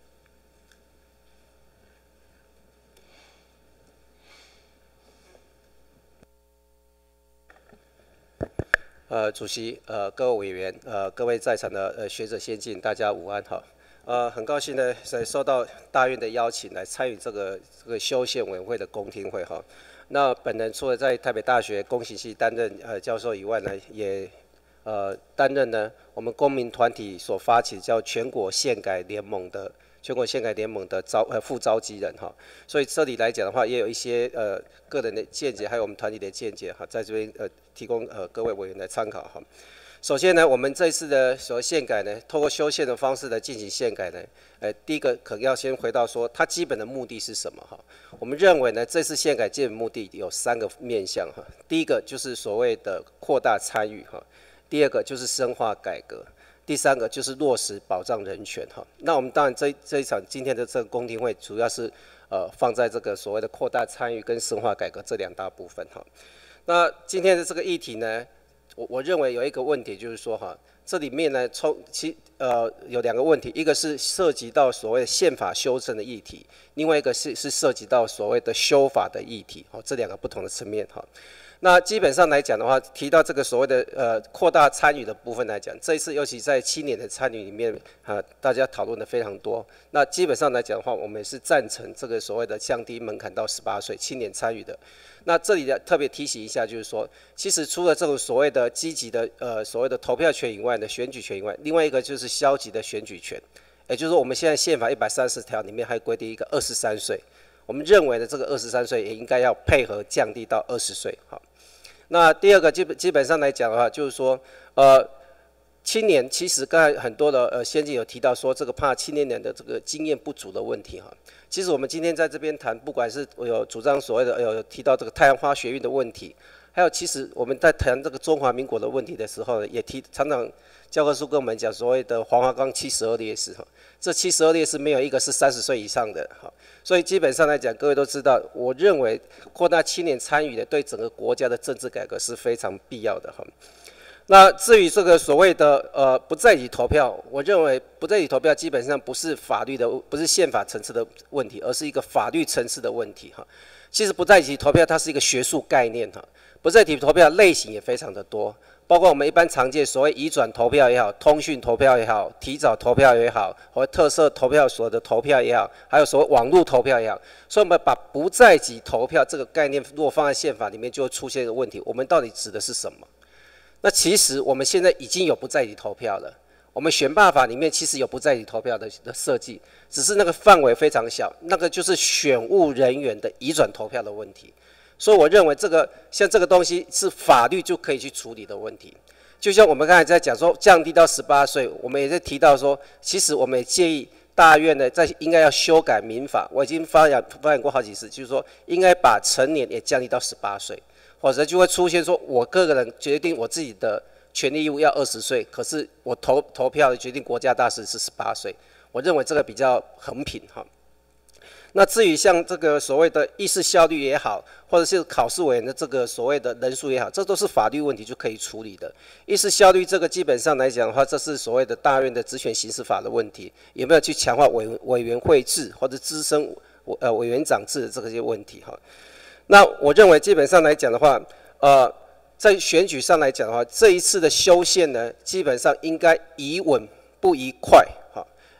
呃，主席，呃，各位委员，呃，各位在场的呃学者先进，大家午安哈。呃，很高兴呢，在受到大院的邀请来参与这个这个修宪委员会的公听会哈。那本人除了在台北大学公行系担任呃教授以外呢，也呃担任呢我们公民团体所发起叫全国宪改联盟的全国宪改联盟的召呃副召集人哈。所以这里来讲的话，也有一些呃个人的见解，还有我们团体的见解哈，在这边呃提供呃各位委员来参考哈。首先呢，我们这次的所谓宪改呢，透过修宪的方式来进行宪改呢，呃，第一个可能要先回到说它基本的目的是什么哈？我们认为呢，这次宪改基本目的有三个面向哈。第一个就是所谓的扩大参与哈，第二个就是深化改革，第三个就是落实保障人权哈。那我们当然这这一场今天的这个公听会，主要是呃放在这个所谓的扩大参与跟深化改革这两大部分哈。那今天的这个议题呢？我我认为有一个问题就是说哈，这里面呢，从其呃有两个问题，一个是涉及到所谓的宪法修正的议题，另外一个是是涉及到所谓的修法的议题，哦，这两个不同的层面哈。那基本上来讲的话，提到这个所谓的呃扩大参与的部分来讲，这一次尤其在青年的参与里面啊，大家讨论的非常多。那基本上来讲的话，我们也是赞成这个所谓的降低门槛到十八岁青年参与的。那这里的特别提醒一下，就是说，其实除了这种所谓的积极的呃所谓的投票权以外的选举权以外，另外一个就是消极的选举权，也就是说我们现在宪法一百三十条里面还规定一个二十三岁，我们认为的这个二十三岁也应该要配合降低到二十岁，好。那第二个基本基本上来讲的话，就是说，呃，青年其实刚才很多的呃先进有提到说，这个怕青年人的这个经验不足的问题哈。其实我们今天在这边谈，不管是有主张所谓的有提到这个太阳花学运的问题，还有其实我们在谈这个中华民国的问题的时候呢，也提常常教科书跟我们讲所谓的黄花岗七十二烈士哈，这七十二烈士没有一个是三十岁以上的哈，所以基本上来讲，各位都知道，我认为扩大青年参与的对整个国家的政治改革是非常必要的哈。那至于这个所谓的呃不在籍投票，我认为不在籍投票基本上不是法律的，不是宪法层次的问题，而是一个法律层次的问题哈。其实不在籍投票它是一个学术概念哈，不在籍投票类型也非常的多，包括我们一般常见所谓移转投票也好，通讯投票也好，提早投票也好，或特色投票所的投票也好，还有所谓网络投票也好，所以我们把不在籍投票这个概念如果放在宪法里面，就会出现一个问题，我们到底指的是什么？那其实我们现在已经有不在籍投票了，我们选罢法里面其实有不在籍投票的的设计，只是那个范围非常小，那个就是选务人员的移转投票的问题。所以我认为这个像这个东西是法律就可以去处理的问题。就像我们刚才在讲说降低到十八岁，我们也在提到说，其实我们也建议大院呢在应该要修改民法，我已经发言发言过好几次，就是说应该把成年也降低到十八岁。否则就会出现说，我个人决定我自己的权利义务要二十岁，可是我投投票的决定国家大事是十八岁。我认为这个比较横平哈。那至于像这个所谓的议事效率也好，或者是考试委员的这个所谓的人数也好，这都是法律问题就可以处理的。议事效率这个基本上来讲的话，这是所谓的大院的职权行使法的问题，有没有去强化委委员会制或者资深呃委员长制的这些问题哈。那我认为基本上来讲的话，呃，在选举上来讲的话，这一次的修宪呢，基本上应该宜稳不宜快，哈，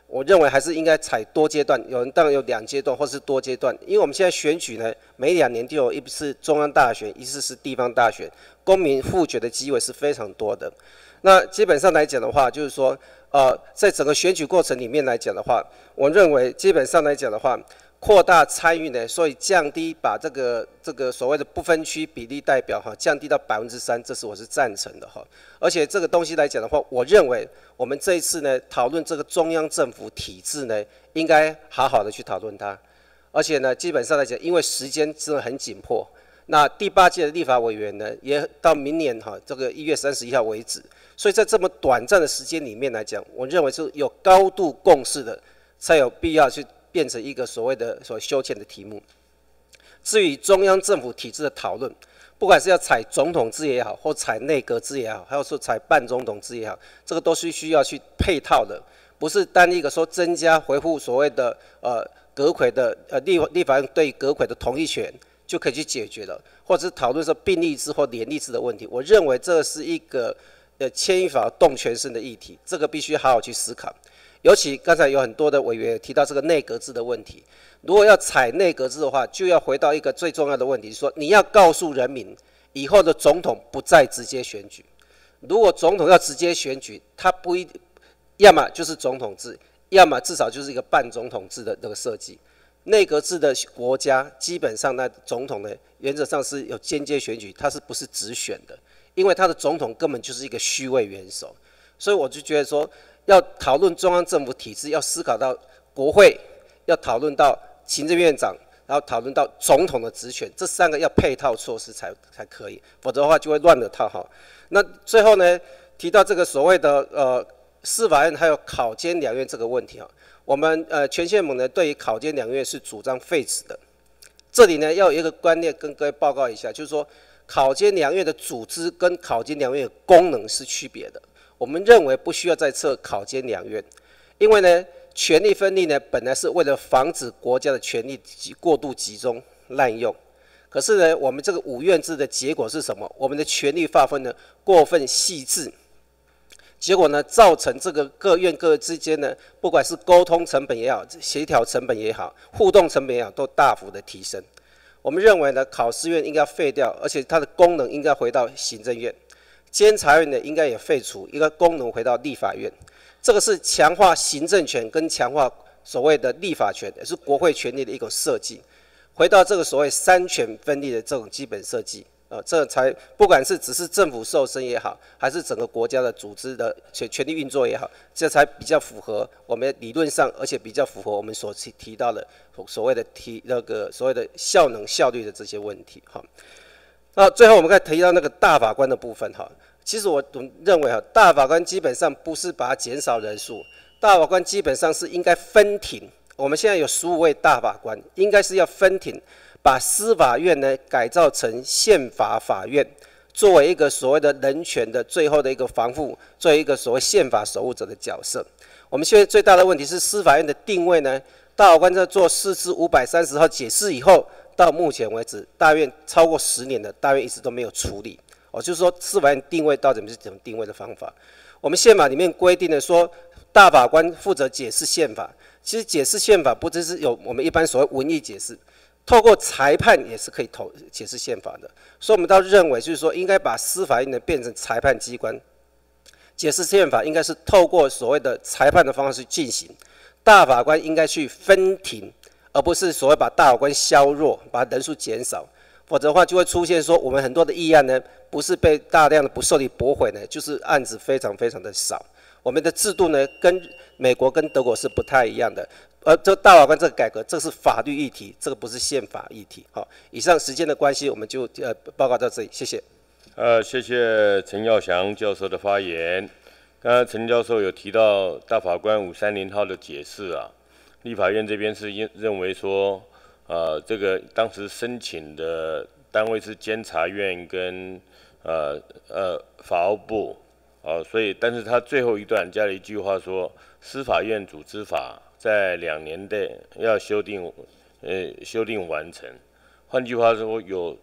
我认为还是应该采多阶段，有人当然有两阶段或是多阶段，因为我们现在选举呢，每两年就有一次中央大选，一次是地方大选，公民复决的机会是非常多的。那基本上来讲的话，就是说，呃，在整个选举过程里面来讲的话，我认为基本上来讲的话，扩大参与呢，所以降低把这个这个所谓的不分区比例代表哈降低到百分之三，这是我是赞成的哈。而且这个东西来讲的话，我认为我们这一次呢讨论这个中央政府体制呢，应该好好的去讨论它。而且呢，基本上来讲，因为时间真的很紧迫，那第八届的立法委员呢，也到明年哈这个一月三十一号为止，所以在这么短暂的时间里面来讲，我认为是有高度共识的，才有必要去变成一个所谓的所修宪的题目。至于中央政府体制的讨论，不管是要采总统制也好，或采内阁制也好，还有说采半总统制也好，这个都是需要去配套的，不是单一个说增加回复所谓的呃阁揆的呃立立法院对阁揆的同意权就可以去解决了，或者是讨论说并立制或联立制的问题。我认为这是一个呃牵一发动全身的议题，这个必须好好去思考。尤其刚才有很多的委员提到这个内阁制的问题，如果要采内阁制的话，就要回到一个最重要的问题，就是说你要告诉人民，以后的总统不再直接选举。如果总统要直接选举，他不一，要么就是总统制，要么至少就是一个半总统制的那个设计。内阁制的国家，基本上那总统呢，原则上是有间接选举，他是不是直选的？因为他的总统根本就是一个虚位元首，所以我就觉得说，要讨论中央政府体制，要思考到国会，要讨论到行政院长，然后讨论到总统的职权，这三个要配套措施才才可以，否则的话就会乱了套哈。那最后呢，提到这个所谓的呃司法院还有考监两院这个问题啊，我们呃全宪盟呢对于考监两院是主张废止的。这里呢要有一个观念跟各位报告一下，就是说考监两院的组织跟考监两院的功能是区别的。我们认为不需要再设考监两院，因为呢，权力分立呢本来是为了防止国家的权力过度集中滥用。可是呢，我们这个五院制的结果是什么？我们的权力划分呢过分细致，结果呢造成这个各院各之间呢，不管是沟通成本也好，协调成本也好，互动成本也好，都大幅的提升。我们认为呢，考试院应该废掉，而且它的功能应该回到行政院。监察院呢，应该也废除，一个功能回到立法院。这个是强化行政权跟强化所谓的立法权，也是国会权力的一种设计。回到这个所谓三权分立的这种基本设计，呃，这才不管是只是政府受身也好，还是整个国家的组织的权权力运作也好，这才比较符合我们理论上，而且比较符合我们所提提到的所谓的提那个所谓的效能效率的这些问题哈。那最后我们该提到那个大法官的部分哈，其实我认为哈，大法官基本上不是把它减少人数，大法官基本上是应该分庭。我们现在有十五位大法官，应该是要分庭，把司法院呢改造成宪法法院，作为一个所谓的人权的最后的一个防护，作为一个所谓宪法守护者的角色。我们现在最大的问题是司法院的定位呢，大法官在做释字五百三十号解释以后，到目前为止，大院超过十年了，大院一直都没有处理。哦，就是说司法院定位到底是怎么定位的方法？我们宪法里面规定的说，大法官负责解释宪法。其实解释宪法不只是有我们一般所谓文义解释，透过裁判也是可以投解释宪法的。所以我们倒认为，就是说应该把司法院呢变成裁判机关，解释宪法应该是透过所谓的裁判的方式进行。大法官应该去分庭，而不是所谓把大法官削弱，把人数减少。否则的话，就会出现说我们很多的议案呢，不是被大量的不受理驳回呢，就是案子非常非常的少。我们的制度呢，跟美国跟德国是不太一样的。而这大法官这个改革，这是法律议题，这个不是宪法议题。好，以上时间的关系，我们就呃报告到这里，谢谢。 呃，谢谢陈耀祥教授的发言。刚刚陈教授有提到大法官五三零号的解释啊，立法院这边是认为说，呃，这个当时申请的单位是监察院跟呃呃法务部。哦，所以，但是他最后一段加了一句话说，司法院组织法在两年内要修订，呃，修订完成。换句话说，有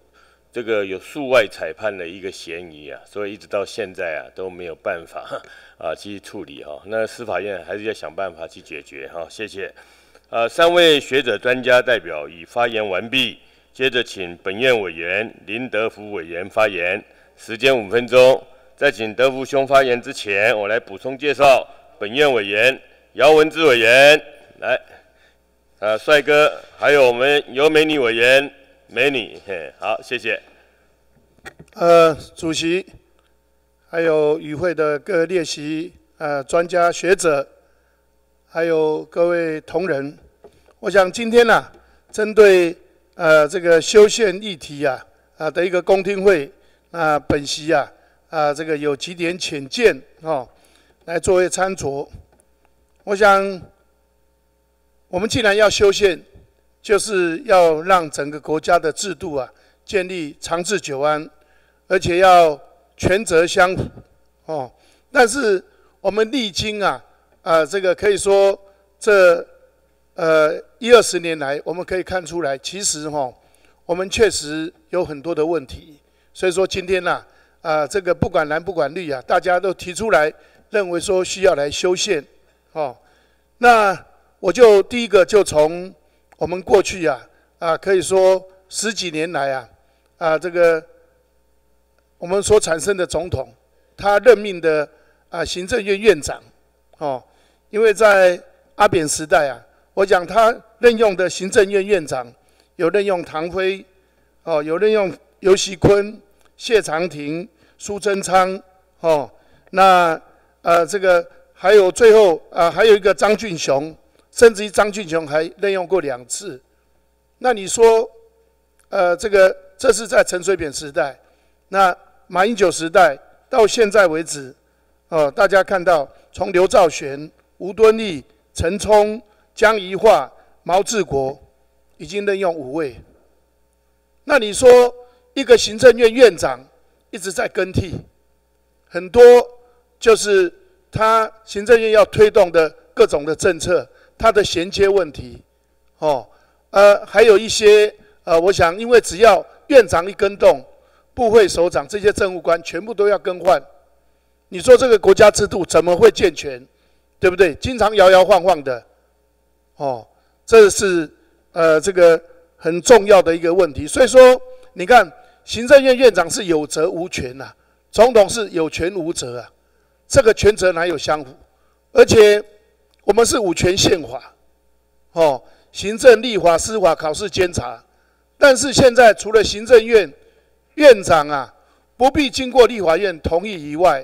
这个有诉外裁判的一个嫌疑啊，所以一直到现在啊都没有办法啊去处理哈、啊。那司法院还是要想办法去解决哈、啊。谢谢。呃，三位学者专家代表已发言完毕，接着请本院委员林德福委员发言，时间五分钟。在请德福兄发言之前，我来补充介绍本院委员姚文智委员来，呃，帅哥，还有我们尤美女委员。美女，嘿，好，谢谢。 呃，主席，还有与会的各列席呃专家学者，还有各位同仁，我想今天呢、啊，针对呃这个修宪议题啊啊的一个公听会，啊本席啊啊这个有几点浅见哦，来作为参酌。我想，我们既然要修宪，就是要让整个国家的制度啊建立长治久安，而且要权责相符哦。但是我们历经啊啊、呃、这个可以说这呃一二十年来，我们可以看出来，其实哈、哦、我们确实有很多的问题。所以说今天呐啊、呃、这个不管蓝不管绿啊，大家都提出来认为说需要来修宪哦。那我就第一个就从我们过去啊，啊，可以说十几年来啊，啊，这个我们所产生的总统，他任命的啊行政院院长，哦，因为在阿扁时代啊，我讲他任用的行政院院长有任用唐辉，哦，有任用游锡堃、谢长廷、苏贞昌，哦，那呃这个还有最后啊还有一个张俊雄。甚至于张俊雄还任用过两次，那你说，呃，这个这是在陈水扁时代，那马英九时代到现在为止，哦、呃，大家看到从刘兆玄、吴敦义、陈冲、江宜桦、毛治国，已经任用五位。那你说一个行政院院长一直在更替，很多就是他行政院要推动的各种的政策。它的衔接问题，哦，呃，还有一些呃，我想，因为只要院长一更动，部会首长这些政务官全部都要更换，你说这个国家制度怎么会健全？对不对？经常摇摇晃晃的，哦，这是呃这个很重要的一个问题。所以说，你看，行政院院长是有责无权呐、啊，总统是有权无责啊，这个权责哪有相符？而且。我们是五权宪法，哦，行政、立法、司法、考试、监察。但是现在除了行政院院长啊不必经过立法院同意以外，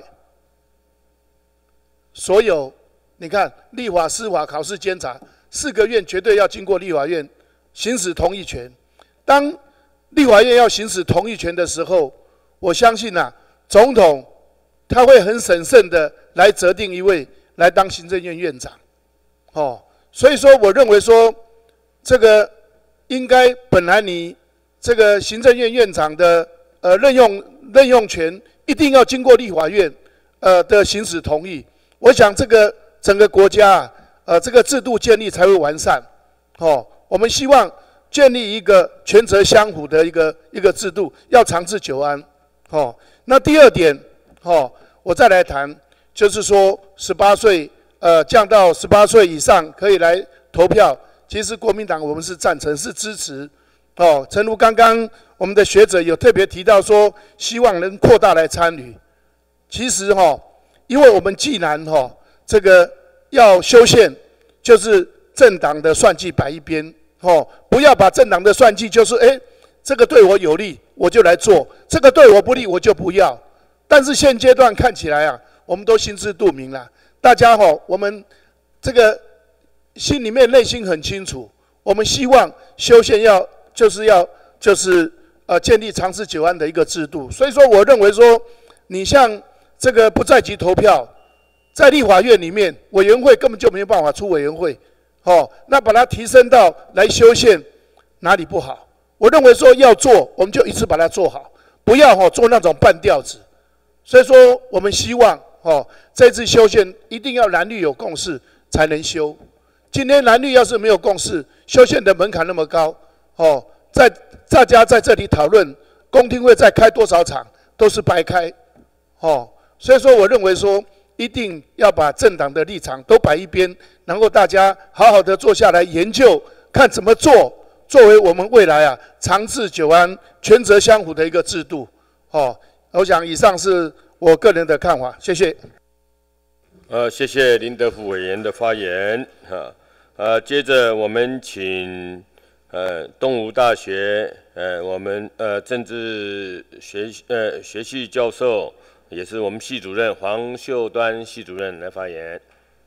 所有你看立法、司法、考试、监察四个院绝对要经过立法院行使同意权。当立法院要行使同意权的时候，我相信啊，总统他会很审慎的来择定一位来当行政院院长。哦，所以说，我认为说，这个应该本来你这个行政院院长的呃任用任用权一定要经过立法院呃的行使同意。我想这个整个国家啊，呃这个制度建立才会完善。哦，我们希望建立一个权责相符的一个一个制度，要长治久安。哦，那第二点，哦，我再来谈，就是说十八岁。呃，降到十八岁以上可以来投票。其实国民党我们是赞成，是支持。哦，诚如刚刚我们的学者有特别提到说，希望能扩大来参与。其实哈、哦，因为我们既然哈、哦、这个要修宪，就是政党的算计摆一边，哦，不要把政党的算计就是哎，这个对我有利我就来做，这个对我不利我就不要。但是现阶段看起来啊，我们都心知肚明了。大家吼，我们这个心里面内心很清楚，我们希望修宪要就是要就是呃建立长治久安的一个制度。所以说，我认为说，你像这个不在籍投票，在立法院里面，委员会根本就没有办法出委员会，哦，那把它提升到来修宪，哪里不好？我认为说要做，我们就一次把它做好，不要吼做那种半吊子。所以说，我们希望。哦，这次修宪一定要蓝绿有共识才能修。今天蓝绿要是没有共识，修宪的门槛那么高，哦，在大家在这里讨论， 公听会再开多少场都是白开，哦，所以说我认为说一定要把政党的立场都摆一边，然后大家好好的坐下来研究，看怎么做，作为我们未来啊长治久安、权责相符的一个制度，哦，我想以上是我个人的看法，谢谢。 呃，谢谢林德福委员的发言，哈，呃，接着我们请呃东吴大学呃我们呃政治学呃学系教授，也是我们系主任黄秀端系主任来发言。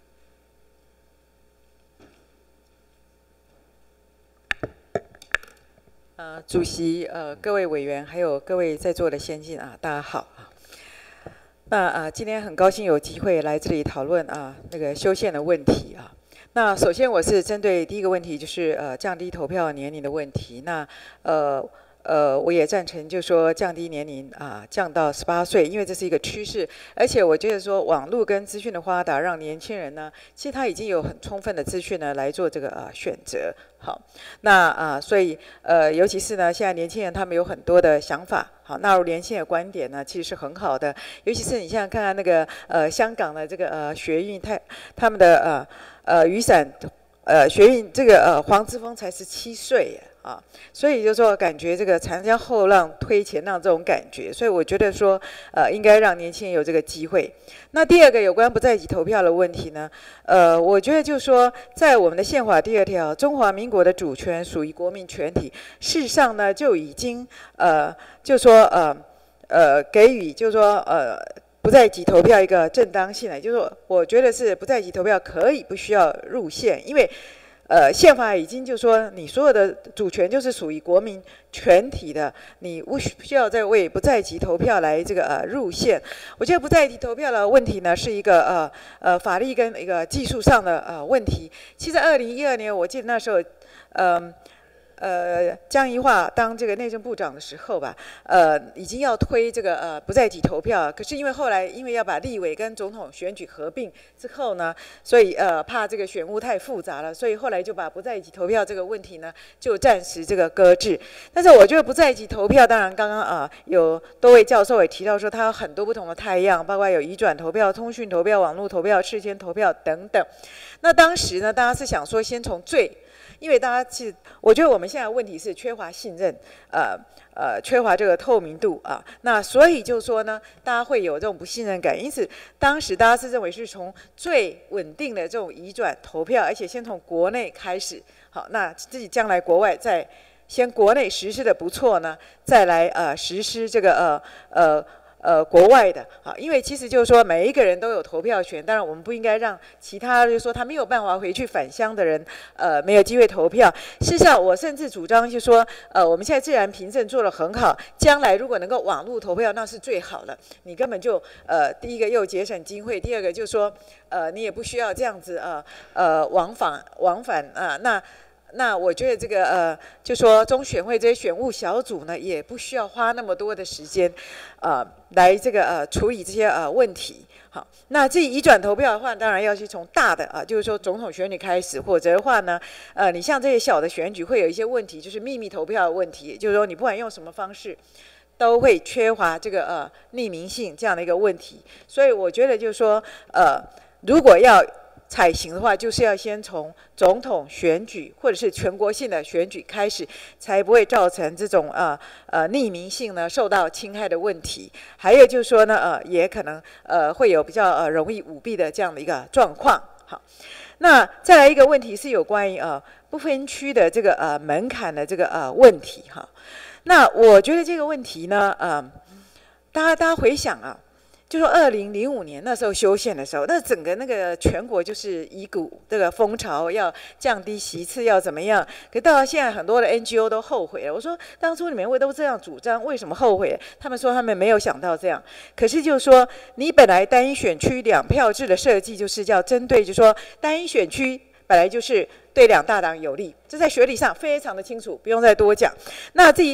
呃，主席，呃，各位委员，还有各位在座的先进啊，大家好啊。那啊，今天很高兴有机会来这里讨论啊那个修宪的问题啊。那首先我是针对第一个问题，就是呃降低投票年龄的问题。那呃呃，我也赞成，就说降低年龄啊，降到十八岁，因为这是一个趋势。而且我觉得说，网络跟资讯的发达，让年轻人呢，其实他已经有很充分的资讯呢来做这个啊选择。好，那啊，所以呃，尤其是呢，现在年轻人他们有很多的想法，好，纳入年轻人的观点呢，其实是很好的。尤其是你现在看看那个呃香港的这个呃学运，他他们的呃呃雨伞呃学运这个呃黄之锋才十七岁啊，所以就说感觉这个长江后浪推前浪这种感觉，所以我觉得说呃应该让年轻人有这个机会。那第二个有关不在籍投票的问题呢，呃，我觉得就是说，在我们的宪法第二条，中华民国的主权属于国民全体，事实上呢就已经呃，就说呃呃给予就是说呃不在籍投票一个正当性的，就是说我觉得是不在籍投票可以不需要入宪，因为呃，宪法已经就说你所有的主权就是属于国民全体的，你不需要再为不在籍投票来这个呃入宪。我觉得不在籍投票的问题呢，是一个呃呃法律跟一个技术上的呃问题。其实二零一二年，我记得那时候，嗯。呃，江宜桦当这个内政部长的时候吧，呃，已经要推这个呃不在籍投票，可是因为后来因为要把立委跟总统选举合并之后呢，所以呃怕这个选务太复杂了，所以后来就把不在籍投票这个问题呢就暂时这个搁置。但是我觉得不在籍投票，当然刚刚啊、呃、有多位教授也提到说，它有很多不同的态样，包括有移转投票、通讯投票、网络投票、事先投票等等。那当时呢，大家是想说先从最因为大家其实，我觉得我们现在问题是缺乏信任，呃呃，缺乏这个透明度啊。那所以就说呢，大家会有这种不信任感。因此，当时大家是认为是从最稳定的这种移转投票，而且先从国内开始，好，那自己将来国外再先国内实施的不错呢，再来呃实施这个呃呃。呃，国外的啊，因为其实就是说每一个人都有投票权，当然我们不应该让其他就是说他没有办法回去返乡的人，呃，没有机会投票。事实上，我甚至主张就是说，呃，我们现在自然凭证做得很好，将来如果能够网络投票，那是最好的。你根本就呃，第一个又节省经费，第二个就是说，呃，你也不需要这样子呃呃往返往返啊、呃、那。那我觉得这个呃，就说中选会这些选务小组呢，也不需要花那么多的时间，呃，来这个呃处理这些呃问题。好，那至于移转投票的话，当然要去从大的啊、呃，就是说总统选举开始，或者的话呢，呃，你像这些小的选举会有一些问题，就是秘密投票的问题，就是说你不管用什么方式，都会缺乏这个呃匿名性这样的一个问题。所以我觉得就是说，呃，如果要采行的话，就是要先从总统选举或者是全国性的选举开始，才不会造成这种呃呃匿名性呢受到侵害的问题。还有就是说呢，呃，也可能呃会有比较呃容易舞弊的这样的一个状况。好，那再来一个问题是有关于呃不分区的这个呃门槛的这个呃问题哈。那我觉得这个问题呢，呃，大家大家回想啊。就说二零零五年那时候修宪的时候，那整个那个全国就是一股这个风潮，要降低席次，要怎么样？可到现在很多的 N G O 都后悔了。我说当初你们会都这样主张，为什么后悔？他们说他们没有想到这样。可是就是说，你本来单一选区两票制的设计，就是要针对，就是说单一选区本来就是对两大党有利，这在学理上非常的清楚，不用再多讲。那至于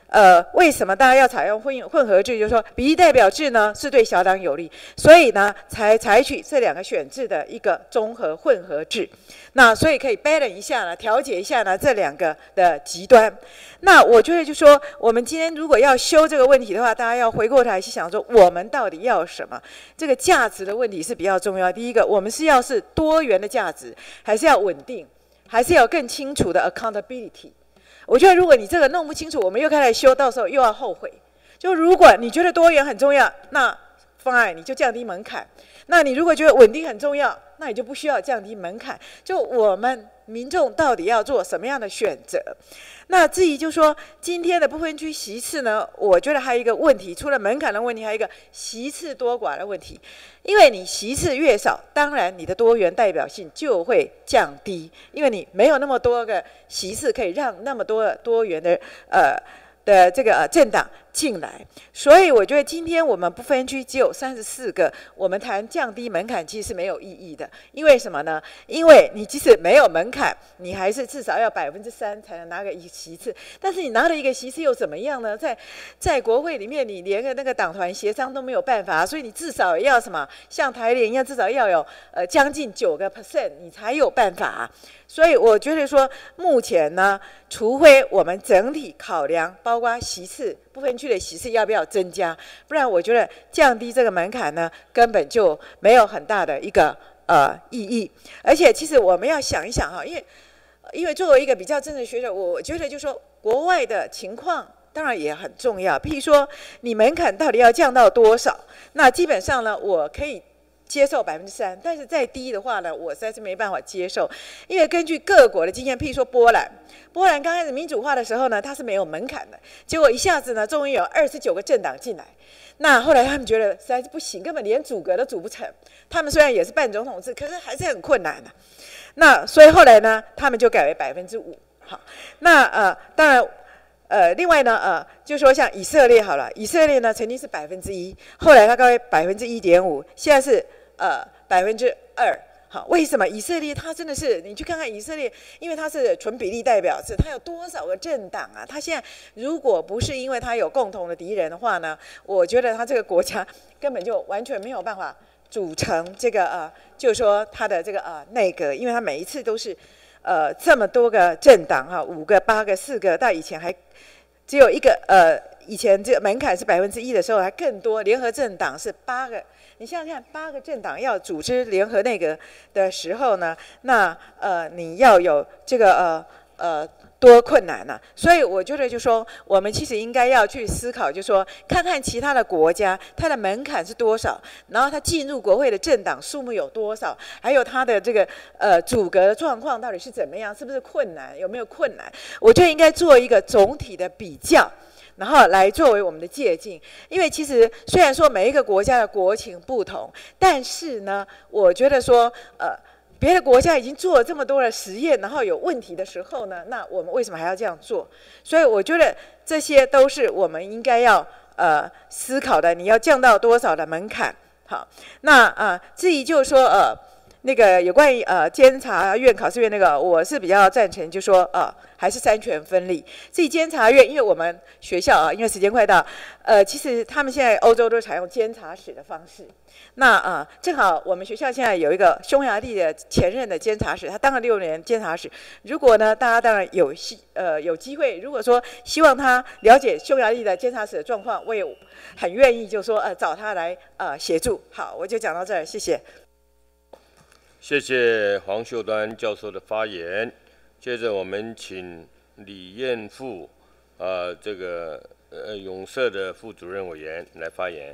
呃，为什么大家要采用混混合制？就是说比例代表制呢是对小党有利，所以呢才采取这两个选制的一个综合混合制。那所以可以 balance 一下呢，调节一下呢这两个的极端。那我觉得就说，我们今天如果要修这个问题的话，大家要回过头来去想说，我们到底要什么？这个价值的问题是比较重要。第一个，我们是要是多元的价值，还是要稳定，还是要更清楚的 accountability？我觉得如果你这个弄不清楚，我们又开始修，到时候又要后悔。就如果你觉得多元很重要，那 fine， 你就降低门槛。那你如果觉得稳定很重要，那你就不需要降低门槛。就我们民众到底要做什么样的选择？那至于就说今天的不分区席次呢，我觉得还有一个问题，除了门槛的问题，还有一个席次多寡的问题。因为你席次越少，当然你的多元代表性就会降低，因为你没有那么多个席次可以让那么多多元的呃的这个呃政党进来。所以我觉得今天我们不分区只有三十四个，我们谈降低门槛其实是没有意义的。因为什么呢？因为你即使没有门槛，你还是至少要百分之三才能拿个一席次。但是你拿了一个席次又怎么样呢？在在国会里面，你连个那个党团协商都没有办法，所以你至少要什么？像台联一样，至少要有呃将近九个 percent， 你才有办法啊。所以我觉得说，目前呢，除非我们整体考量，包括席次不分区的席次要不要增加，不然我觉得降低这个门槛呢，根本就没有很大的一个呃意义。而且其实我们要想一想哈，因为因为作为一个比较正式的学者，我觉得就说国外的情况当然也很重要。譬如说，你门槛到底要降到多少？那基本上呢，我可以接受百分之三，但是再低的话呢，我实在是没办法接受，因为根据各国的经验，譬如说波兰，波兰刚开始民主化的时候呢，它是没有门槛的，结果一下子呢，终于有二十九个政党进来，那后来他们觉得实在是不行，根本连组阁都组不成。他们虽然也是半总统制，可是还是很困难的。那所以后来呢，他们就改为百分之五。好，那呃，当然。呃，另外呢，呃，就说像以色列好了，以色列呢曾经是百分之一，后来它高为百分之一点五，现在是呃百分之二。好，为什么以色列它真的是？你去看看以色列，因为它是纯比例代表制，它有多少个政党啊？它现在如果不是因为它有共同的敌人的话呢，我觉得它这个国家根本就完全没有办法组成这个呃，就是说它的这个呃内阁，因为它每一次都是。呃，这么多个政党哈，五个、八个、四个，到以前还只有一个。呃，以前这个门槛是百分之一的时候还更多，联合政党是八个。你想想看，八个政党要组织联合内阁的时候呢，那呃，你要有这个呃呃。多困难呢、啊？所以我觉得就说，我们其实应该要去思考，就说看看其他的国家，它的门槛是多少，然后它进入国会的政党数目有多少，还有它的这个呃阻隔的状况到底是怎么样，是不是困难，有没有困难？我觉得应该做一个总体的比较。然后来作为我们的借鉴，因为其实虽然说每一个国家的国情不同，但是呢，我觉得说，呃。别的国家已经做了这么多的实验，然后有问题的时候呢，那我们为什么还要这样做？所以我觉得这些都是我们应该要呃思考的。你要降到多少的门槛？好，那啊、呃，至于就是说呃那个有关于呃监察院、考试院那个，我是比较赞成，就说呃还是三权分立。至于监察院，因为我们学校啊，因为时间快到，呃，其实他们现在欧洲都采用监察室的方式。那啊、呃，正好我们学校现在有一个匈牙利的前任的监察使，他当了六年监察使。如果呢，大家当然有希呃有机会，如果说希望他了解匈牙利的监察使的状况，我也很愿意就说呃找他来呃协助。好，我就讲到这儿，谢谢。 谢谢黄秀端教授的发言。接着我们请李彦富，呃，这个呃永社的副主任委员来发言。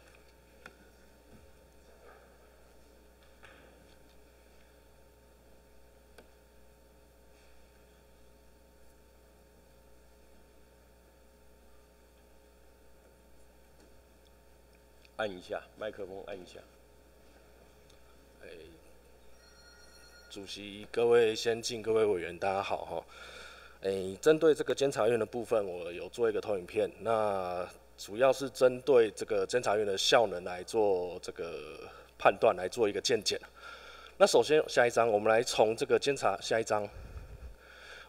按一下麦克风，按一下。 哎，主席、各位先进、各位委员，大家好哈。哎，针对这个监察院的部分，我有做一个投影片，那主要是针对这个监察院的效能来做这个判断，来做一个见解。那首先下一章，我们来从这个监察下一章。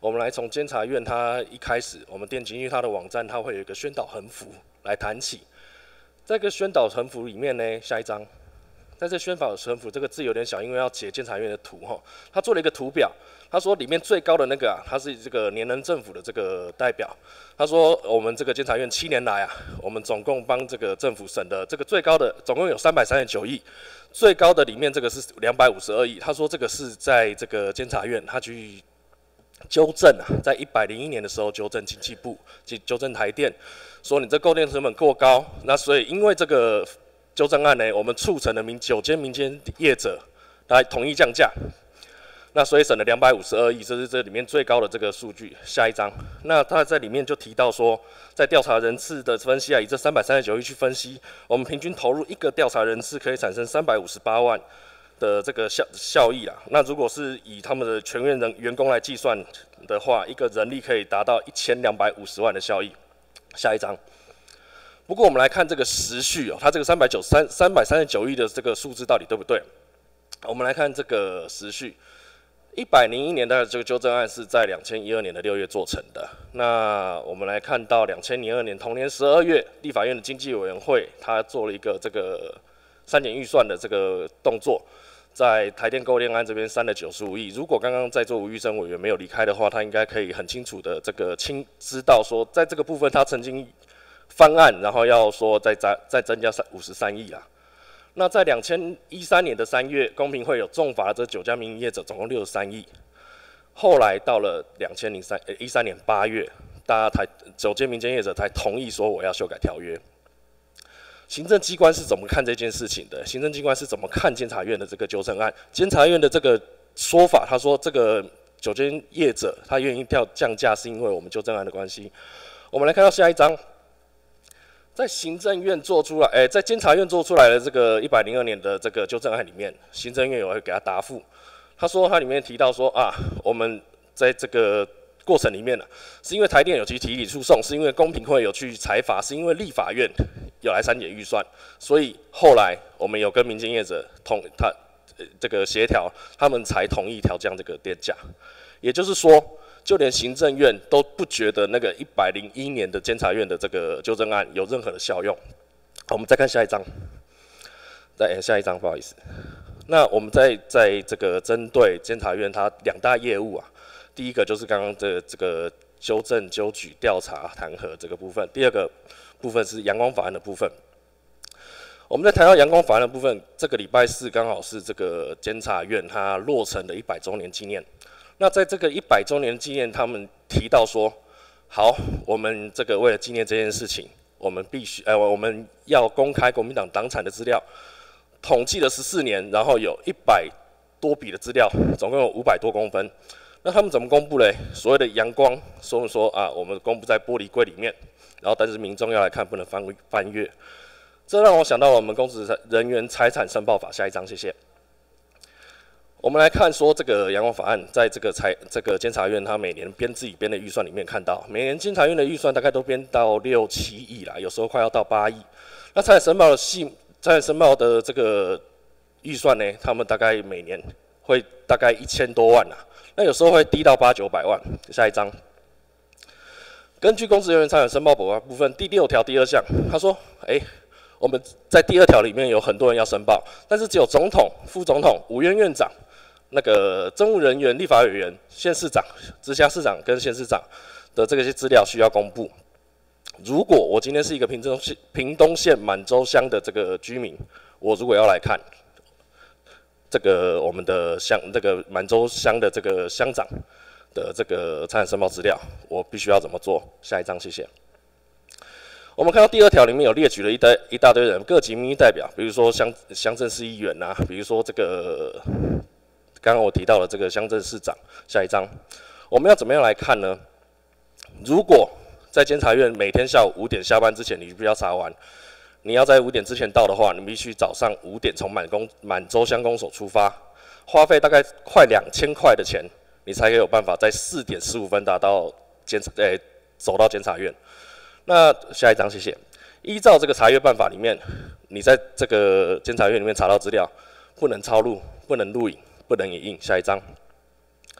我们来从监察院它一开始，我们电警局它的网站它会有一个宣导横幅来谈起。这个宣导横幅里面呢，下一张，在这宣导横幅这个字有点小，因为要解监察院的图哈，他做了一个图表。他说里面最高的那个啊，他是这个年人政府的这个代表。他说我们这个监察院七年来啊，我们总共帮这个政府审的这个最高的总共有三百三十九亿，最高的里面这个是两百五十二亿。他说这个是在这个监察院他去纠正啊，在一百零一年的时候纠正经济部，纠正台电，说你这购电成本过高。那所以因为这个纠正案呢，我们促成了民九间民间业者来同意降价。那所以省了两百五十二亿，这是这里面最高的这个数据。下一张，那他在里面就提到说，在调查人次的分析啊，以这三百三十九亿去分析，我们平均投入一个调查人次可以产生三百五十八万的这个效效益啦。那如果是以他们的全员人员工来计算的话，一个人力可以达到一千两百五十万的效益。下一张。不过我们来看这个时序哦，它这个三百九三三百三十九亿的这个数字到底对不对？我们来看这个时序。一百零一年的这个纠正案是在两千一二年的六月做成的。那我们来看到两千零二年同年十二月，立法院的经济委员会他做了一个这个删减预算的这个动作，在台电购电案这边删了九十五亿。如果刚刚在座吴玉生委员没有离开的话，他应该可以很清楚的这个清知道说，在这个部分他曾经翻案，然后要说再再再增加五十三亿啦。那在两千一三年的三月，公平会有重罚这九家民营业者，总共六十三亿。后来到了两千零三一三年八月，大家才九间民间业者才同意说我要修改条约。行政机关是怎么看这件事情的？行政机关是怎么看监察院的这个纠正案？监察院的这个说法，他说这个九间业者他愿意调降价，是因为我们纠正案的关系。我们来看到下一章。在行政院做出来，哎、欸，在监察院做出来的这个一百零二年的这个纠正案里面，行政院有给他答复。他说他里面提到说啊，我们在这个过程里面呢、啊，是因为台电有去提起诉讼，是因为公平会有去裁罚，是因为立法院有来删减预算，所以后来我们有跟民间业者同他、呃、这个协调，他们才同意调降这个电价。也就是说。就连行政院都不觉得那个一百零一年的监察院的这个纠正案有任何的效用。好，我们再看下一章，再下一章，不好意思。那我们在在这个针对监察院它两大业务啊，第一个就是刚刚的这个纠正、纠举、调查、弹劾这个部分，第二个部分是阳光法案的部分。我们在谈到阳光法案的部分，这个礼拜四刚好是这个监察院它落成的一百周年纪念。那在这个一百周年纪念，他们提到说，好，我们这个为了纪念这件事情，我们必须，呃，我们要公开国民党党产的资料，统计了十四年，然后有一百多笔的资料，总共有五百多公分。那他们怎么公布嘞？所谓的阳光，说说啊，我们公布在玻璃柜里面，然后但是民众要来看，不能翻翻阅。这让我想到了我们公职人员财产申报法。下一章，谢谢。我们来看说这个阳光法案，在这个财这个监察院，他每年编自己编的预算里面看到，每年监察院的预算大概都编到六七亿啦，有时候快要到八亿。那财产申报的系财产申报的这个预算呢，他们大概每年会大概一千多万啦，那有时候会低到八九百万。下一章，根据公职人员财产申报补发部分第六条第二项，他说，哎、欸。我们在第二条里面有很多人要申报，但是只有总统、副总统、五院院长、那个政务人员、立法委员、县市长、直辖市长跟县市长的这些资料需要公布。如果我今天是一个屏东县屏东县满洲乡的这个居民，我如果要来看这个我们的乡这个满洲乡的这个乡长的这个财产申报资料，我必须要怎么做？下一章，谢谢。我们看到第二条里面有列举了一大一大堆人，各级民意代表，比如说乡乡镇市议员呐、啊，比如说这个刚刚我提到的这个乡镇市长。下一章，我们要怎么样来看呢？如果在监察院每天下午五点下班之前，你必须要查完，你要在五点之前到的话，你必须早上五点从满公满洲乡公所出发，花费大概快两千块的钱，你才有办法在四点十五分达到监察，诶、欸，走到监察院。那下一章，谢谢。依照这个查阅办法里面，你在这个监察院里面查到资料，不能抄录，不能录影，不能影印。下一章。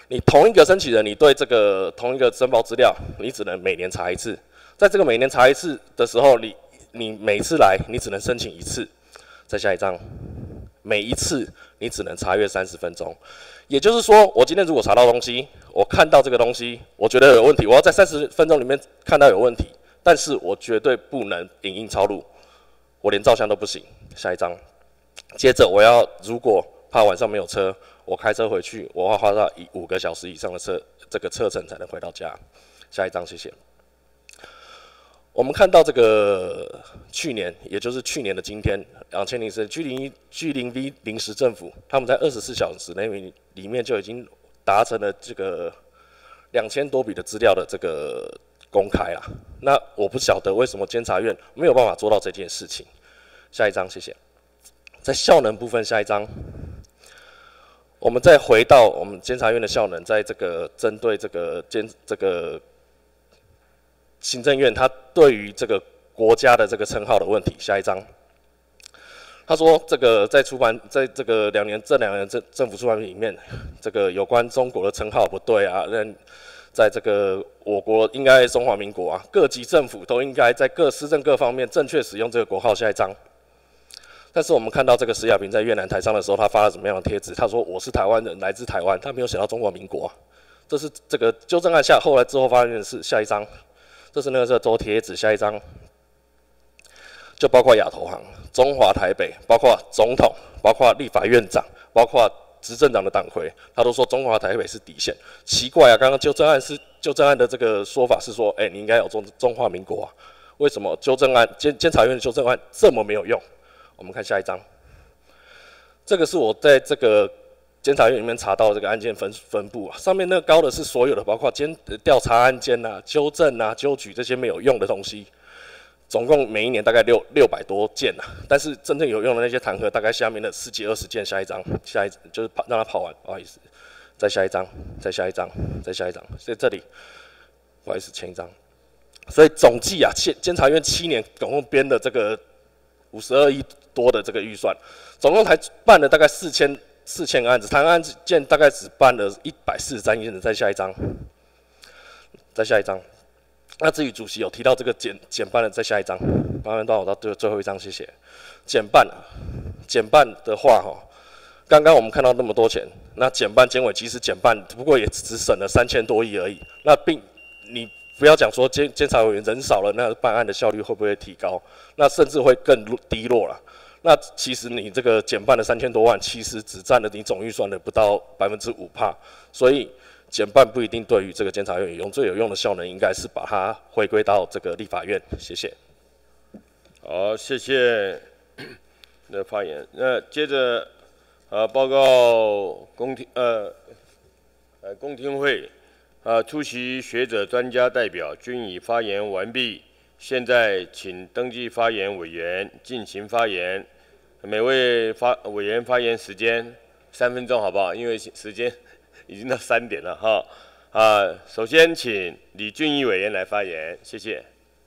你同一个申请人，你对这个同一个申报资料，你只能每年查一次。在这个每年查一次的时候，你你每次来，你只能申请一次。再下一张，每一次你只能查阅三十分钟。也就是说，我今天如果查到东西，我看到这个东西，我觉得有问题，我要在三十分钟里面看到有问题，但是我绝对不能影印抄录，我连照相都不行。下一张，接着我要如果怕晚上没有车，我开车回去，我要花到五个小时以上的车这个车程才能回到家。下一张，谢谢。我们看到这个去年，也就是去年的今天，两千零四 G 零一 G 零 V 临时政府，他们在二十四小时内里面就已经达成了这个两千多笔的资料的这个公开啦。那我不晓得为什么监察院没有办法做到这件事情。下一张，谢谢。在效能部分，下一张。我们再回到我们监察院的效能，在这个针对这个监这个。行政院他对于这个国家的这个称号的问题，下一章，他说这个在出版在这个两年这两年政政府出版品里面，这个有关中国的称号不对啊，那在这个我国应该中华民国啊，各级政府都应该在各施政各方面正确使用这个国号，下一章。但是我们看到这个石亚平在越南台商的时候，他发了什么样的贴纸？他说我是台湾人，来自台湾，他没有写到中华民国、啊，这是这个纠正案下后来之后发现的事，下一章。这是那个时候周贴纸，下一张就包括亚投行、中华台北，包括总统，包括立法院长，包括执政党的党魁，他都说中华台北是底线。奇怪啊，刚刚纠正案是纠正案的这个说法是说，哎、欸，你应该有中中华民国啊，为什么纠正案监监察院的纠正案这么没有用？我们看下一张，这个是我在这个。监察院里面查到这个案件分分布啊，上面那个高的是所有的，包括监调查案件啊、纠正啊、纠举这些没有用的东西，总共每一年大概六六百多件啊。但是真正有用的那些弹劾，大概下面的十几二十件。下一张，下一就是跑让他跑完，不好意思，再下一张，再下一张，再下一张，在这里，不好意思，前一张。所以总计啊，监监察院七年总共编的这个五十二亿多的这个预算，总共才办了大概四千。四千个案子，弹劾案件大概只办了一百四十三件。再下一张，再下一张。那至于主席有提到这个减减办的，再下一张。麻烦帮我到最最后一张，谢谢。减办啊，减办的话哈，刚刚我们看到那么多钱，那减办监委即使减办，不过也只省了三千多亿而已。那并你不要讲说监监察委员人少了，那办案的效率会不会提高？那甚至会更低落了。那其实你这个减办的三千多万，其实只占了你总预算的不到百分之五趴，所以减办不一定对于这个监察院有用，最有用的效能应该是把它回归到这个立法院。谢谢。 好，谢谢你的发言。那接着呃报告公听呃呃公听会呃出席学者专家代表均已发言完毕。现在请登记发言委员进行发言，每位发委员发言时间三分钟，好不好？因为时间已经到三点了哈。啊，首先请李俊毅委员来发言，谢谢。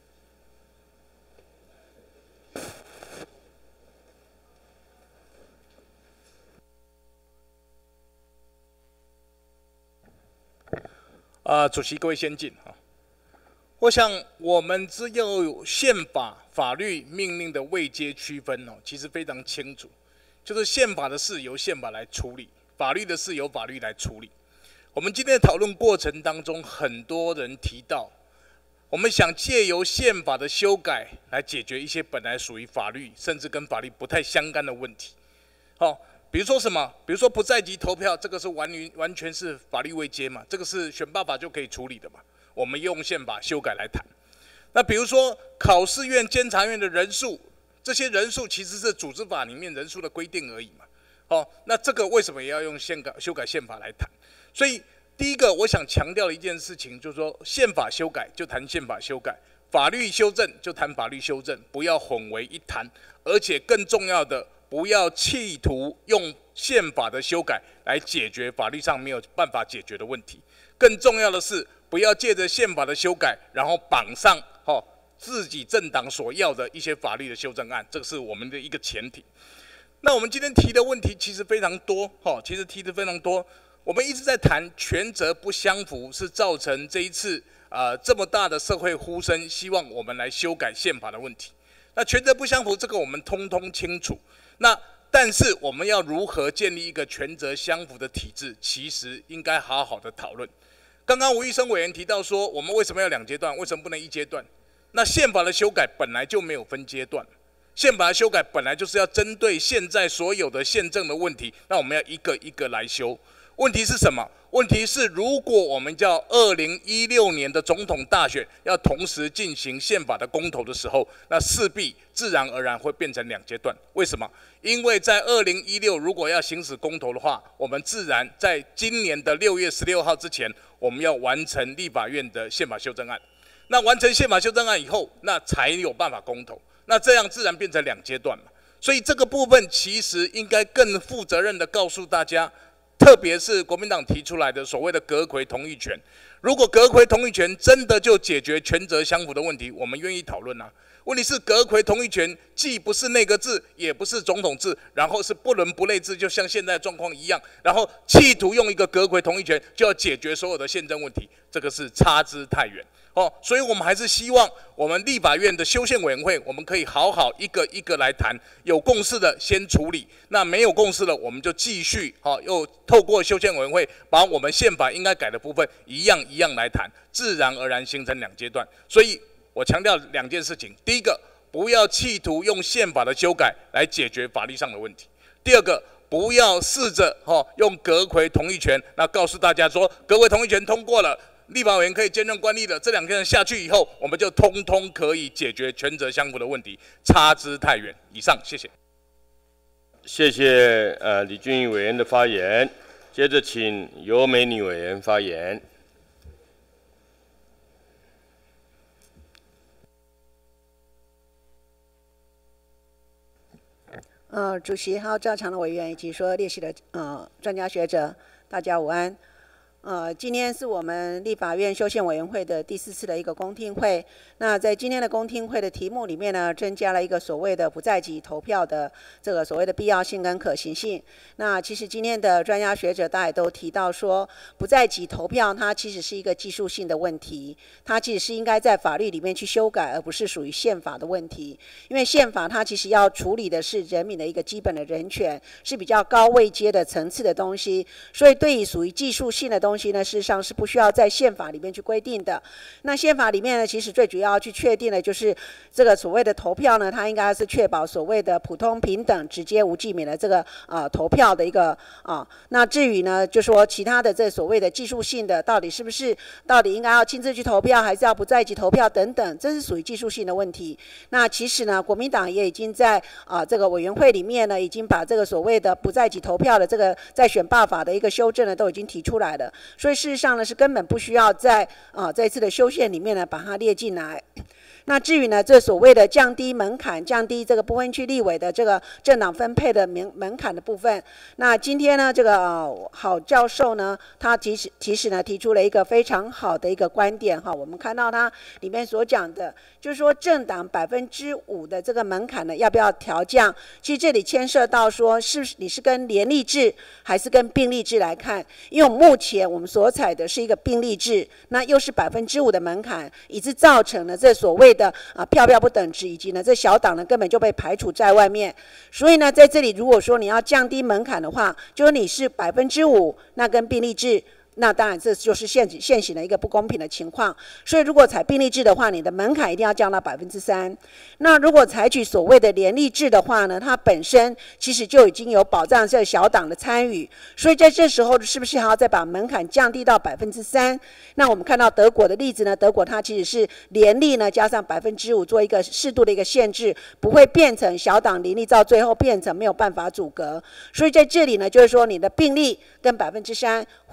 啊，主席，各位先进啊。我想，我们只有宪法、法律、命令的位阶区分哦，其实非常清楚，就是宪法的事由宪法来处理，法律的事由法律来处理。我们今天的讨论过程当中，很多人提到，我们想借由宪法的修改来解决一些本来属于法律，甚至跟法律不太相干的问题。好，比如说什么？比如说不在籍投票，这个是完全完全是法律位阶嘛，这个是选罢法就可以处理的嘛。我们用宪法修改来谈。那比如说考试院、监察院的人数，这些人数其实是组织法里面人数的规定而已嘛。哦，那这个为什么也要用宪改修改宪法来谈？所以第一个我想强调的一件事情，就是说宪法修改就谈宪法修改，法律修正就谈法律修正，不要混为一谈。而且更重要的，不要企图用宪法的修改来解决法律上没有办法解决的问题。更重要的是，不要借着宪法的修改，然后绑上哦自己政党所要的一些法律的修正案，这个是我们的一个前提。那我们今天提的问题其实非常多，哦，其实提的非常多。 我们一直在谈权责不相符，是造成这一次呃这么大的社会呼声，希望我们来修改宪法的问题。那权责不相符，这个我们通通清楚。那但是我们要如何建立一个权责相符的体制，其实应该好好的讨论。刚刚吴玉生委员提到说，我们为什么要两阶段？为什么不能一阶段？那宪法的修改本来就没有分阶段。宪法的修改本来就是要针对现在所有的宪政的问题，那我们要一个一个来修。问题是什么？问题是如果我们叫二零一六年的总统大选要同时进行宪法的公投的时候，那势必自然而然会变成两阶段。为什么？因为在二零一六如果要行使公投的话，我们自然在今年的六月十六号之前，我们要完成立法院的宪法修正案。那完成宪法修正案以后，那才有办法公投。那这样自然变成两阶段嘛，所以这个部分其实应该更负责任的告诉大家，特别是国民党提出来的所谓的阁揆同意权，如果阁揆同意权真的就解决权责相符的问题，我们愿意讨论啊。问题是阁揆同意权既不是内阁制，也不是总统制，然后是不伦不类制，就像现在状况一样，然后企图用一个阁揆同意权就要解决所有的宪政问题，这个是差之太远。哦，所以我们还是希望我们立法院的修宪委员会，我们可以好好一个一个来谈，有共识的先处理，那没有共识的我们就继续，好、哦，又透过修宪委员会把我们宪法应该改的部分一样一样来谈，自然而然形成两阶段。所以我强调两件事情：第一个，不要企图用宪法的修改来解决法律上的问题；第二个，不要试着哈、哦、用阁揆同意权，那告诉大家说阁揆同意权通过了。立法委员可以兼任官吏的，这两个人下去以后，我们就通通可以解决权责相符的问题，差之太远。以上，谢谢。 谢谢呃李俊毅委员的发言，接着请尤美女委员发言。 呃，主席还有在场的委员以及说列席的呃专家学者，大家午安。呃，今天是我们立法院修宪委员会的第四次的一个公听会。那在今天的公听会的题目里面呢，增加了一个所谓的不在籍投票的这个所谓的必要性跟可行性。那其实今天的专家学者大家都提到说，不在籍投票它其实是一个技术性的问题，它其实是应该在法律里面去修改，而不是属于宪法的问题。因为宪法它其实要处理的是人民的一个基本的人权，是比较高位阶的层次的东西，所以对于属于技术性的东西，东西呢，事实上是不需要在宪法里面去规定的。那宪法里面呢，其实最主要去确定的就是这个所谓的投票呢，它应该是确保所谓的普通平等、直接无记免的这个呃投票的一个啊。那至于呢，就说其他的这所谓的技术性的，到底是不是到底应该要亲自去投票，还是要不在籍投票等等，这是属于技术性的问题。那其实呢，国民党也已经在啊这个委员会里面呢，已经把这个所谓的不在籍投票的这个在选罢法的一个修正呢，都已经提出来了。所以事实上呢，是根本不需要在啊这次的修宪里面呢把它列进来。那至于呢，这所谓的降低门槛、降低这个不分区立委的这个政党分配的门门槛的部分，那今天呢，这个、呃、郝教授呢，他其实其实呢提出了一个非常好的一个观点哈。我们看到他里面所讲的，就是说政党百分之五的这个门槛呢，要不要调降？其实这里牵涉到说，是你是跟联立制还是跟并立制来看？因为我们目前我们所采的是一个并立制，那又是百分之五的门槛，以致造成了这所谓的啊票票不等值，以及呢这小党呢根本就被排除在外面。所以呢，在这里如果说你要降低门槛的话，就是你是百分之五，那跟并立制。那当然，这就是现现行的一个不公平的情况。所以，如果采并立制的话，你的门槛一定要降到百分之三。那如果采取所谓的联立制的话呢，它本身其实就已经有保障这个小党的参与。所以在这时候，是不是还要再把门槛降低到百分之三？那我们看到德国的例子呢，德国它其实是联立呢加上百分之五做一个适度的一个限制，不会变成小党联立到最后变成没有办法阻隔。所以在这里呢，就是说你的并立跟百分之三，或是联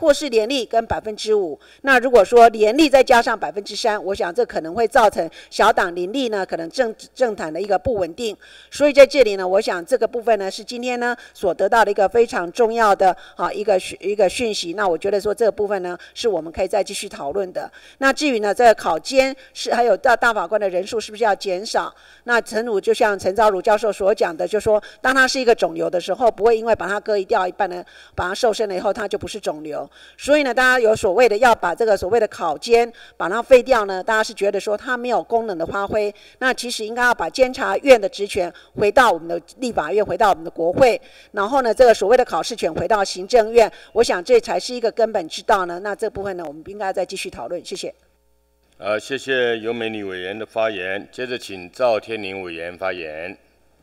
立跟百分之五。那如果说联立再加上百分之三，我想这可能会造成小党林立呢，可能政政坛的一个不稳定。所以在这里呢，我想这个部分呢是今天呢所得到的一个非常重要的啊一个一个讯息。那我觉得说这个部分呢是我们可以再继续讨论的。那至于呢这个考监是还有大大法官的人数是不是要减少？那陈如就像陈昭如教授所讲的，就说当它是一个肿瘤的时候，不会因为把它割一掉一半呢，把它瘦身了以后，它就不是肿瘤。所以呢，大家有所谓的要把这个所谓的考监把它废掉呢，大家是觉得说它没有功能的发挥。那其实应该要把监察院的职权回到我们的立法院，回到我们的国会，然后呢，这个所谓的考试权回到行政院。我想这才是一个根本之道呢。那这部分呢，我们应该再继续讨论。谢谢。 呃，谢谢尤美女委员的发言。接着请赵天麟委员发言。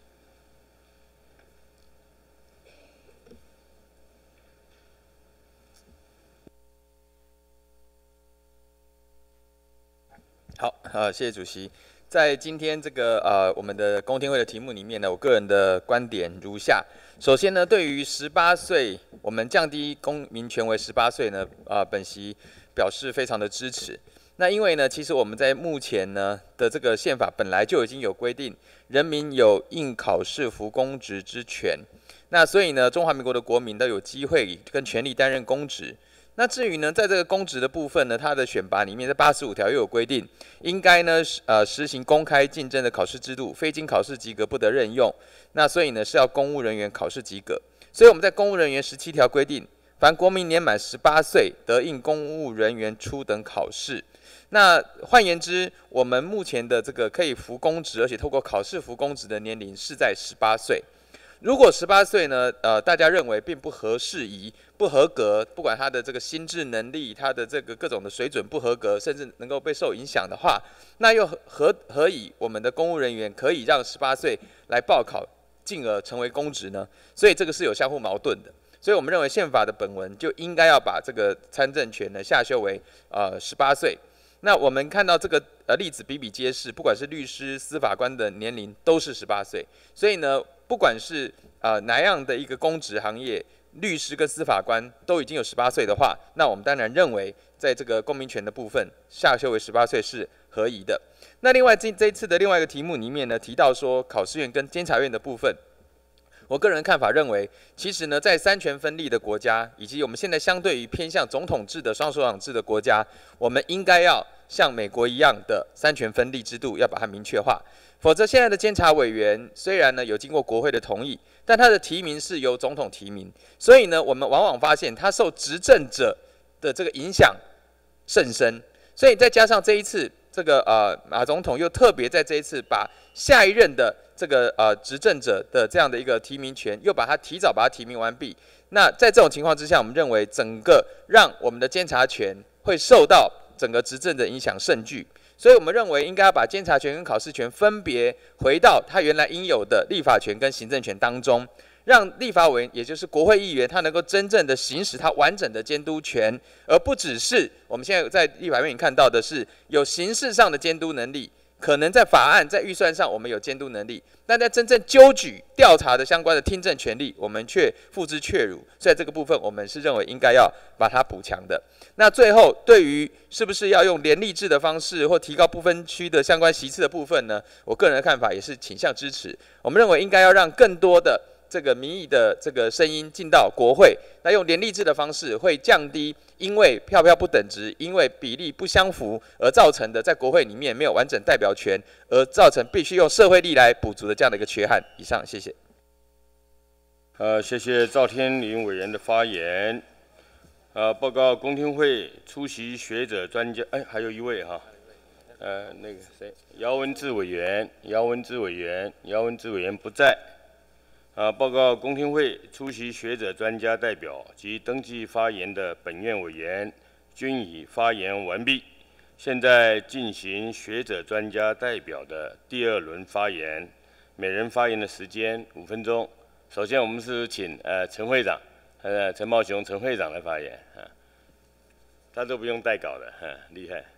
好，呃，谢谢主席。在今天这个呃我们的公听会的题目里面呢，我个人的观点如下。首先呢，对于十八岁，我们降低公民权为十八岁呢，啊、呃，本席表示非常的支持。那因为呢，其实我们在目前呢的这个宪法本来就已经有规定，人民有应考试服公职之权。那所以呢，中华民国的国民都有机会跟权利担任公职。那至于呢，在这个公职的部分呢，它的选拔里面，在八十五条又有规定，应该呢，呃，实行公开竞争的考试制度，非经考试及格不得任用。那所以呢，是要公务人员考试及格。所以我们在公务人员十七条规定，凡国民年满十八岁，得应公务人员初等考试。那换言之，我们目前的这个可以服公职，而且透过考试服公职的年龄是在十八岁。如果十八岁呢，呃，大家认为并不合适宜、不合格，不管他的这个心智能力、他的这个各种的水准不合格，甚至能够被受影响的话，那又何何以我们的公务人员可以让十八岁来报考，进而成为公职呢？所以这个是有相互矛盾的。所以我们认为宪法的本文就应该要把这个参政权呢下修为呃十八岁。那我们看到这个呃例子比比皆是，不管是律师、司法官的年龄都是十八岁，所以呢。不管是呃哪样的一个公职行业，律师跟司法官都已经有十八岁的话，那我们当然认为在这个公民权的部分下修为十八岁是合宜的。那另外这这一次的另外一个题目里面呢，提到说考试院跟监察院的部分，我个人看法认为，其实呢在三权分立的国家，以及我们现在相对于偏向总统制的双首长制的国家，我们应该要像美国一样的三权分立制度，要把它明确化。否则，现在的监察委员虽然呢有经过国会的同意，但他的提名是由总统提名，所以呢，我们往往发现他受执政者的这个影响甚深。所以再加上这一次，这个呃马总统又特别在这一次把下一任的这个呃执政者的这样的一个提名权，又把它提早把它提名完毕。那在这种情况之下，我们认为整个让我们的监察权会受到整个执政的影响甚巨。所以我们认为应该要把监察权跟考试权分别回到他原来应有的立法权跟行政权当中，让立法委员也就是国会议员他能够真正的行使他完整的监督权，而不只是我们现在在立法院看到的是有形式上的监督能力，可能在法案在预算上我们有监督能力，但在真正纠举调查的相关的听证权利我们却付之阙如。所以这个部分我们是认为应该要把它补强的。那最后，对于是不是要用联立制的方式或提高不分区的相关席次的部分呢？我个人的看法也是倾向支持。我们认为应该要让更多的这个民意的这个声音进到国会，那用联立制的方式会降低因为票票不等值、因为比例不相符而造成的在国会里面没有完整代表权，而造成必须用社会力来补足的这样的一个缺憾。以上，谢谢。 呃，谢谢赵天麟委员的发言。呃，报告公听会出席学者专家，哎，还有一位哈，呃，那个谁，姚文智委员，姚文智委员，姚文智委员不在。啊，报告公听会出席学者专家代表及登记发言的本院委员均已发言完毕。现在进行学者专家代表的第二轮发言，每人发言的时间五分钟。首先，我们是请呃陈会长。呃，陈茂雄陈会长来发言啊，他都不用带稿的，哈，厉害。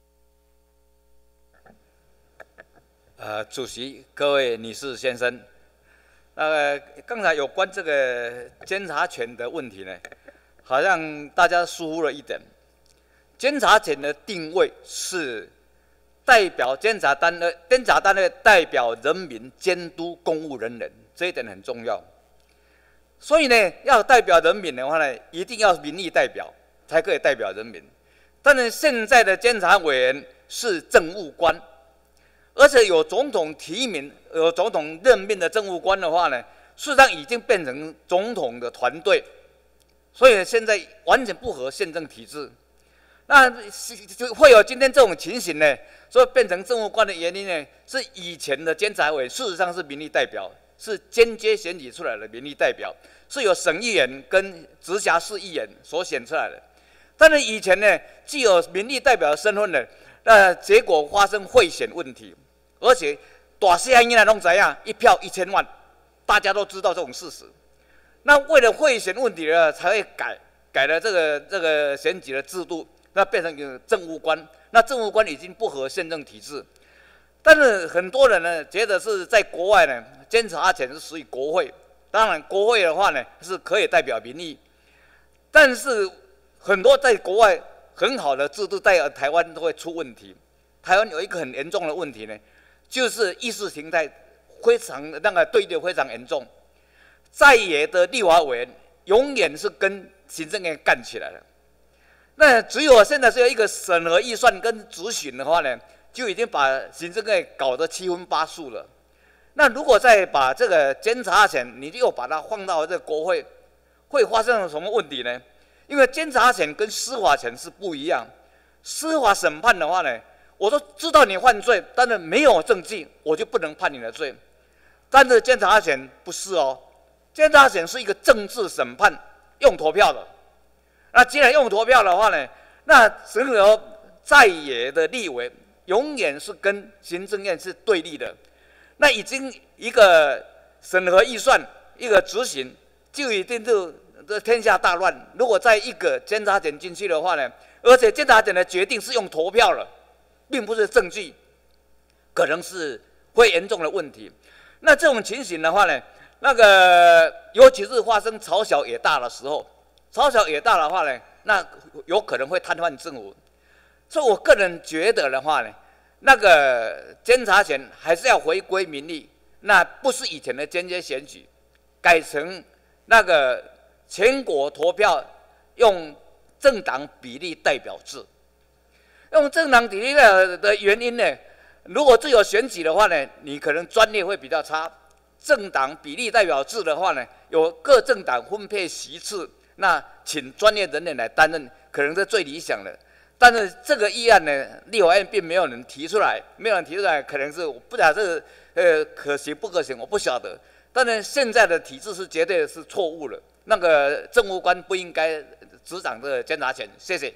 呃，主席、各位女士、先生， 呃，刚才有关这个监察权的问题呢，好像大家疏忽了一点。监察权的定位是代表监察单位，监察单位代表人民监督公务人员，这一点很重要。所以呢，要代表人民的话呢，一定要民意代表才可以代表人民。但是现在的监察委员是政务官，而且有总统提名、有总统任命的政务官的话呢，事实上已经变成总统的团队，所以现在完全不合宪政体制。那就会有今天这种情形呢，所以变成政务官的原因呢，是以前的监察委事实上是民意代表，是间接选举出来的民意代表，是由省议员跟直辖市议员所选出来的。但是以前呢，既有民意代表的身份呢，那结果发生贿选问题，而且大细汉囡仔拢知影，一票一千万，大家都知道这种事实。那为了贿选问题呢，才会改改了这个这个选举的制度，那变成有政务官。那政务官已经不合宪政体制，但是很多人呢觉得是在国外呢，监察权是属于国会。当然，国会的话呢是可以代表民意，但是很多在国外很好的制度在台湾都会出问题。台湾有一个很严重的问题呢，就是意识形态非常那个对立非常严重，在野的立法委员永远是跟行政院干起来了。那只有现在只有一个审核预算跟质询的话呢，就已经把行政院搞得七荤八素了。那如果再把这个监察权，你又把它放到这个国会，会发生什么问题呢？因为监察权跟司法权是不一样。司法审判的话呢，我都知道你犯罪，但是没有证据，我就不能判你的罪。但是监察权不是哦，监察权是一个政治审判，用投票的。那既然用投票的话呢，那整个在野的立委永远是跟行政院是对立的。那已经一个审核预算，一个执行，就一定就这天下大乱。如果在一个监察权进去的话呢，而且监察权的决定是用投票了，并不是证据，可能是会严重的问题。那这种情形的话呢，那个尤其是发生朝小野大的时候。朝小野大的话呢，那有可能会瘫痪政府。所以我个人觉得的话呢，那个监察权还是要回归民意，那不是以前的间接选举，改成那个全国投票用政党比例代表制。用政党比例的的原因呢，如果只有选举的话呢，你可能专业会比较差。政党比例代表制的话呢，有各政党分配席次。那请专业人员来担任，可能是最理想的。但是这个议案呢，立法院并没有人提出来，没有人提出来，可能是我不知道这个呃可行不可行，我不晓得。但是现在的体制是绝对是错误了，那个政务官不应该执掌这个监察权。谢谢。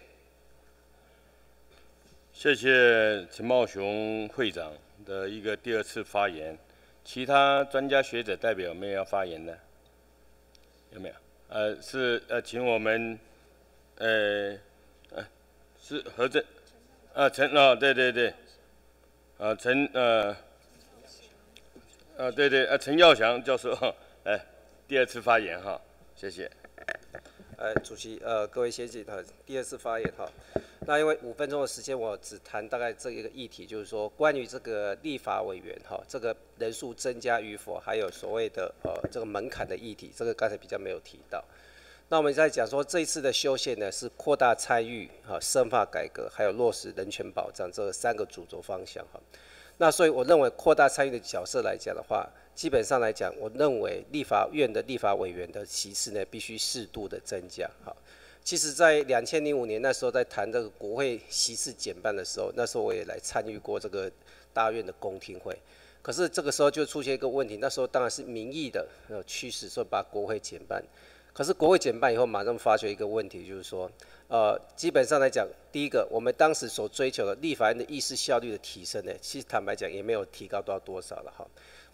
谢谢陈茂雄会长的一个第二次发言。其他专家学者代表有没有要发言的？有没有？呃，是呃，请我们，呃，呃，是何正，啊，陈哦，对对对，啊，陈呃，啊，对对，啊，陈耀祥教授，哎，第二次发言哈，谢谢。 呃，主席，呃，各位先进，哈，第二次发言哈。那因为五分钟的时间，我只谈大概这一个议题，就是说关于这个立法委员哈，这个人数增加与否，还有所谓的呃这个门槛的议题，这个刚才比较没有提到。那我们在讲说这一次的修宪呢，是扩大参与哈、深化改革，还有落实人权保障这三个主轴方向哈。那所以我认为扩大参与的角色来讲的话，基本上来讲，我认为立法院的立法委员的席次呢，必须适度的增加哈。其实，在两千零五年那时候在谈这个国会席次减半的时候，那时候我也来参与过这个大院的公听会。可是这个时候就出现一个问题，那时候当然是民意的呃驱使，说把国会减半。可是国会减半以后，马上发觉一个问题，就是说，呃，基本上来讲，第一个，我们当时所追求的立法院的议事效率的提升呢，其实坦白讲也没有提高到多少了哈。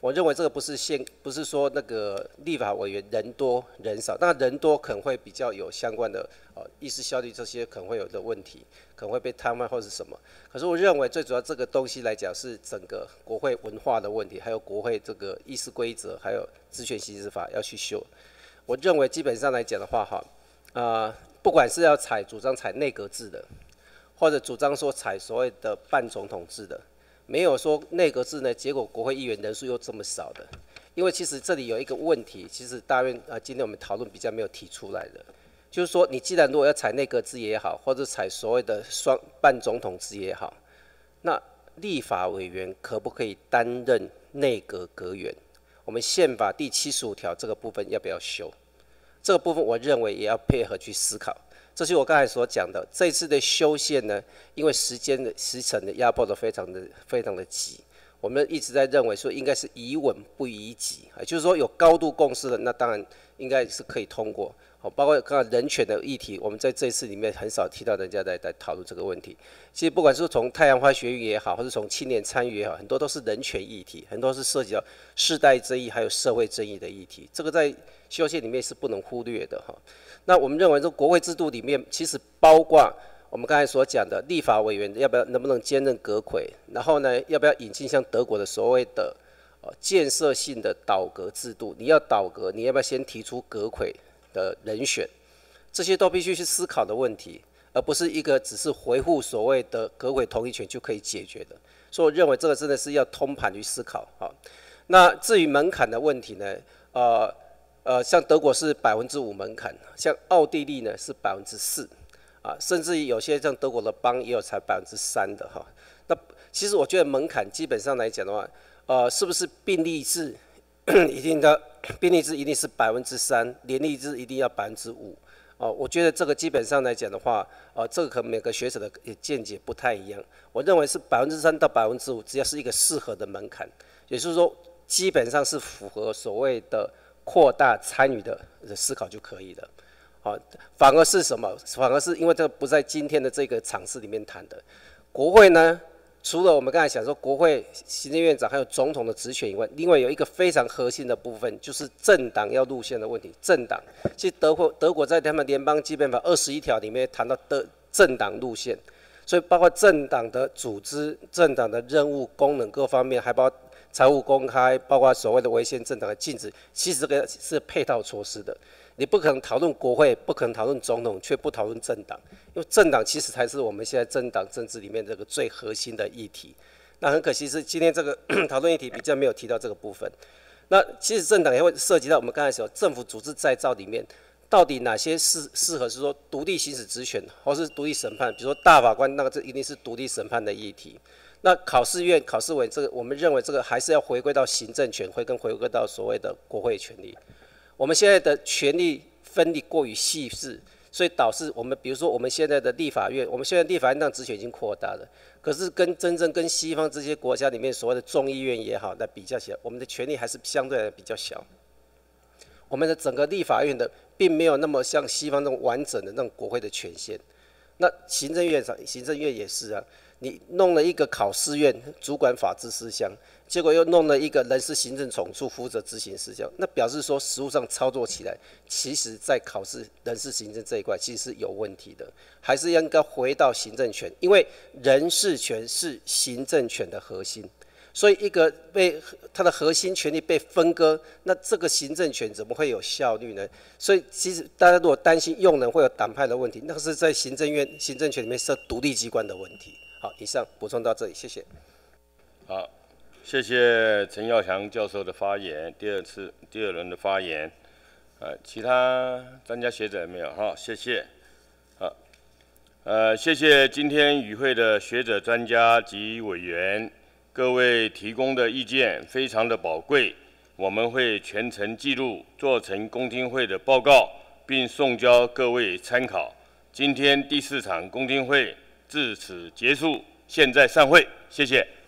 我认为这个不是限，不是说那个立法委员人多人少，那人多可能会比较有相关的呃议事效率这些可能会有的问题，可能会被瘫痪或是什么。可是我认为最主要这个东西来讲是整个国会文化的问题，还有国会这个议事规则，还有职权行使法要去修。我认为基本上来讲的话，哈，呃，不管是要采主张采内阁制的，或者主张说采所谓的半总统制的。没有说内阁制呢，结果国会议员人数又这么少的，因为其实这里有一个问题，其实大院啊，今天我们讨论比较没有提出来的，就是说你既然如果要采内阁制也好，或者采所谓的双半总统制也好，那立法委员可不可以担任内阁阁员？我们宪法第七十五条这个部分要不要修？这个部分我认为也要配合去思考。这是我刚才所讲的，这次的修宪呢，因为时间的时程的压迫的非常的非常的急，我们一直在认为说应该是宜稳不宜急，啊，就是说有高度共识的，那当然应该是可以通过。好，包括刚才人权的议题，我们在这一次里面很少提到人家在在讨论这个问题。其实不管是从太阳花学运也好，或是从青年参与也好，很多都是人权议题，很多是涉及到世代争议还有社会争议的议题，这个在修宪里面是不能忽略的哈。那我们认为，这国会制度里面其实包括我们刚才所讲的立法委员要不要能不能兼任阁揆，然后呢，要不要引进像德国的所谓的呃建设性的倒阁制度？你要倒阁，你要不要先提出阁揆的人选？这些都必须去思考的问题，而不是一个只是维护所谓的阁揆同意权就可以解决的。所以我认为这个真的是要通盘去思考哈。那至于门槛的问题呢，呃。呃，像德国是百分之五门槛，像奥地利呢是百分之四，啊，甚至于有些像德国的邦也有才百分之三的哈。那其实我觉得门槛基本上来讲的话，呃，是不是并立制一定的并立制一定是百分之三，联立制一定要百分之五？哦，我觉得这个基本上来讲的话，呃，这个可能每个学者的见解不太一样。我认为是百分之三到百分之五，只要是一个适合的门槛，也就是说，基本上是符合所谓的扩大参与的思考就可以了，好，反而是什么？反而是因为这不在今天的这个场次里面谈的。国会呢，除了我们刚才讲说国会行政院长还有总统的职权以外，另外有一个非常核心的部分，就是政党要路线的问题。政党，其实德国德国在他们联邦基本法二十一条里面谈到的政党路线，所以包括政党的组织、政党的任务、功能各方面，还包括财务公开，包括所谓的违宪政党的禁止，其实这个是配套措施的。你不可能讨论国会，不可能讨论总统，却不讨论政党，因为政党其实才是我们现在政党政治里面这个最核心的议题。那很可惜是今天这个讨论议题比较没有提到这个部分。那其实政党也会涉及到我们刚才说政府组织再造里面，到底哪些适适合是说独立行使职权，或是独立审判？比如说大法官，那个这一定是独立审判的议题。那考试院、考试委这个，我们认为这个还是要回归到行政权，会跟回归到所谓的国会权力。我们现在的权力分立过于细致，所以导致我们，比如说我们现在的立法院，我们现在立法院那职权已经扩大了，可是跟真正跟西方这些国家里面所谓的众议院也好，来比较起来，我们的权力还是相对来比较小。我们的整个立法院的并没有那么像西方那种完整的那种国会的权限。那行政院长、行政院也是啊。你弄了一个考试院主管法制事项，结果又弄了一个人事行政总处负责执行事项，那表示说实务上操作起来，其实在考试人事行政这一块其实是有问题的，还是应该回到行政权，因为人事权是行政权的核心，所以一个被它的核心权力被分割，那这个行政权怎么会有效率呢？所以其实大家如果担心用人会有党派的问题，那个是在行政院行政权里面设独立机关的问题。好，以上补充到这里，谢谢。 好，谢谢陈耀祥教授的发言，第二次第二轮的发言。呃，其他专家学者有没有？好，谢谢。好，呃，谢谢今天与会的学者、专家及委员，各位提供的意见非常的宝贵，我们会全程记录，做成公听会的报告，并送交各位参考。今天第四场公听会至此结束，现在散会，谢谢。